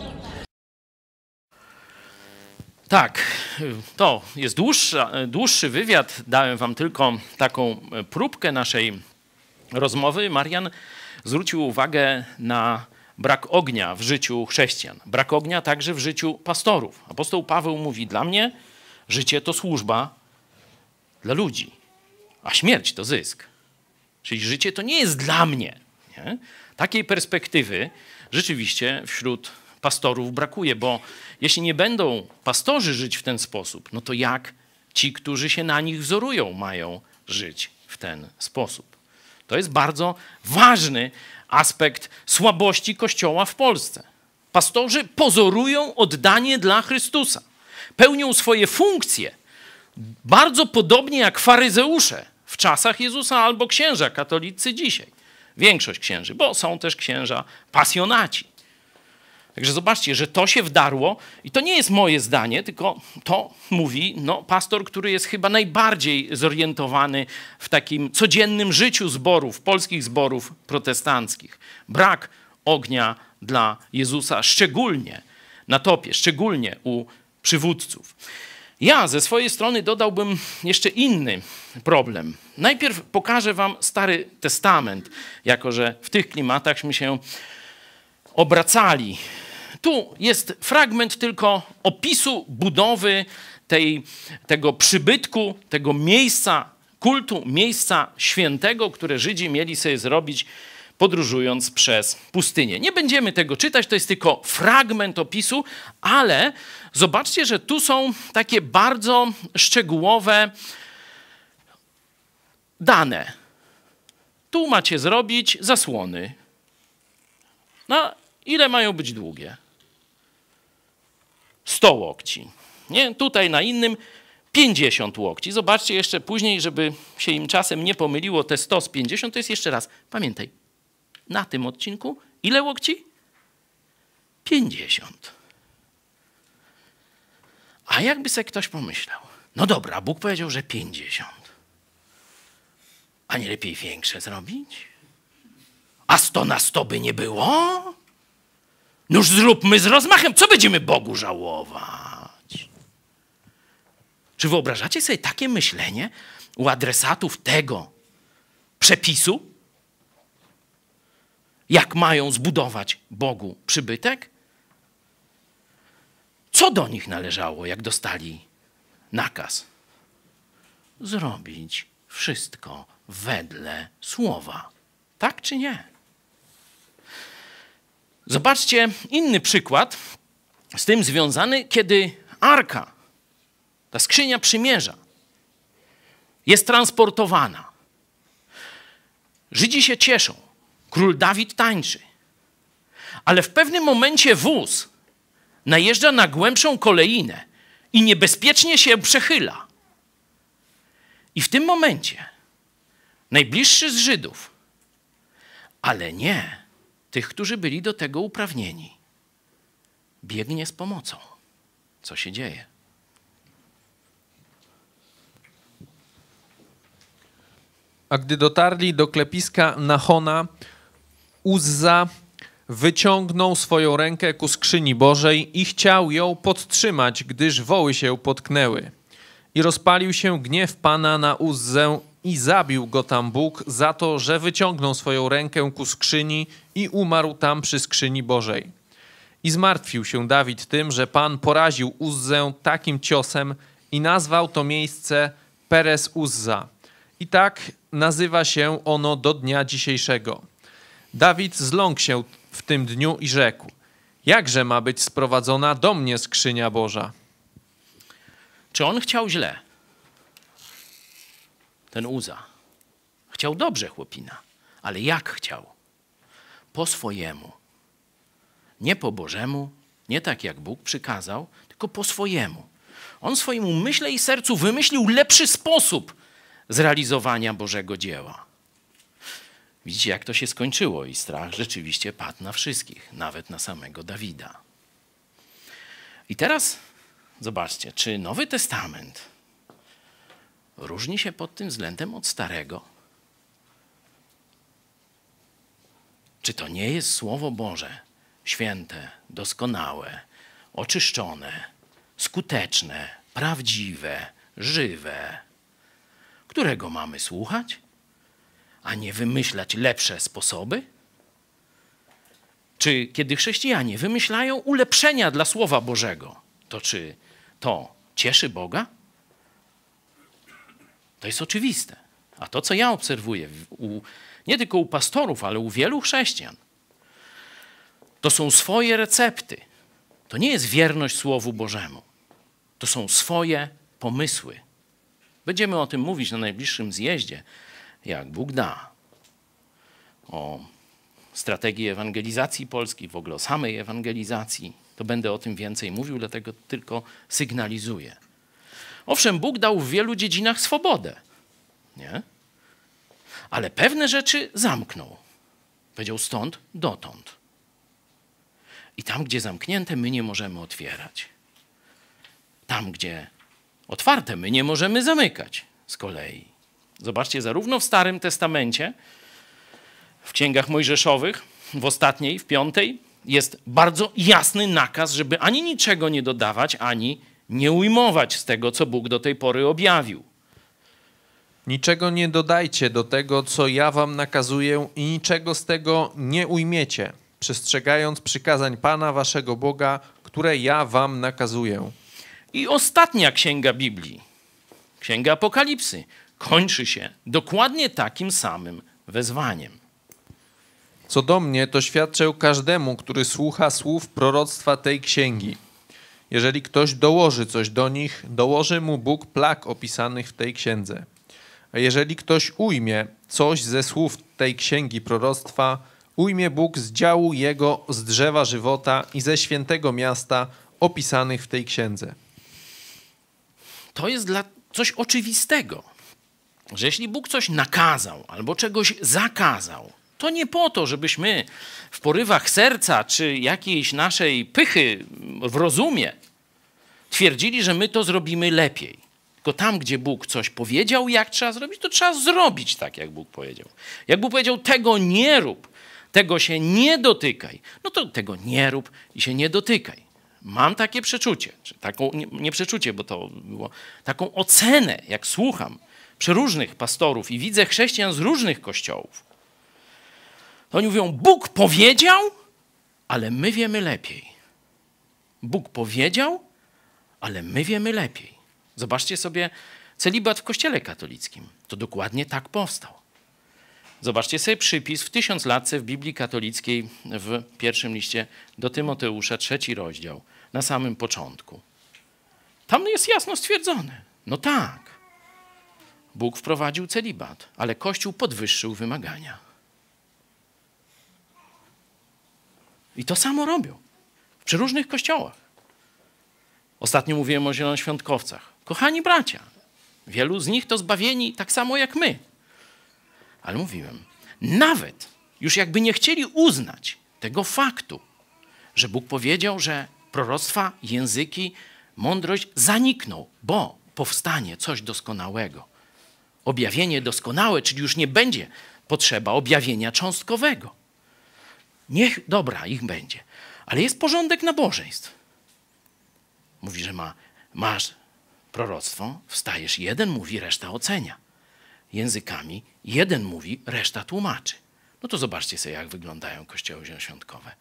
Tak, to jest dłuższy, dłuższy wywiad. Dałem wam tylko taką próbkę naszej rozmowy. Marian zwrócił uwagę na brak ognia w życiu chrześcijan. Brak ognia także w życiu pastorów. Apostoł Paweł mówi, dla mnie życie to służba dla ludzi, a śmierć to zysk. Czyli życie to nie jest dla mnie. Nie? Takiej perspektywy rzeczywiście wśród pastorów brakuje, bo jeśli nie będą pastorzy żyć w ten sposób, no to jak ci, którzy się na nich wzorują, mają żyć w ten sposób? To jest bardzo ważny aspekt słabości Kościoła w Polsce. Pastorzy pozorują oddanie dla Chrystusa. Pełnią swoje funkcje bardzo podobnie jak faryzeusze w czasach Jezusa albo księża katolicy dzisiaj. Większość księży, bo są też księża pasjonaci. Także zobaczcie, że to się wdarło i to nie jest moje zdanie, tylko to mówi no, pastor, który jest chyba najbardziej zorientowany w takim codziennym życiu zborów, polskich zborów protestanckich. Brak ognia dla Jezusa, szczególnie na topie, szczególnie u przywódców. Ja ze swojej strony dodałbym jeszcze inny problem. Najpierw pokażę wam Stary Testament, jako że w tych klimatachśmy się obracali. Tu jest fragment tylko opisu budowy tej, tego przybytku, tego miejsca kultu, miejsca świętego, które Żydzi mieli sobie zrobić, podróżując przez pustynię. Nie będziemy tego czytać, to jest tylko fragment opisu, ale zobaczcie, że tu są takie bardzo szczegółowe dane. Tu macie zrobić zasłony. No, ile mają być długie? sto łokci. Nie? Tutaj na innym pięćdziesiąt łokci. Zobaczcie jeszcze później, żeby się im czasem nie pomyliło, te sto z pięćdziesiąt to jest jeszcze raz. Pamiętaj, na tym odcinku ile łokci? pięćdziesiąt. A jakby sobie ktoś pomyślał, no dobra, Bóg powiedział, że pięćdziesiąt. A nie lepiej większe zrobić? A sto na sto by nie było? Noż zróbmy z rozmachem. Co będziemy Bogu żałować? Czy wyobrażacie sobie takie myślenie u adresatów tego przepisu? Jak mają zbudować Bogu przybytek? Co do nich należało, jak dostali nakaz? Zrobić wszystko wedle słowa. Tak czy nie? Zobaczcie inny przykład z tym związany, kiedy arka, ta skrzynia przymierza, jest transportowana. Żydzi się cieszą. Król Dawid tańczy. Ale w pewnym momencie wóz najeżdża na głębszą kolejnę i niebezpiecznie się przechyla. I w tym momencie najbliższy z Żydów, ale nie tych, którzy byli do tego uprawnieni, biegnie z pomocą. Co się dzieje? A gdy dotarli do klepiska Nachona, Uzza wyciągnął swoją rękę ku skrzyni Bożej i chciał ją podtrzymać, gdyż woły się potknęły. I rozpalił się gniew Pana na Uzzę i zabił go tam Bóg za to, że wyciągnął swoją rękę ku skrzyni i umarł tam przy skrzyni Bożej. I zmartwił się Dawid tym, że Pan poraził Uzzę takim ciosem i nazwał to miejsce Peres Uzza. I tak nazywa się ono do dnia dzisiejszego. Dawid zląkł się w tym dniu i rzekł: jakże ma być sprowadzona do mnie skrzynia Boża? Czy on chciał źle? Ten Uzza. Chciał dobrze, chłopina. Ale jak chciał? Po swojemu. Nie po Bożemu, nie tak jak Bóg przykazał, tylko po swojemu. On swoim umyśle i sercu wymyślił lepszy sposób zrealizowania Bożego dzieła. Widzicie, jak to się skończyło i strach rzeczywiście padł na wszystkich, nawet na samego Dawida. I teraz zobaczcie, czy Nowy Testament różni się pod tym względem od Starego? Czy to nie jest Słowo Boże święte, doskonałe, oczyszczone, skuteczne, prawdziwe, żywe, którego mamy słuchać, a nie wymyślać lepsze sposoby? Czy kiedy chrześcijanie wymyślają ulepszenia dla Słowa Bożego, to czy to cieszy Boga? To jest oczywiste. A to, co ja obserwuję u, nie tylko u pastorów, ale u wielu chrześcijan, to są swoje recepty. To nie jest wierność Słowu Bożemu. To są swoje pomysły. Będziemy o tym mówić na najbliższym zjeździe, jak Bóg da. O strategii ewangelizacji Polski, w ogóle o samej ewangelizacji. To będę o tym więcej mówił, dlatego tylko sygnalizuję. Owszem, Bóg dał w wielu dziedzinach swobodę, nie? Ale pewne rzeczy zamknął. Powiedział stąd dotąd. I tam, gdzie zamknięte, my nie możemy otwierać. Tam, gdzie otwarte, my nie możemy zamykać z kolei. Zobaczcie, zarówno w Starym Testamencie, w Księgach Mojżeszowych, w ostatniej, w piątej, jest bardzo jasny nakaz, żeby ani niczego nie dodawać, ani nie ujmować z tego, co Bóg do tej pory objawił. Niczego nie dodajcie do tego, co ja wam nakazuję, i niczego z tego nie ujmiecie, przestrzegając przykazań Pana waszego Boga, które ja wam nakazuję. I ostatnia księga Biblii, Księga Apokalipsy, kończy się dokładnie takim samym wezwaniem. Co do mnie, to świadczę każdemu, który słucha słów proroctwa tej księgi. Jeżeli ktoś dołoży coś do nich, dołoży mu Bóg plag opisanych w tej księdze. A jeżeli ktoś ujmie coś ze słów tej księgi proroctwa, ujmie Bóg z działu jego z drzewa żywota i ze świętego miasta opisanych w tej księdze. To jest dla coś oczywistego, że jeśli Bóg coś nakazał albo czegoś zakazał, to nie po to, żebyśmy w porywach serca czy jakiejś naszej pychy w rozumie twierdzili, że my to zrobimy lepiej. Tylko tam, gdzie Bóg coś powiedział, jak trzeba zrobić, to trzeba zrobić tak, jak Bóg powiedział. Jak Bóg powiedział, tego nie rób, tego się nie dotykaj, no to tego nie rób i się nie dotykaj. Mam takie przeczucie, czy taką, nie, nie przeczucie, bo to było, taką ocenę, jak słucham przeróżnych pastorów i widzę chrześcijan z różnych kościołów. To oni mówią, Bóg powiedział, ale my wiemy lepiej. Bóg powiedział, ale my wiemy lepiej. Zobaczcie sobie celibat w Kościele katolickim. To dokładnie tak powstał. Zobaczcie sobie przypis w tysiąclatce w Biblii katolickiej w pierwszym liście do Tymoteusza, trzeci rozdział, na samym początku. Tam jest jasno stwierdzone. No tak, Bóg wprowadził celibat, ale Kościół podwyższył wymagania. I to samo robią w przeróżnych kościołach. Ostatnio mówiłem o zielonoświątkowcach. Kochani bracia, wielu z nich to zbawieni tak samo jak my. Ale mówiłem, nawet już jakby nie chcieli uznać tego faktu, że Bóg powiedział, że proroctwa, języki, mądrość zanikną, bo powstanie coś doskonałego. Objawienie doskonałe, czyli już nie będzie potrzeba objawienia cząstkowego. Niech, dobra, ich będzie. Ale jest porządek nabożeństw. Mówi, że ma, masz proroctwo, wstajesz, jeden mówi, reszta ocenia. językami. Jeden mówi, reszta tłumaczy. No to zobaczcie sobie, jak wyglądają kościoły zielonoświątkowe.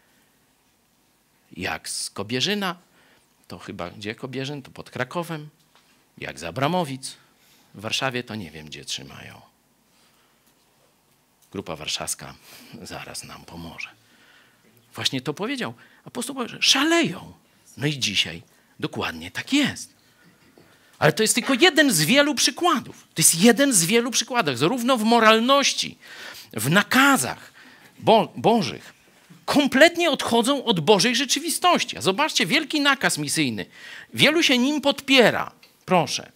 Jak z Kobierzyna, to chyba gdzie Kobierzyn? To pod Krakowem. Jak z Abramowic. W Warszawie to nie wiem, gdzie trzymają. Grupa warszawska zaraz nam pomoże. Właśnie to powiedział apostoł Paweł, że szaleją. No i dzisiaj dokładnie tak jest. Ale to jest tylko jeden z wielu przykładów. To jest jeden z wielu przykładów, zarówno w moralności, w nakazach bo- bożych. Kompletnie odchodzą od Bożej rzeczywistości. A zobaczcie, wielki nakaz misyjny. Wielu się nim podpiera. Proszę.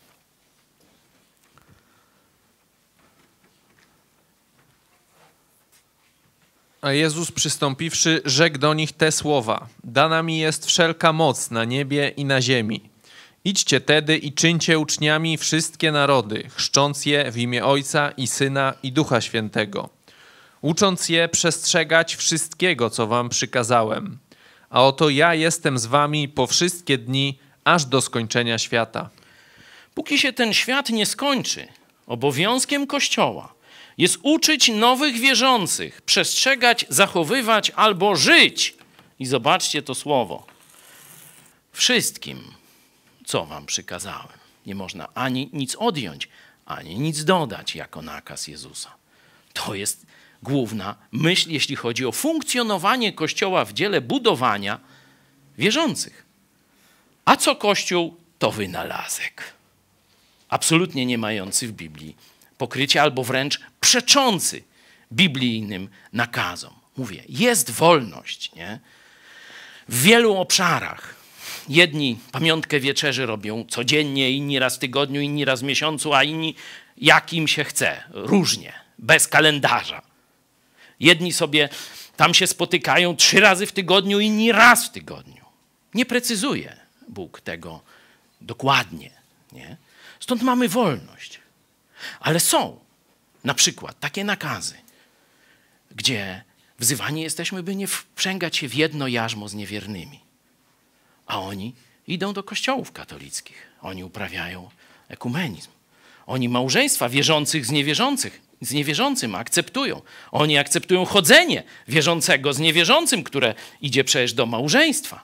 A Jezus przystąpiwszy, rzekł do nich te słowa. Dana mi jest wszelka moc na niebie i na ziemi. Idźcie tedy i czyńcie uczniami wszystkie narody, chrzcząc je w imię Ojca i Syna i Ducha Świętego, ucząc je przestrzegać wszystkiego, co wam przykazałem. A oto ja jestem z wami po wszystkie dni, aż do skończenia świata. Póki się ten świat nie skończy, obowiązkiem Kościoła jest uczyć nowych wierzących, przestrzegać, zachowywać albo żyć. I zobaczcie to słowo. Wszystkim, co wam przykazałem. Nie można ani nic odjąć, ani nic dodać jako nakaz Jezusa. To jest główna myśl, jeśli chodzi o funkcjonowanie Kościoła w dziele budowania wierzących. A co Kościół? To wynalazek. Absolutnie nie mający w Biblii pokrycia, albo wręcz przeczący biblijnym nakazom. Mówię, jest wolność, nie? W wielu obszarach. Jedni pamiątkę wieczerzy robią codziennie, inni raz w tygodniu, inni raz w miesiącu, a inni jak im się chce, różnie, bez kalendarza. Jedni sobie tam się spotykają trzy razy w tygodniu, inni raz w tygodniu. Nie precyzuje Bóg tego dokładnie, nie? Stąd mamy wolność. Ale są na przykład takie nakazy, gdzie wzywani jesteśmy, by nie wprzęgać się w jedno jarzmo z niewiernymi. A oni idą do kościołów katolickich. Oni uprawiają ekumenizm. Oni małżeństwa wierzących z niewierzących, z niewierzącym akceptują. Oni akceptują chodzenie wierzącego z niewierzącym, które idzie przecież do małżeństwa.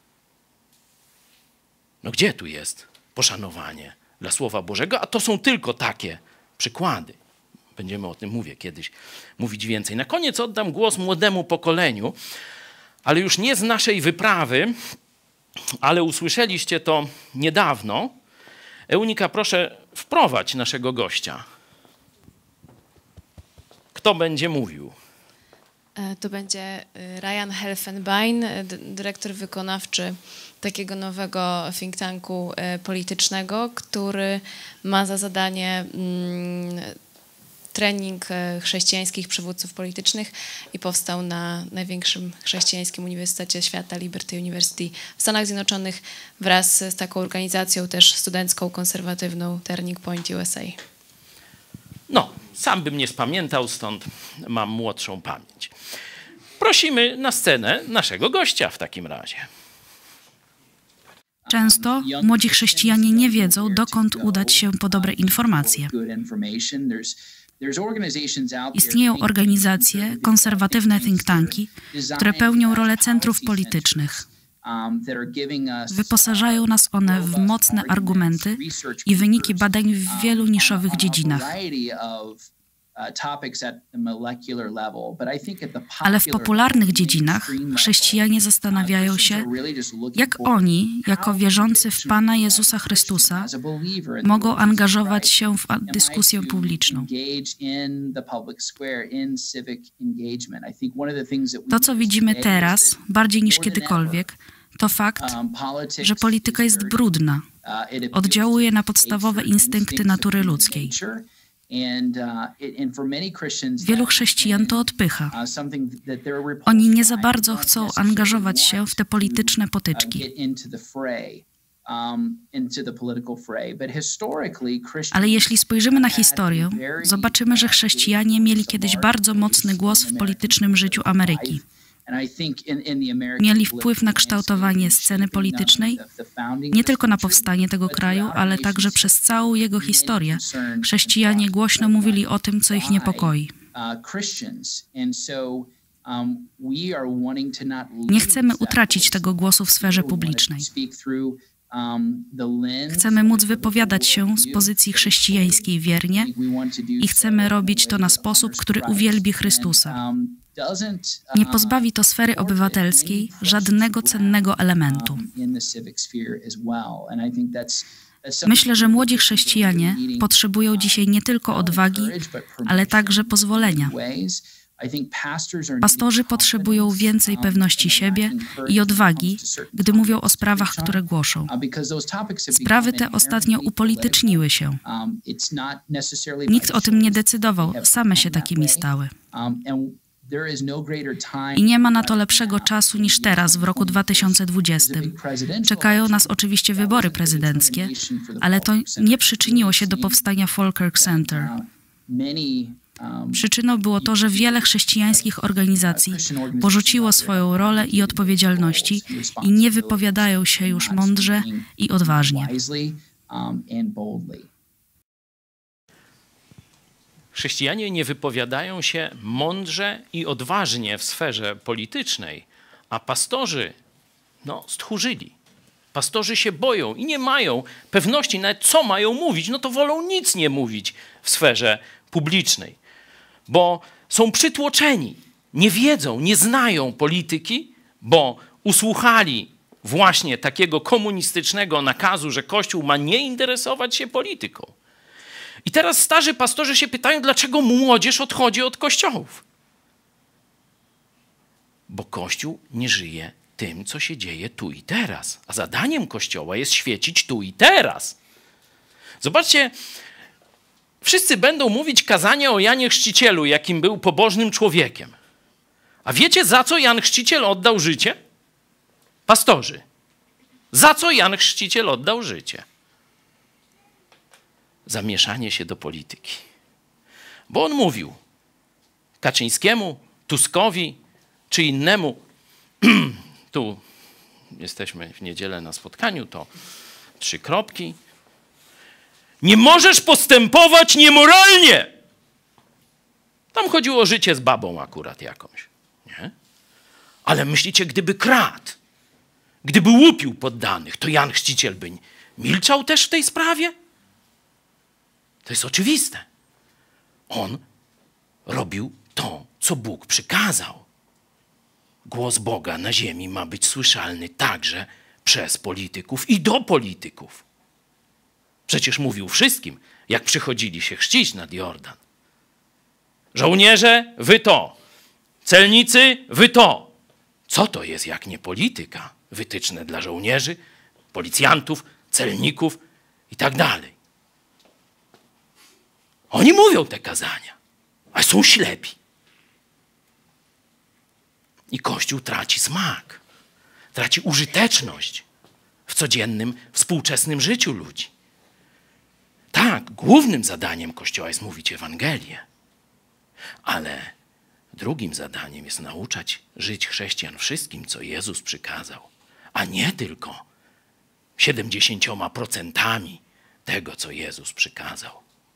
No gdzie tu jest poszanowanie dla Słowa Bożego? A to są tylko takie przykłady. Będziemy o tym, mówię, kiedyś mówić więcej. Na koniec oddam głos młodemu pokoleniu, ale już nie z naszej wyprawy, ale usłyszeliście to niedawno. Eunika, proszę wprowadź naszego gościa. Kto będzie mówił? To będzie Ryan Helfenbein, dyrektor wykonawczy takiego nowego think tanku politycznego, który ma za zadanie trening chrześcijańskich przywódców politycznych i powstał na największym chrześcijańskim uniwersytecie świata, Liberty University w Stanach Zjednoczonych, wraz z taką organizacją też studencką, konserwatywną Turning Point U S A. No, sam bym nie spamiętał, stąd mam młodszą pamięć. Prosimy na scenę naszego gościa w takim razie. Często młodzi chrześcijanie nie wiedzą, dokąd udać się po dobre informacje. Istnieją organizacje, konserwatywne think tanki, które pełnią rolę centrów politycznych. Wyposażają nas one w mocne argumenty i wyniki badań w wielu niszowych dziedzinach. Ale w popularnych dziedzinach chrześcijanie zastanawiają się, jak oni, jako wierzący w Pana Jezusa Chrystusa, mogą angażować się w dyskusję publiczną. To, co widzimy teraz, bardziej niż kiedykolwiek, to fakt, że polityka jest brudna, oddziałuje na podstawowe instynkty natury ludzkiej. Wielu chrześcijan to odpycha. Oni nie za bardzo chcą angażować się w te polityczne potyczki. Ale jeśli spojrzymy na historię, zobaczymy, że chrześcijanie mieli kiedyś bardzo mocny głos w politycznym życiu Ameryki. Mieli wpływ na kształtowanie sceny politycznej, nie tylko na powstanie tego kraju, ale także przez całą jego historię. Chrześcijanie głośno mówili o tym, co ich niepokoi. Nie chcemy utracić tego głosu w sferze publicznej. Chcemy móc wypowiadać się z pozycji chrześcijańskiej wiernie i chcemy robić to na sposób, który uwielbi Chrystusa. Nie pozbawi to sfery obywatelskiej żadnego cennego elementu. Myślę, że młodzi chrześcijanie potrzebują dzisiaj nie tylko odwagi, ale także pozwolenia. Pastorzy potrzebują więcej pewności siebie i odwagi, gdy mówią o sprawach, które głoszą. Sprawy te ostatnio upolityczniły się. Nikt o tym nie decydował, same się takimi stały. I nie ma na to lepszego czasu niż teraz, w roku dwa tysiące dwudziestym. Czekają nas oczywiście wybory prezydenckie, ale to nie przyczyniło się do powstania Falkirk Center. Przyczyną było to, że wiele chrześcijańskich organizacji porzuciło swoją rolę i odpowiedzialności i nie wypowiadają się już mądrze i odważnie. Chrześcijanie nie wypowiadają się mądrze i odważnie w sferze politycznej, a pastorzy, no, stchórzyli. Pastorzy się boją i nie mają pewności nawet, co mają mówić. No to wolą nic nie mówić w sferze publicznej, bo są przytłoczeni, nie wiedzą, nie znają polityki, bo usłuchali właśnie takiego komunistycznego nakazu, że Kościół ma nie interesować się polityką. I teraz starzy pastorzy się pytają, dlaczego młodzież odchodzi od kościołów? Bo Kościół nie żyje tym, co się dzieje tu i teraz. A zadaniem Kościoła jest świecić tu i teraz. Zobaczcie, wszyscy będą mówić kazania o Janie Chrzcicielu, jakim był pobożnym człowiekiem. A wiecie, za co Jan Chrzciciel oddał życie? Pastorzy. Za co Jan Chrzciciel oddał życie? Zamieszanie się do polityki. Bo on mówił Kaczyńskiemu, Tuskowi czy innemu, tu jesteśmy w niedzielę na spotkaniu, to trzy kropki. Nie możesz postępować niemoralnie. Tam chodziło o życie z babą akurat jakąś. Nie? Ale myślicie, gdyby kradł, gdyby łupił poddanych, to Jan Chrzciciel by milczał też w tej sprawie? To jest oczywiste. On robił to, co Bóg przykazał. Głos Boga na ziemi ma być słyszalny także przez polityków i do polityków. Przecież mówił wszystkim, jak przychodzili się chrzcić nad Jordan. Żołnierze, wy to. Celnicy, wy to. Co to jest jak nie polityka? Wytyczne dla żołnierzy, policjantów, celników i tak dalej. Oni mówią te kazania, a są ślepi. I Kościół traci smak, traci użyteczność w codziennym, współczesnym życiu ludzi. Tak, głównym zadaniem Kościoła jest mówić Ewangelię, ale drugim zadaniem jest nauczać żyć chrześcijan wszystkim, co Jezus przykazał, a nie tylko siedemdziesięcioma procentami tego, co Jezus przykazał.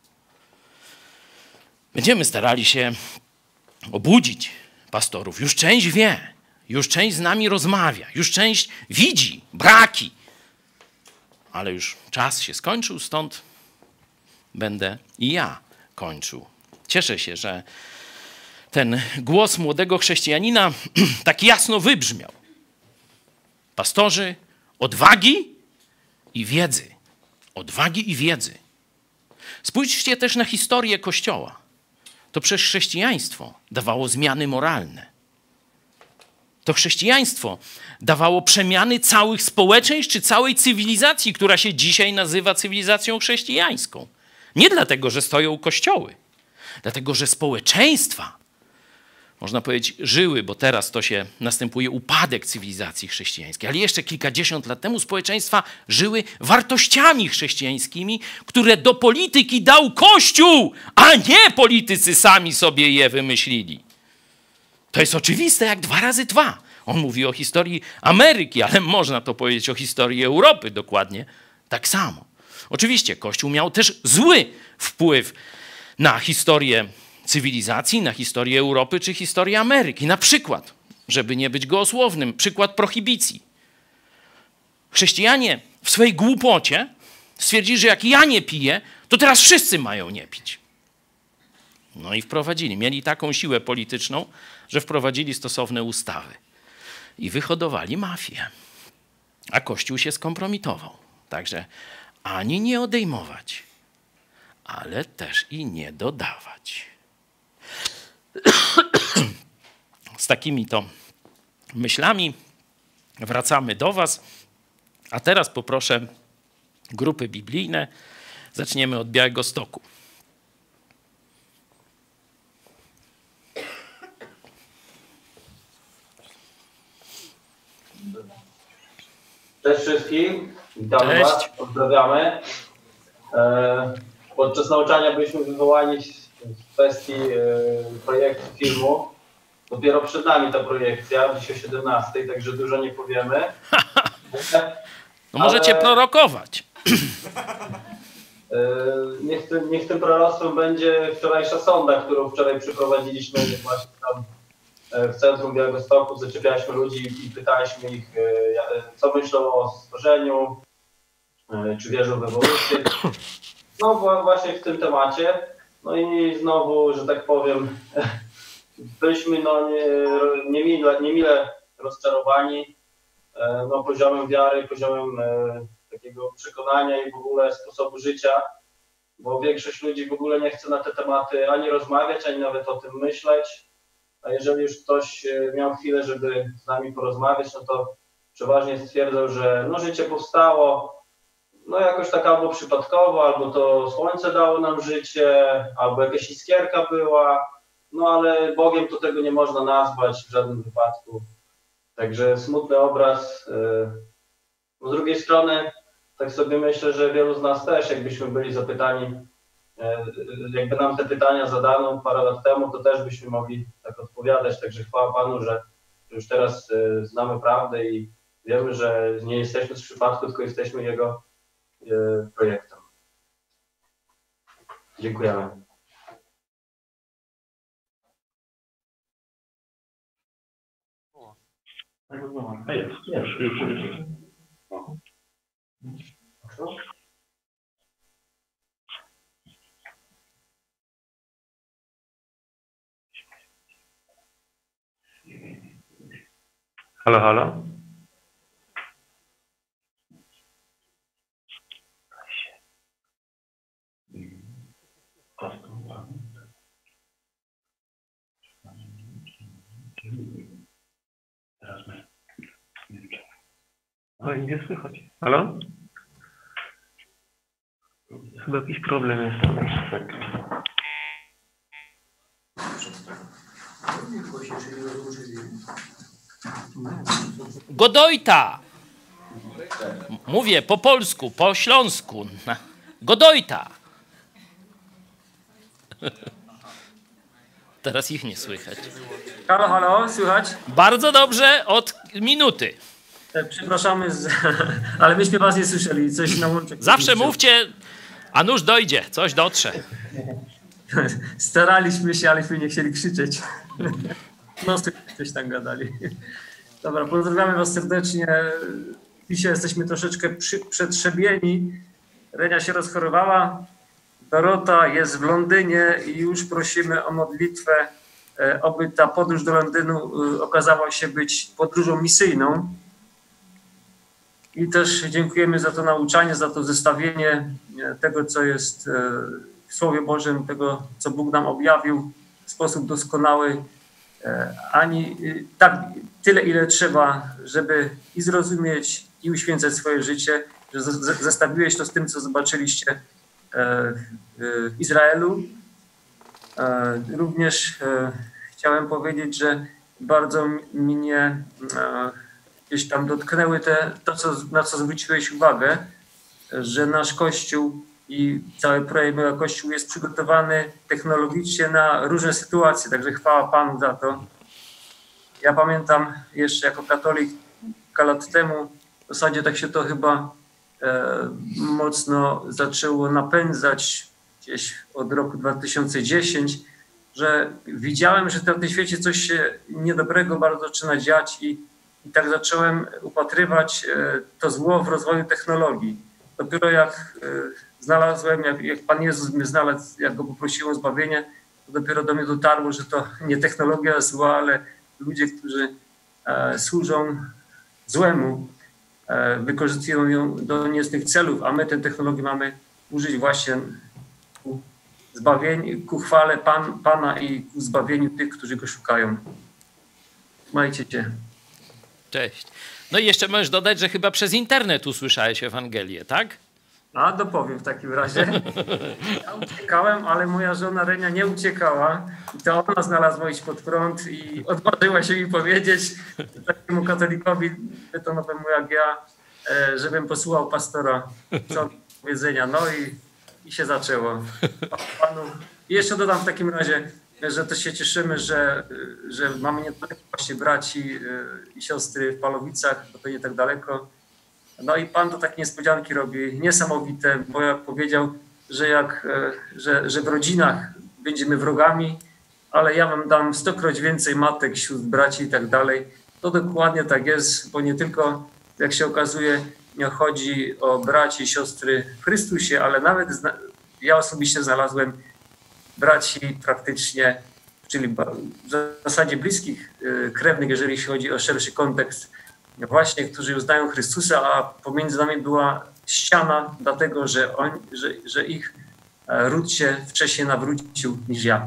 Będziemy starali się obudzić pastorów. Już część wie, już część z nami rozmawia, już część widzi braki. Ale już czas się skończył, stąd będę i ja kończył. Cieszę się, że ten głos młodego chrześcijanina tak jasno wybrzmiał. Pastorzy odwagi i wiedzy. Odwagi i wiedzy. Spójrzcie też na historię Kościoła. To przez chrześcijaństwo dawało zmiany moralne. To chrześcijaństwo dawało przemiany całych społeczeństw czy całej cywilizacji, która się dzisiaj nazywa cywilizacją chrześcijańską. Nie dlatego, że stoją kościoły, dlatego, że społeczeństwa, można powiedzieć, żyły, bo teraz to się następuje upadek cywilizacji chrześcijańskiej, ale jeszcze kilkadziesiąt lat temu społeczeństwa żyły wartościami chrześcijańskimi, które do polityki dał Kościół, a nie politycy sami sobie je wymyślili. To jest oczywiste jak dwa razy dwa. On mówi o historii Ameryki, ale można to powiedzieć o historii Europy dokładnie tak samo. Oczywiście Kościół miał też zły wpływ na historię cywilizacji, na historię Europy czy historię Ameryki. Na przykład, żeby nie być gołosłownym, przykład prohibicji. Chrześcijanie w swojej głupocie stwierdzili, że jak ja nie piję, to teraz wszyscy mają nie pić. No i wprowadzili. Mieli taką siłę polityczną, że wprowadzili stosowne ustawy. I wyhodowali mafię. A Kościół się skompromitował. Także ani nie odejmować, ale też i nie dodawać. Z takimi to myślami wracamy do was. A teraz poproszę grupy biblijne. Zaczniemy od Białegostoku. Cześć wszystkim, witamy Cześć. was, pozdrawiamy. E, podczas nauczania byliśmy wywołani w kwestii e, projektu filmu. Dopiero przed nami ta projekcja, dziś o siedemnastej, także dużo nie powiemy. No możecie Ale, prorokować. e, niech, tym, niech tym proroctwem będzie wczorajsza sonda, którą wczoraj przeprowadziliśmy właśnie tam w centrum Białegostoku. Zaczepialiśmy ludzi i pytaliśmy ich, co myślą o stworzeniu, czy wierzą w ewolucję. No właśnie w tym temacie. No i znowu, że tak powiem, byliśmy no nie, niemile, niemile rozczarowani no, poziomem wiary, poziomem takiego przekonania i w ogóle sposobu życia, bo większość ludzi w ogóle nie chce na te tematy ani rozmawiać, ani nawet o tym myśleć. A jeżeli już ktoś miał chwilę, żeby z nami porozmawiać, no to przeważnie stwierdzał, że no życie powstało no jakoś tak albo przypadkowo, albo to słońce dało nam życie, albo jakaś iskierka była, no ale Bogiem to tego nie można nazwać w żadnym wypadku. Także smutny obraz. Z drugiej strony tak sobie myślę, że wielu z nas też, jakbyśmy byli zapytani, jakby nam te pytania zadano parę lat temu, to też byśmy mogli tak odpowiadać. Także chwała Panu, że już teraz znamy prawdę i wiemy, że nie jesteśmy z przypadku, tylko jesteśmy Jego projektem. Dziękujemy. Halo, halo? Oj, nie słychać. Halo? Chyba jakiś problem jest. Tak. Godojta! Mówię po polsku, po śląsku. Godojta! Teraz ich nie słychać. Halo, halo, słychać? Bardzo dobrze, od minuty. Przepraszamy, z... ale myśmy was nie słyszeli. Coś na łączek. Zawsze mówcie, a nuż dojdzie, coś dotrze. Staraliśmy się, aleśmy nie chcieli krzyczeć. No, coś tam gadali. Dobra, pozdrawiamy was serdecznie. Dzisiaj jesteśmy troszeczkę przy, przetrzebieni. Renia się rozchorowała. Dorota jest w Londynie i już prosimy o modlitwę, aby ta podróż do Londynu okazała się być podróżą misyjną. I też dziękujemy za to nauczanie, za to zestawienie tego, co jest w Słowie Bożym, tego, co Bóg nam objawił w sposób doskonały. Ani tak tyle, ile trzeba, żeby i zrozumieć, i uświęcać swoje życie, że zestawiłeś to z tym, co zobaczyliście w Izraelu. Również chciałem powiedzieć, że bardzo mnie gdzieś tam dotknęły te, to, co, na co zwróciłeś uwagę, że nasz Kościół i cały projekt Mega Kościół jest przygotowany technologicznie na różne sytuacje, także chwała Panu za to. Ja pamiętam jeszcze jako katolik kilka lat temu, w zasadzie tak się to chyba e, mocno zaczęło napędzać gdzieś od roku dwa tysiące dziesiątego, że widziałem, że na tym świecie coś się niedobrego bardzo zaczyna dziać i, i tak zacząłem upatrywać e, to zło w rozwoju technologii. Dopiero jak e, znalazłem, jak, jak Pan Jezus mnie znalazł, jak Go poprosiłem o zbawienie, to dopiero do mnie dotarło, że to nie technologia jest zła, ale ludzie, którzy e, służą złemu, e, wykorzystują ją do niecnych celów, a my tę technologię mamy użyć właśnie ku zbawieniu, ku chwale Pan, Pana i ku zbawieniu tych, którzy Go szukają. Majcie Cię. Cześć. No i jeszcze możesz dodać, że chyba przez internet usłyszałeś Ewangelię, tak? A dopowiem w takim razie. Ja uciekałem, ale moja żona Renia nie uciekała. I to ona znalazła iść pod prąd i odważyła się mi powiedzieć takiemu katolikowi betonowemu jak ja, żebym posłuchał pastora, co powiedzenia. No i, i się zaczęło. Panu. I jeszcze dodam w takim razie, że też się cieszymy, że, że mamy nie tylko właśnie braci i siostry w Palowicach, bo to nie tak daleko. No i Pan to takie niespodzianki robi, niesamowite, bo jak powiedział, że, jak, że, że w rodzinach będziemy wrogami, ale ja wam dam stokroć więcej matek, sióstr, braci i tak dalej. To dokładnie tak jest, bo nie tylko, jak się okazuje, nie chodzi o braci i siostry w Chrystusie, ale nawet ja osobiście znalazłem braci praktycznie, czyli w zasadzie bliskich, krewnych, jeżeli chodzi o szerszy kontekst, właśnie, którzy uznają Chrystusa, a pomiędzy nami była ściana, dlatego że, on, że, że ich ród się wcześniej nawrócił niż ja.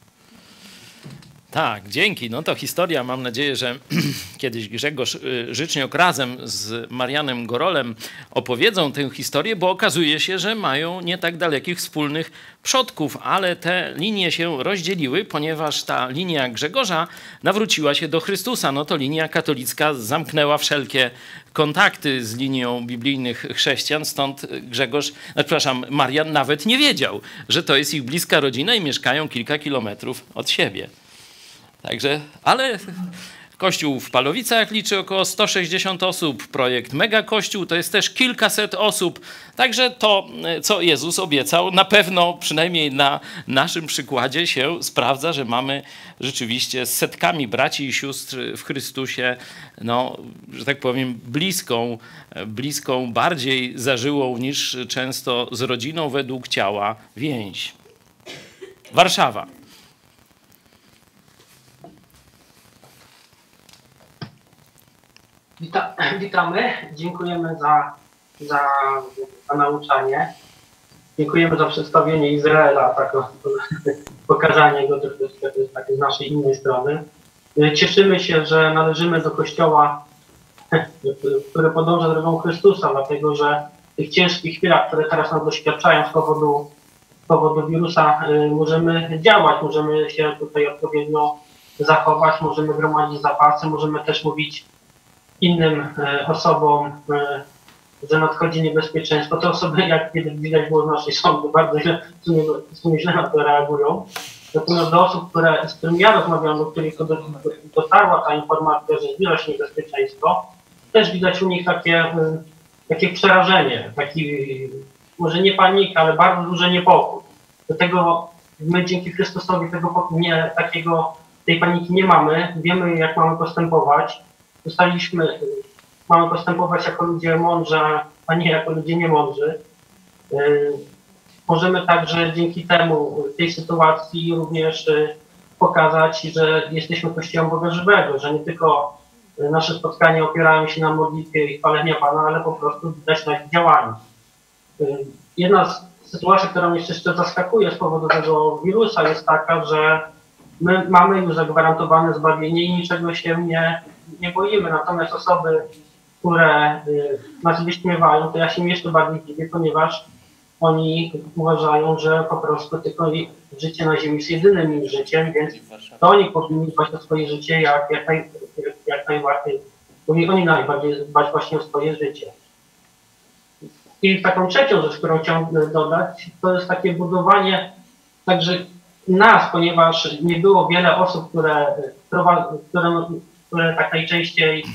Tak, dzięki. No to historia, mam nadzieję, że kiedyś Grzegorz Życzniok razem z Marianem Gorolem opowiedzą tę historię, bo okazuje się, że mają nie tak dalekich wspólnych przodków, ale te linie się rozdzieliły, ponieważ ta linia Grzegorza nawróciła się do Chrystusa. No to linia katolicka zamknęła wszelkie kontakty z linią biblijnych chrześcijan, stąd Grzegorz, przepraszam, Marian nawet nie wiedział, że to jest ich bliska rodzina i mieszkają kilka kilometrów od siebie. Także, ale Kościół w Palowicach liczy około sto sześćdziesiąt osób. Projekt Mega Kościół to jest też kilkaset osób. Także to, co Jezus obiecał, na pewno przynajmniej na naszym przykładzie się sprawdza, że mamy rzeczywiście z setkami braci i sióstr w Chrystusie, no, że tak powiem, bliską, bliską, bardziej zażyłą niż często z rodziną według ciała więź. Warszawa. Wita, witamy, dziękujemy za, za, za nauczanie. Dziękujemy za przedstawienie Izraela, tak, pokazanie go tak, z naszej innej strony. Cieszymy się, że należymy do Kościoła, który podąża drogą Chrystusa, dlatego że w tych ciężkich chwilach, które teraz nas doświadczają z powodu, z powodu wirusa, możemy działać, możemy się tutaj odpowiednio zachować, możemy gromadzić zapasy, możemy też mówić innym e, osobom, e, że nadchodzi niebezpieczeństwo. Te osoby, jak kiedyś widać było z naszej sądy, bardzo źle, w sumie, w sumie źle na to reagują. Natomiast do osób, które, z którymi ja rozmawiam, do których do, do, dotarła ta informacja, że zbliża się niebezpieczeństwo, też widać u nich takie, e, takie przerażenie, taki, może nie panika, ale bardzo duży niepokój. Dlatego my dzięki Chrystusowi tego nie, takiego, tej paniki nie mamy, wiemy jak mamy postępować. Zostaliśmy, mamy postępować jako ludzie mądrzy, a nie jako ludzie niemądrzy. Yy, możemy także dzięki temu, tej sytuacji również yy, pokazać, że jesteśmy Kościołem Boga żywego, że nie tylko nasze spotkania opierają się na modlitwie i chwalenia Pana, ale po prostu widać na ich działaniu. Yy, jedna z sytuacji, która mnie jeszcze zaskakuje z powodu tego wirusa jest taka, że my mamy już zagwarantowane zbawienie i niczego się nie nie boimy, natomiast osoby, które y, nas wyśmiewają, to ja się jeszcze bardziej dziwię, ponieważ oni uważają, że po prostu tylko życie na ziemi jest jedynym ich życiem, więc to oni powinni dbać o swoje życie jak, jak, naj, jak, jak najbardziej, powinni oni najbardziej dbać właśnie o swoje życie. I taką trzecią rzecz, którą chciałem dodać, to jest takie budowanie także nas, ponieważ nie było wiele osób, które, które które tak najczęściej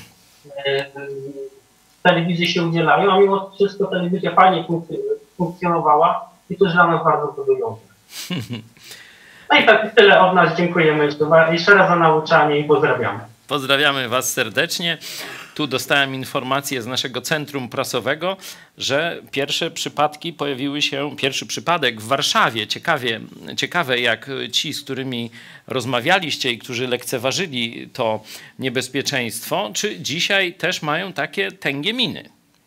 w telewizji się udzielają, a mimo wszystko telewizja fajnie funkcjonowała i to jest dla nas bardzo podobne. No i tak tyle od nas. Dziękujemy jeszcze raz za nauczanie i pozdrawiamy. Pozdrawiamy Was serdecznie. Tu dostałem informację z naszego centrum prasowego, że pierwsze przypadki pojawiły się, pierwszy przypadek w Warszawie. Ciekawie, ciekawe jak ci, z którymi rozmawialiście i którzy lekceważyli to niebezpieczeństwo, czy dzisiaj też mają takie tęgie miny.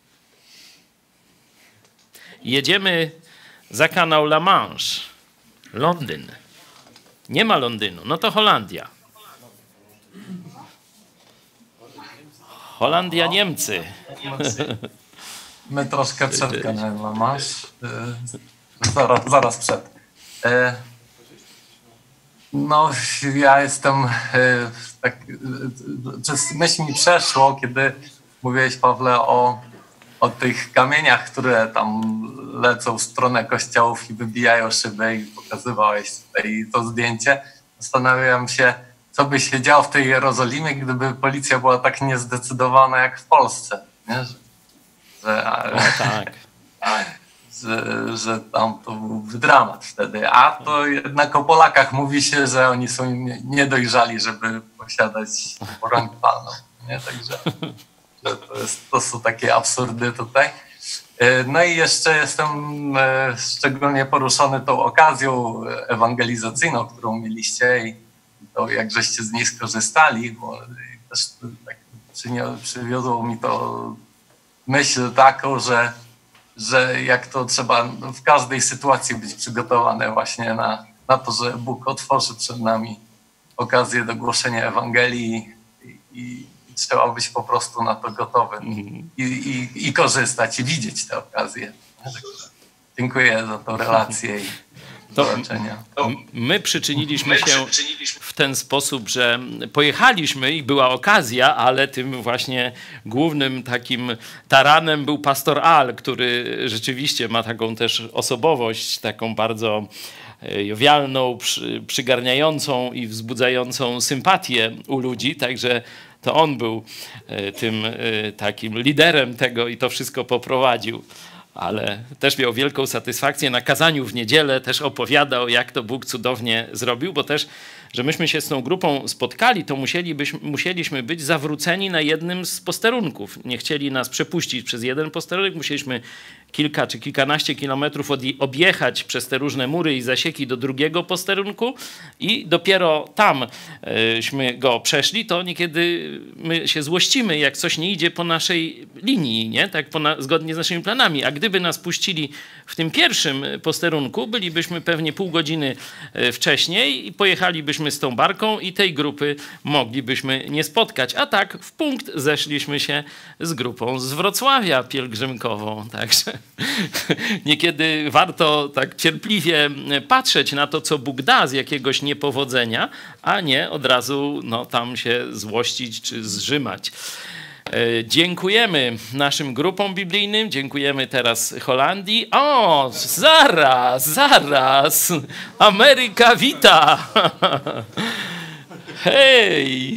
Jedziemy za kanał La Manche. Londyn. Nie ma Londynu, no to Holandia. Holandia, Niemcy. My troszkę przed kanałem La Manche. Zaraz, zaraz przed. No, ja jestem, tak, przez myśl mi przeszło, kiedy mówiłeś, Pawle, o, o tych kamieniach, które tam lecą w stronę kościołów i wybijają szyby i pokazywałeś tutaj to zdjęcie. Zastanawiam się, co by się działo w tej Jerozolimie, gdyby policja była tak niezdecydowana jak w Polsce. Nie? Że, że, no tak. że, że tam to byłby dramat wtedy. A to jednak o Polakach mówi się, że oni są niedojrzali, żeby posiadać broń palną. Nie? Także że to, jest, to są takie absurdy tutaj. No i jeszcze jestem szczególnie poruszony tą okazją ewangelizacyjną, którą mieliście i to jak żeście z niej skorzystali, bo też tak przywiodło mi to myśl taką, że, że jak to trzeba w każdej sytuacji być przygotowane właśnie na, na to, że Bóg otworzy przed nami okazję do głoszenia Ewangelii i, i trzeba być po prostu na to gotowym i, i, i korzystać i widzieć te okazje. Dziękuję za tą relację i to my przyczyniliśmy się w ten sposób, że pojechaliśmy i była okazja, ale tym właśnie głównym takim taranem był pastor Al, który rzeczywiście ma taką też osobowość, taką bardzo jowialną, przy, przygarniającą i wzbudzającą sympatię u ludzi, także to on był tym takim liderem tego i to wszystko poprowadził. Ale też miał wielką satysfakcję na kazaniu w niedzielę, też opowiadał, jak to Bóg cudownie zrobił, bo też, że myśmy się z tą grupą spotkali, to musielibyśmy, musieliśmy być zawróceni na jednym z posterunków. Nie chcieli nas przepuścić przez jeden posterunek, musieliśmy kilka czy kilkanaście kilometrów objechać przez te różne mury i zasieki do drugiego posterunku i dopiero tamśmy go przeszli, to niekiedy my się złościmy, jak coś nie idzie po naszej linii, nie? Tak po na, zgodnie z naszymi planami, a gdyby nas puścili w tym pierwszym posterunku, bylibyśmy pewnie pół godziny wcześniej i pojechalibyśmy z tą barką i tej grupy moglibyśmy nie spotkać, a tak w punkt zeszliśmy się z grupą z Wrocławia pielgrzymkową, także niekiedy warto tak cierpliwie patrzeć na to, co Bóg da z jakiegoś niepowodzenia, a nie od razu no, tam się złościć czy zrzymać. Dziękujemy naszym grupom biblijnym, dziękujemy teraz Holandii. O, zaraz, zaraz, Ameryka wita! Hej!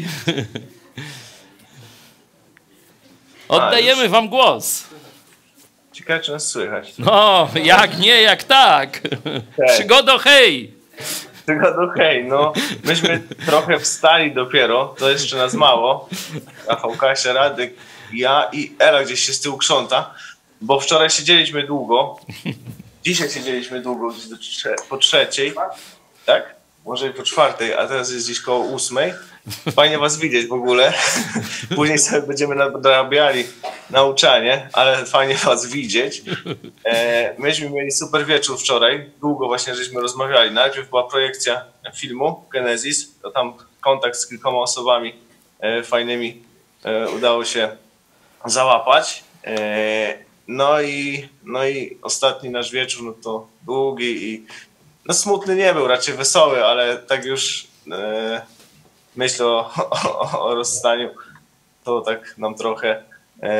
Oddajemy wam głos. Ciekawe, czy nas słychać. No, jak nie, jak tak. Hej. Przygodo, hej! Przygodo, hej, no. Myśmy trochę wstali dopiero, to jeszcze nas mało. Rafał, Kasia, Radek, ja i Ela gdzieś się z tyłu krząta, bo wczoraj siedzieliśmy długo. Dzisiaj siedzieliśmy długo, gdzieś do trze po trzeciej, tak? Może i po czwartej, a teraz jest gdzieś koło ósmej. Fajnie was widzieć w ogóle. Później sobie będziemy nadrabiali nauczanie, ale fajnie was widzieć. E, myśmy mieli super wieczór wczoraj. Długo właśnie żeśmy rozmawiali. Najpierw była projekcja filmu Genesis. To tam kontakt z kilkoma osobami e, fajnymi e, udało się załapać. E, no, i, no i ostatni nasz wieczór, no to długi i no smutny nie był, raczej wesoły, ale tak już e, myślę o, o, o rozstaniu, to tak nam trochę,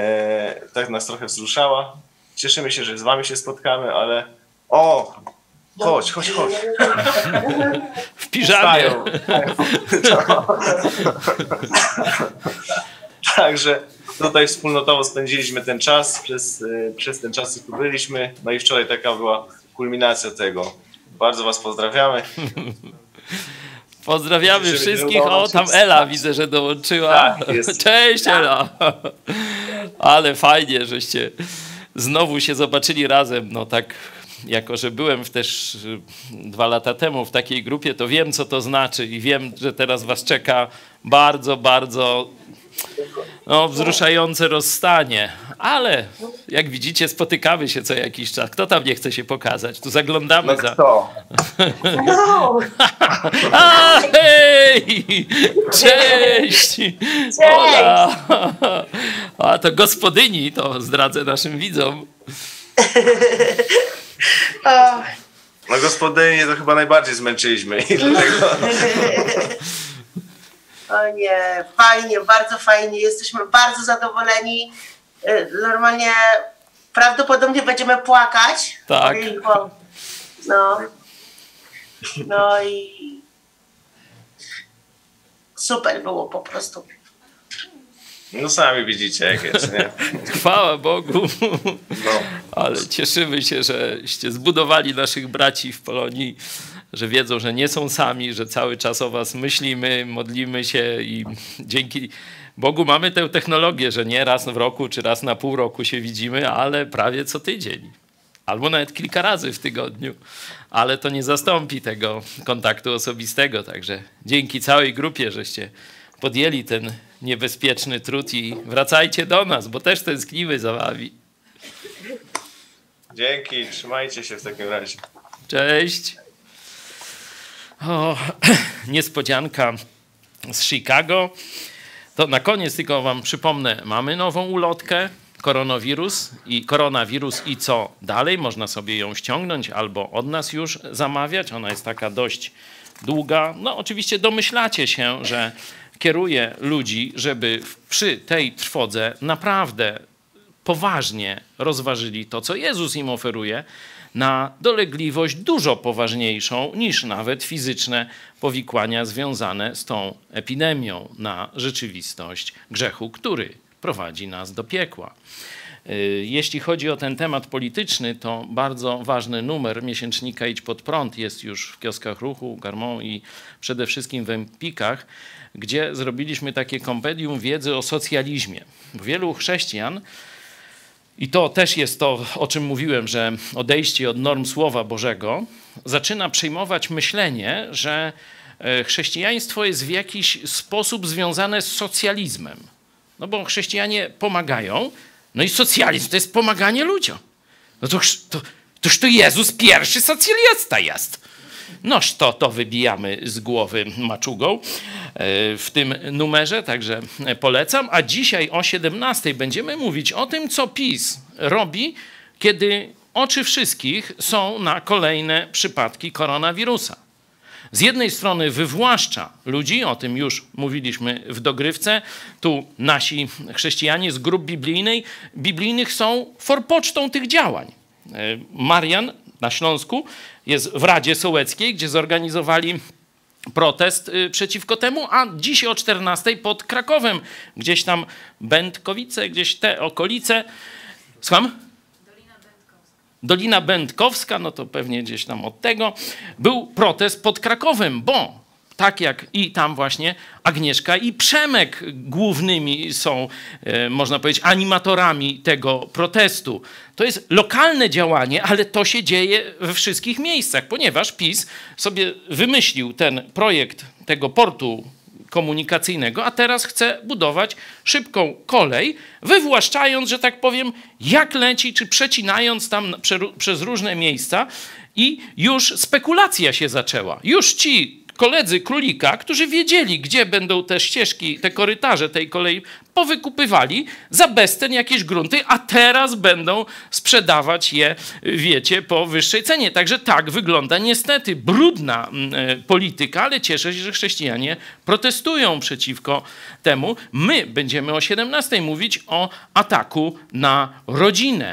e, tak nas trochę wzruszała. Cieszymy się, że z wami się spotkamy, ale o, Chodź, chodź, chodź. W piżamie. Także tutaj wspólnotowo spędziliśmy ten czas, przez, przez ten czas tu byliśmy, no i wczoraj taka była kulminacja tego. Bardzo was pozdrawiamy. Pozdrawiamy wszystkich. O, tam Ela widzę, że dołączyła. Tak, jest. Cześć Ela. Ale fajnie, żeście znowu się zobaczyli razem. No tak, jako że byłem też dwa lata temu w takiej grupie, to wiem, co to znaczy i wiem, że teraz was czeka bardzo, bardzo no, wzruszające rozstanie. Ale jak widzicie, spotykamy się co jakiś czas. Kto tam nie chce się pokazać? Tu zaglądamy No za... kto? No. A, hej! Cześć! Ola! A to gospodyni, to zdradzę naszym widzom. No gospodynie to chyba najbardziej zmęczyliśmy. I dlatego... O nie, fajnie, bardzo fajnie. Jesteśmy bardzo zadowoleni. Normalnie prawdopodobnie będziemy płakać. Tak. Bo, no. No i super było po prostu. No sami widzicie, jak jest, nie? Chwała Bogu. No. Ale cieszymy się, żeście zbudowali naszych braci w Polonii, że wiedzą, że nie są sami, że cały czas o was myślimy, modlimy się i dzięki Bogu mamy tę technologię, że nie raz w roku czy raz na pół roku się widzimy, ale prawie co tydzień. Albo nawet kilka razy w tygodniu. Ale to nie zastąpi tego kontaktu osobistego. Także dzięki całej grupie, żeście podjęli ten niebezpieczny trud i wracajcie do nas, bo też tęsknimy za wami. Dzięki, trzymajcie się w takim razie. Cześć. O, niespodzianka z Chicago. To na koniec tylko wam przypomnę, mamy nową ulotkę, koronawirus i koronawirus i co dalej. Można sobie ją ściągnąć albo od nas już zamawiać. Ona jest taka dość długa. No oczywiście domyślacie się, że kieruje ludzi, żeby przy tej trwodze naprawdę poważnie rozważyli to, co Jezus im oferuje, na dolegliwość dużo poważniejszą niż nawet fizyczne powikłania związane z tą epidemią, na rzeczywistość grzechu, który prowadzi nas do piekła. Jeśli chodzi o ten temat polityczny, to bardzo ważny numer miesięcznika Idź Pod Prąd jest już w kioskach Ruchu, Garmon i przede wszystkim w Empikach, gdzie zrobiliśmy takie kompendium wiedzy o socjalizmie. Wielu chrześcijan, i to też jest to, o czym mówiłem, że odejście od norm Słowa Bożego zaczyna przyjmować myślenie, że chrześcijaństwo jest w jakiś sposób związane z socjalizmem. No bo chrześcijanie pomagają, no i socjalizm to jest pomaganie ludziom. No to, to, toż to Jezus pierwszy socjalista jest. Noż to, to wybijamy z głowy maczugą w tym numerze, także polecam. A dzisiaj o siedemnastej będziemy mówić o tym, co PiS robi, kiedy oczy wszystkich są na kolejne przypadki koronawirusa. Z jednej strony wywłaszcza ludzi, o tym już mówiliśmy w dogrywce, tu nasi chrześcijanie z grup biblijnej, biblijnych są forpocztą tych działań. Marian na Śląsku jest w Radzie Sołeckiej, gdzie zorganizowali protest przeciwko temu, a dziś o czternastej pod Krakowem, gdzieś tam Będkowice, gdzieś te okolice. Słucham? Dolina Będkowska, no to pewnie gdzieś tam od tego, był protest pod Krakowem, bo tak jak i tam właśnie Agnieszka i Przemek głównymi są, e, można powiedzieć, animatorami tego protestu. To jest lokalne działanie, ale to się dzieje we wszystkich miejscach, ponieważ PiS sobie wymyślił ten projekt tego portu komunikacyjnego, a teraz chce budować szybką kolej, wywłaszczając, że tak powiem, jak leci, czy przecinając tam przez różne miejsca i już spekulacja się zaczęła. Już ci koledzy Królika, którzy wiedzieli, gdzie będą te ścieżki, te korytarze tej kolei, powykupywali za bezcen jakieś grunty, a teraz będą sprzedawać je, wiecie, po wyższej cenie. Także tak wygląda niestety brudna polityka, ale cieszę się, że chrześcijanie protestują przeciwko temu. My będziemy o siedemnastej mówić o ataku na rodzinę,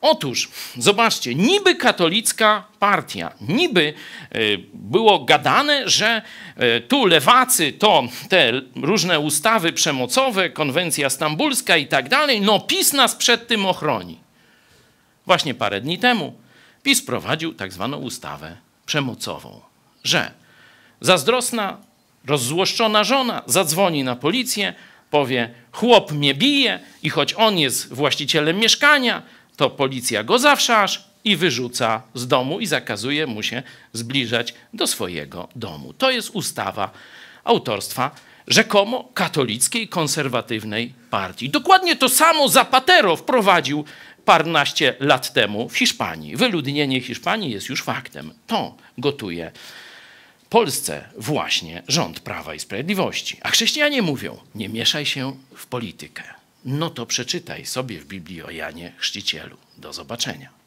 Otóż, zobaczcie, niby katolicka partia, niby było gadane, że tu lewacy to te różne ustawy przemocowe, konwencja stambulska i tak dalej, no PiS nas przed tym ochroni. Właśnie parę dni temu PiS prowadził tak zwaną ustawę przemocową, że zazdrosna, rozzłoszczona żona zadzwoni na policję, powie, chłop mnie bije i choć on jest właścicielem mieszkania, to policja go zawszasz i wyrzuca z domu i zakazuje mu się zbliżać do swojego domu. To jest ustawa autorstwa rzekomo katolickiej, konserwatywnej partii. Dokładnie to samo Zapatero wprowadził paręnaście lat temu w Hiszpanii. Wyludnienie Hiszpanii jest już faktem. To gotuje Polsce właśnie rząd Prawa i Sprawiedliwości. A chrześcijanie mówią, nie mieszaj się w politykę. No to przeczytaj sobie w Biblii o Janie Chrzcicielu. Do zobaczenia.